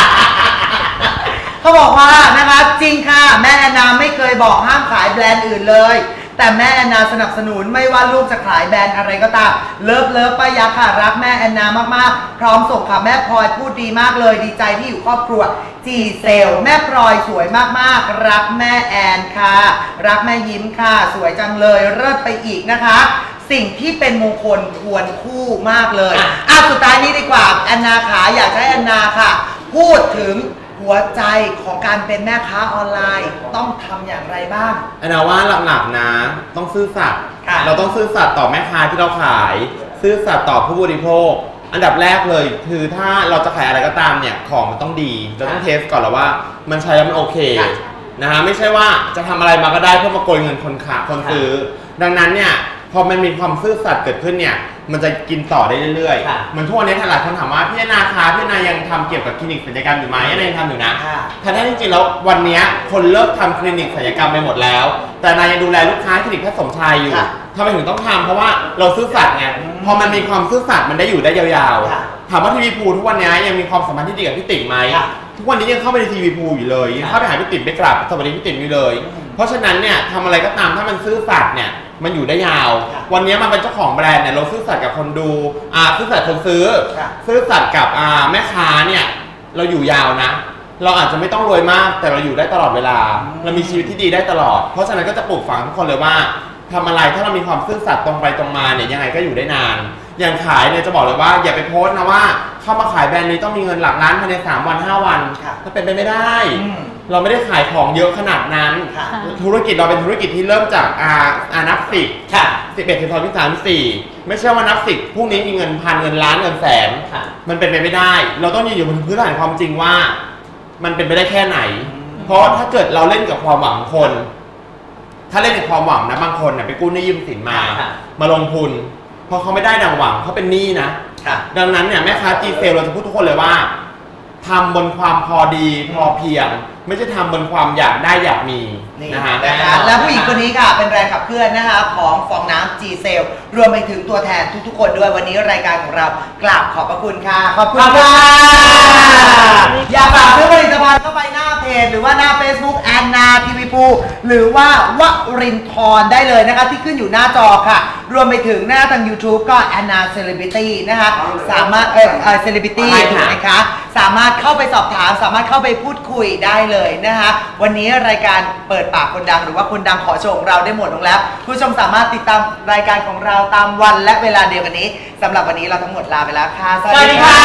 เขาบอกว่านะคะจริงค่ะแม่แอนนาไม่เคยบอกห้ามขายแบรนด์อื่นเลยแต่แม่แอนนาสนับสนุนไม่ว่าลูกจะขายแบรนด์อะไรก็ตามเลิฟเลิฟป้ายักษ์ค่ะรักแม่แอนนามากๆพร้อมส่งค่ะแม่พลอยพูดดีมากเลยดีใจที่อยู่ครอบครัวจีเซลแม่พลอยสวยมากๆรักแม่แอนค่ะรักแม่ยิ้มค่ะสวยจังเลยเลิศไปอีกนะคะสิ่งที่เป็นมงคลควรคู่มากเลยอ่ะสุดท้ายนี้ดีกว่าแอนนาขาอยากให้แอนนาค่ะพูดถึงหัวใจของการเป็นแม่ค้าออนไลน์ต้องทำอย่างไรบ้างแอนนาว่าหลักๆนะต้องซื่อสัตย์เราต้องซื่อสัตย์ต่อแม่ค้าที่เราขายซื่อสัตย์ต่อผู้บริโภคอันดับแรกเลยคือถ้าเราจะขายอะไรก็ตามเนี่ยของมันต้องดีเราต้องเทสก่อนแล้วว่ามันใช้แล้วมันโอเคนะฮะไม่ใช่ว่าจะทำอะไรมาก็ได้เพื่อมาโกยเงินคนขายคนซื้อดังนั้นเนี่ยพอมันมีความซื่อสัตย์เกิดขึ้นเนี่ยมันจะกินต่อได้เรื่อยๆมันทุกวันนี้หลายคนถามว่าพี่นาคาพี่นายังทำเกี่ยวกับคลินิกศัลยกรรมอยู่ไหมนายังทำอยู่นะแต่ถ้าจริงๆแล้ววันนี้คนเลิกทำคลินิกศัลยกรรมไปหมดแล้วแต่นายังดูแลลูกค้าคลินิกแพทย์สมชายอยู่ทำไมถึงต้องทำเพราะว่าเราซื่อสัตย์ไงพอมันมีความซื่อสัตย์มันได้อยู่ได้ยาวๆถามว่าทีวีพูทุกวันนี้ยังมีความสัมพันธ์ที่ดีกับพี่ติ๋มไหมทุกวันนี้ยังเข้าไปในทีวีพูอยู่เลยเข้าไปหาพี่ติ๋มไปกราบสวัสดีพี่ติ๋มอยู่เลยเพราะฉะนั้นเนี่ยทำอะไรก็ตามถ้ามันซื่อสัตย์เนี่ยมันอยู่ได้ยาววันนี้มันเป็นเจ้าของแบรนด์เนี่ยเราซื่อสัตย์กับคนดูอ่าซื่อสัตย์คนซื้อซื่อสัตย์กับอ่าแม่ค้าเนี่ยเราอยู่ยาวนะเราอาจจะไม่ต้องรวยมากแต่เราอยู่ได้ตลอดเวลาเรามีชีวิตที่ดีได้ตลอดเพราะฉะนั้นก็จะปลูกฝังทุกคนเลยว่าทำอะไรถ้าเรามีความซื่อสัตย์ตรงไปตรงมาเนี่ยยังไงก็อยู่ได้นานอย่างขายเนี่ยจะบอกเลยว่าอย่าไปโพสต์นะว่าเข้ามาขายแบรนด์นี้ต้องมีเงินหลักล้านภายในสามวันห้าวันถ้าเป็นไปไม่ได้เราไม่ได้ขายของเยอะขนาดนั้นธุรกิจเราเป็นธุรกิจที่เริ่มจากอาอานับสิบสิบเอ็ดสิบสองสิบสามสิบสี่ไม่ใช่ว่านับสิบพรุ่งนี้มีเงินพันเงินล้านเงินแสนมันเป็นไปไม่ได้เราต้องยืนอยู่บนพื้นฐานความจริงว่ามันเป็นไปได้แค่ไหนเพราะถ้าเกิดเราเล่นกับความหวังคนถ้าเล่นกับความหวังนะบางคนเนี่ยไปกู้หนี้ยืมสินมามาลงทุนพอเขาไม่ได้ดังหวังเขาเป็นหนี้นะดังนั้นเนี่ยแม่ค้าจีเซลเราจะพูดทุกคนเลยว่าทำบนความพอดีพอเพียงไม่ใช่ทำบนความอยากได้อยากมีนะฮะแล้วผู้หญิงคนนี้ค่ะเป็นแรงขับเคลื่อนนะคะของฟองน้ำจีเซลรวมไปถึงตัวแทนทุกๆคนด้วยวันนี้รายการของเรากราบขอบพระคุณค่ะขอบคุณค่ะอยากฝากซื้อผลิตภัณฑ์เข้าไปหน้าเพจหรือว่าหน้า Facebook แอนนาทีวีพูหรือว่าวรินทร์ได้เลยนะคะที่ขึ้นอยู่หน้าจอค่ะรวมไปถึงหน้าทาง YouTube ก็แอนนาเซเลบริตี้นะคะสามารถเอ่อเซเลบริตี้ถูกไหมคะสามารถเข้าไปสอบถามสามารถเข้าไปพูดคุยได้เลยนะคะวันนี้รายการเปิดปากคนดังหรือว่าคนดังขอโชว์ของเราได้หมดลงแล้วผู้ชมสามารถติดตามรายการของเราตามวันและเวลาเดียวกันนี้สำหรับวันนี้เราทั้งหมดลาไปแล้วค่ะสวัสดีค่ะ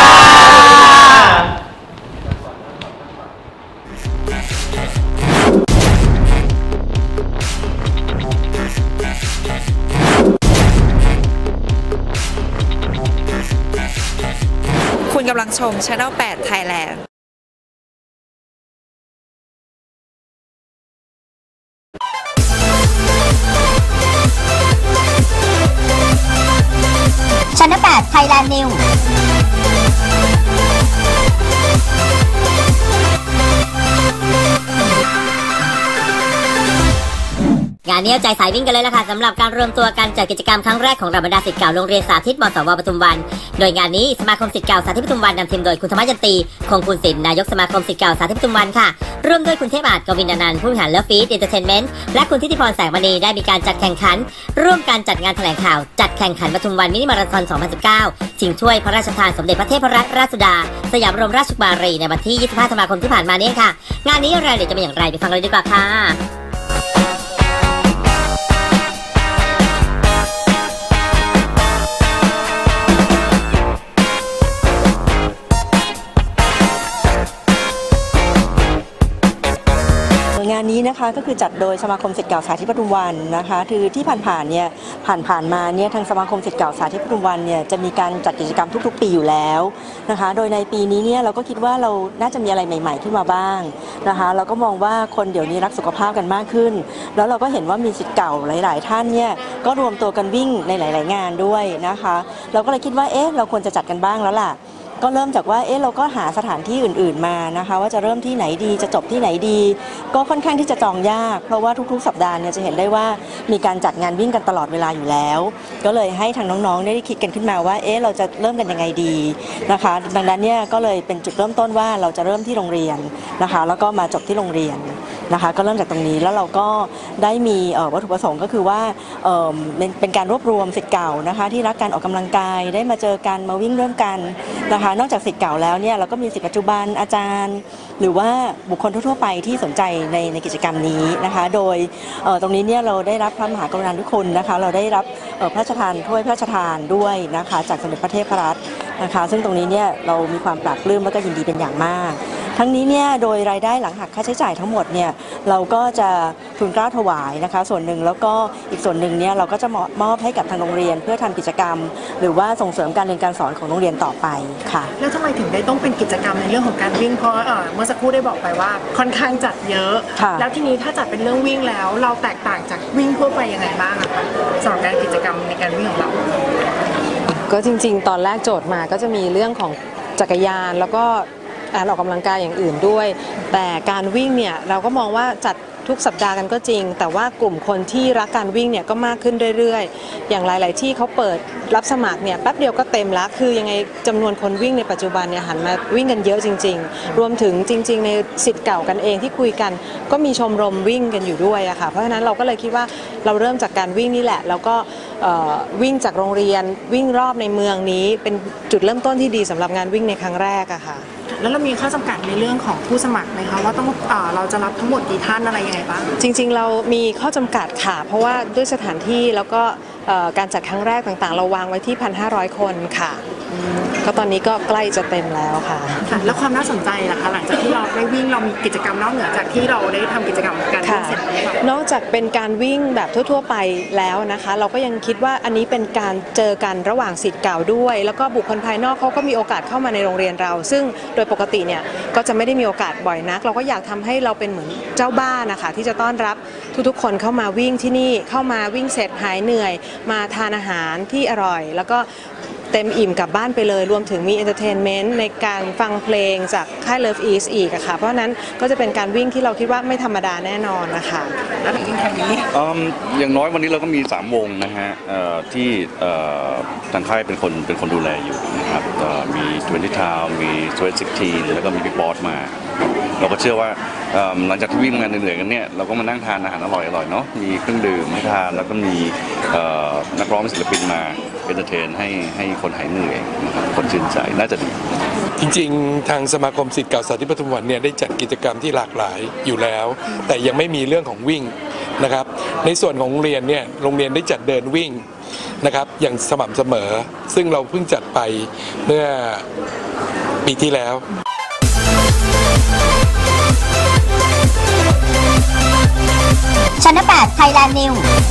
คุณกำลังชม Channel แปด Thailand Channel แปดนิวงานนี้เอาใจสายวิ่งกันเลยล่ะค่ะสำหรับการรวมตัวกันจัดกิจกรรมครั้งแรกของบรรดาศิษย์เก่าโรงเรียนสาธิตมสวปทุมวันโดยงานนี้สมาคมศิษย์เก่าสาธิตปทุมวันนำทีมโดยคุณธรรมยันตีคงคุณศิลป์นายกสมาคมศิษย์เก่าสาธิตปทุมวันค่ะร่วมด้วยคุณเทพอาจกวินนันท์ผู้บริหารเลิฟฟีดเอนเตอร์เทนเมนต์และคุณทิติพรแสงมณีได้มีการจัดแข่งขันร่วมการจัดงานแถลงข่าวจัดแข่งขันปทุมวันมินิมาราธอนสองพันสิบเก้าชิงถ้วยพระราชทานสมเด็จพระเทพรัตนราชสุดาสยามบรมราชกุมารีในวันที่ยี่สิบห้าธันวาคมที่ผ่านมานี้ค่ะงานนี้รายละเอียดจะเป็นอย่างไรไปฟังกันเลยดีกว่าค่ะงานนี้นะคะก็คือจัดโดยสมาคมศิษย์เก่าสาธิตปทุมวันนะคะคือที่ผ่านๆเนี่ยผ่านๆมาเนี่ยทางสมาคมศิษย์เก่าสาธิตปทุมวันเนี่ยจะมีการจัดกิจกรรมทุกๆปีอยู่แล้วนะคะโดยในปีนี้เนี่ยเราก็คิดว่าเราน่าจะมีอะไรใหม่ๆขึ้นมาบ้างนะคะเราก็มองว่าคนเดี๋ยวนี้รักสุขภาพกันมากขึ้นแล้วเราก็เห็นว่ามีศิษย์เก่าหลายๆท่านเนี่ยก็รวมตัวกันวิ่งในหลายๆงานด้วยนะคะเราก็เลยคิดว่าเอ๊ะเราควรจะจัดกันบ้างแล้วล่ะก็เริ่มจากว่าเอ๊ะเราก็หาสถานที่อื่นๆมานะคะว่าจะเริ่มที่ไหนดีจะจบที่ไหนดีก็ค่อนข้างที่จะจองยากเพราะว่าทุกๆสัปดาห์เนี่ยจะเห็นได้ว่ามีการจัดงานวิ่งกันตลอดเวลาอยู่แล้วก็เลยให้ทางน้องๆได้คิดกันขึ้นมาว่าเอ๊ะเราจะเริ่มกันยังไงดีนะคะดังนั้นเนี่ยก็เลยเป็นจุดเริ่มต้นว่าเราจะเริ่มที่โรงเรียนนะคะแล้วก็มาจบที่โรงเรียนนะคะก็เริ่มจากตรงนี้แล้วเราก็ได้มีวัตถุประสงค์ก็คือว่าเป็นการรวบรวมศิษย์เก่านะคะที่รักการออกกำลังกายได้มาเจอกันมาวิ่งร่วมกันนะคะนอกจากศิษย์เก่าแล้วเนี่ยเราก็มีศิษย์ปัจจุบันอาจารย์หรือว่าบุคคลทั่วๆไปที่สนใจในในกิจกรรมนี้นะคะโดยตรงนี้เนี่ยเราได้รับพระมหากรุณาธิคุณนะคะเราได้รับพระราชทานถ้วยพระราชทานด้วยนะคะจากสมเด็จพระเทพรัตน์นะคะซึ่งตรงนี้เนี่ยเรามีความปราบปลื้มและก็ยินดีเป็นอย่างมากทั้งนี้เนี่ยโดยรายได้หลังหักค่าใช้จ่ายทั้งหมดเนี่ยเราก็จะทุนเกล้าถวายนะคะส่วนหนึ่งแล้วก็อีกส่วนหนึ่งเนี่ยเราก็จะมอบให้กับทางโรงเรียนเพื่อทำกิจกรรมหรือว่าส่งเสริมการเรียนการสอนของโรงเรียนต่อไปค่ะแล้วทำไมถึงได้ต้องเป็นกิจกรรมในเรื่องของการวิ่งเพราะเมื่อสักครู่ได้บอกไปว่าค่อนข้างจัดเยอะแล้วทีนี้ถ้าจัดเป็นเรื่องวิ่งแล้วเราแตกต่างจากวิ่งทั่วไปยังไงบ้างคะสำหรับการกิจกรรมในการวิ่งของเราก็จริงๆตอนแรกโจทย์มาก็จะมีเรื่องของจักรยานแล้วก็การออกกำลังกายอย่างอื่นด้วยแต่การวิ่งเนี่ยเราก็มองว่าจัดทุกสัปดาห์กันก็จริงแต่ว่ากลุ่มคนที่รักการวิ่งเนี่ยก็มากขึ้นเรื่อยๆอย่างหลายๆที่เขาเปิดรับสมัครเนี่ยแป๊บเดียวก็เต็มแล้วคือยังไงจำนวนคนวิ่งในปัจจุบันเนี่ยหันมาวิ่งกันเยอะจริงๆรวมถึงจริงๆในศิษย์เก่ากันเองที่คุยกันก็มีชมรมวิ่งกันอยู่ด้วยอะค่ะเพราะฉะนั้นเราก็เลยคิดว่าเราเริ่มจากการวิ่งนี่แหละแล้วก็วิ่งจากโรงเรียนวิ่งรอบในเมืองนี้เป็นจุดเริ่มต้นที่ดีสำหรับงานวิ่งในครั้งแรกอะค่ะแล้วเรามีข้อจำกัดในเรื่องของผู้สมัครไหมคะว่าต้องเราจะรับทั้งหมดกี่ท่านอะไรยังไงบ้างจริงๆเรามีข้อจำกัดค่ะเพราะว่าด้วยสถานที่แล้วก็การจัดครั้งแรกต่างๆเราวางไว้ที่ หนึ่งพันห้าร้อย คนค่ะก็ตอนนี้ก็ใกล้จะเต็มแล้วค่ะแล้วความน่าสนใจล่ะคะหลังจากที่เราได้วิ่งเรามีกิจกรรมนอกเหนือจากที่เราได้ทำกิจกรรมการวิ่งเสร็จแล้วนอกจากเป็นการวิ่งแบบทั่วๆไปแล้วนะคะเราก็ยังคิดว่าอันนี้เป็นการเจอกันระหว่างศิษย์เก่าด้วยแล้วก็บุคคลภายนอกเขาก็มีโอกาสเข้ามาในโรงเรียนเราซึ่งโดยปกติเนี่ยก็จะไม่ได้มีโอกาสบ่อยนักเราก็อยากทำให้เราเป็นเหมือนเจ้าบ้านนะคะที่จะต้อนรับทุกๆคนเข้ามาวิ่งที่นี่เข้ามาวิ่งเสร็จหายเหนื่อยมาทานอาหารที่อร่อยแล้วก็เต็มอิ่มกลับบ้านไปเลยรวมถึงมีเอนเตอร์เทนเมนต์ในการฟังเพลงจากค่าย Love East อีกอะค่ะเพราะนั้นก็จะเป็นการวิ่งที่เราคิดว่าไม่ธรรมดาแน่นอนนะคะแล้วถึงวิ่งแข่งนี้อย่างน้อยวันนี้เราก็มีสามวงนะฮะที่ทางค่ายเป็นคนเป็นคนดูแลอยู่นะครับมีทเวนตี้ทาวมีสวีทซิกทีแล้วก็มีบิ๊กบอสมาเราก็เชื่อว่าหลังจากที่วิ่งงานเหนื่อยๆกันเนี่ยเราก็มานั่งทานอาหารอร่อยๆเนาะมีเครื่องดื่มให้ทานแล้วก็มีนักร้องศิลปินมาเอนเตอร์เทนให้ให้คนหายเหนื่อยนะครับคนชื่นใจน่าจะดีจริงๆทางสมาคมศิษย์เก่าสาธิตปทุมวันเนี่ยได้จัดกิจกรรมที่หลากหลายอยู่แล้วแต่ยังไม่มีเรื่องของวิ่งนะครับในส่วนของโรงเรียนเนี่ยโรงเรียนได้จัดเดินวิ่งนะครับอย่างสม่ำเสมอซึ่งเราเพิ่งจัดไปเมื่อปีที่แล้วชั้นแปด Thailand News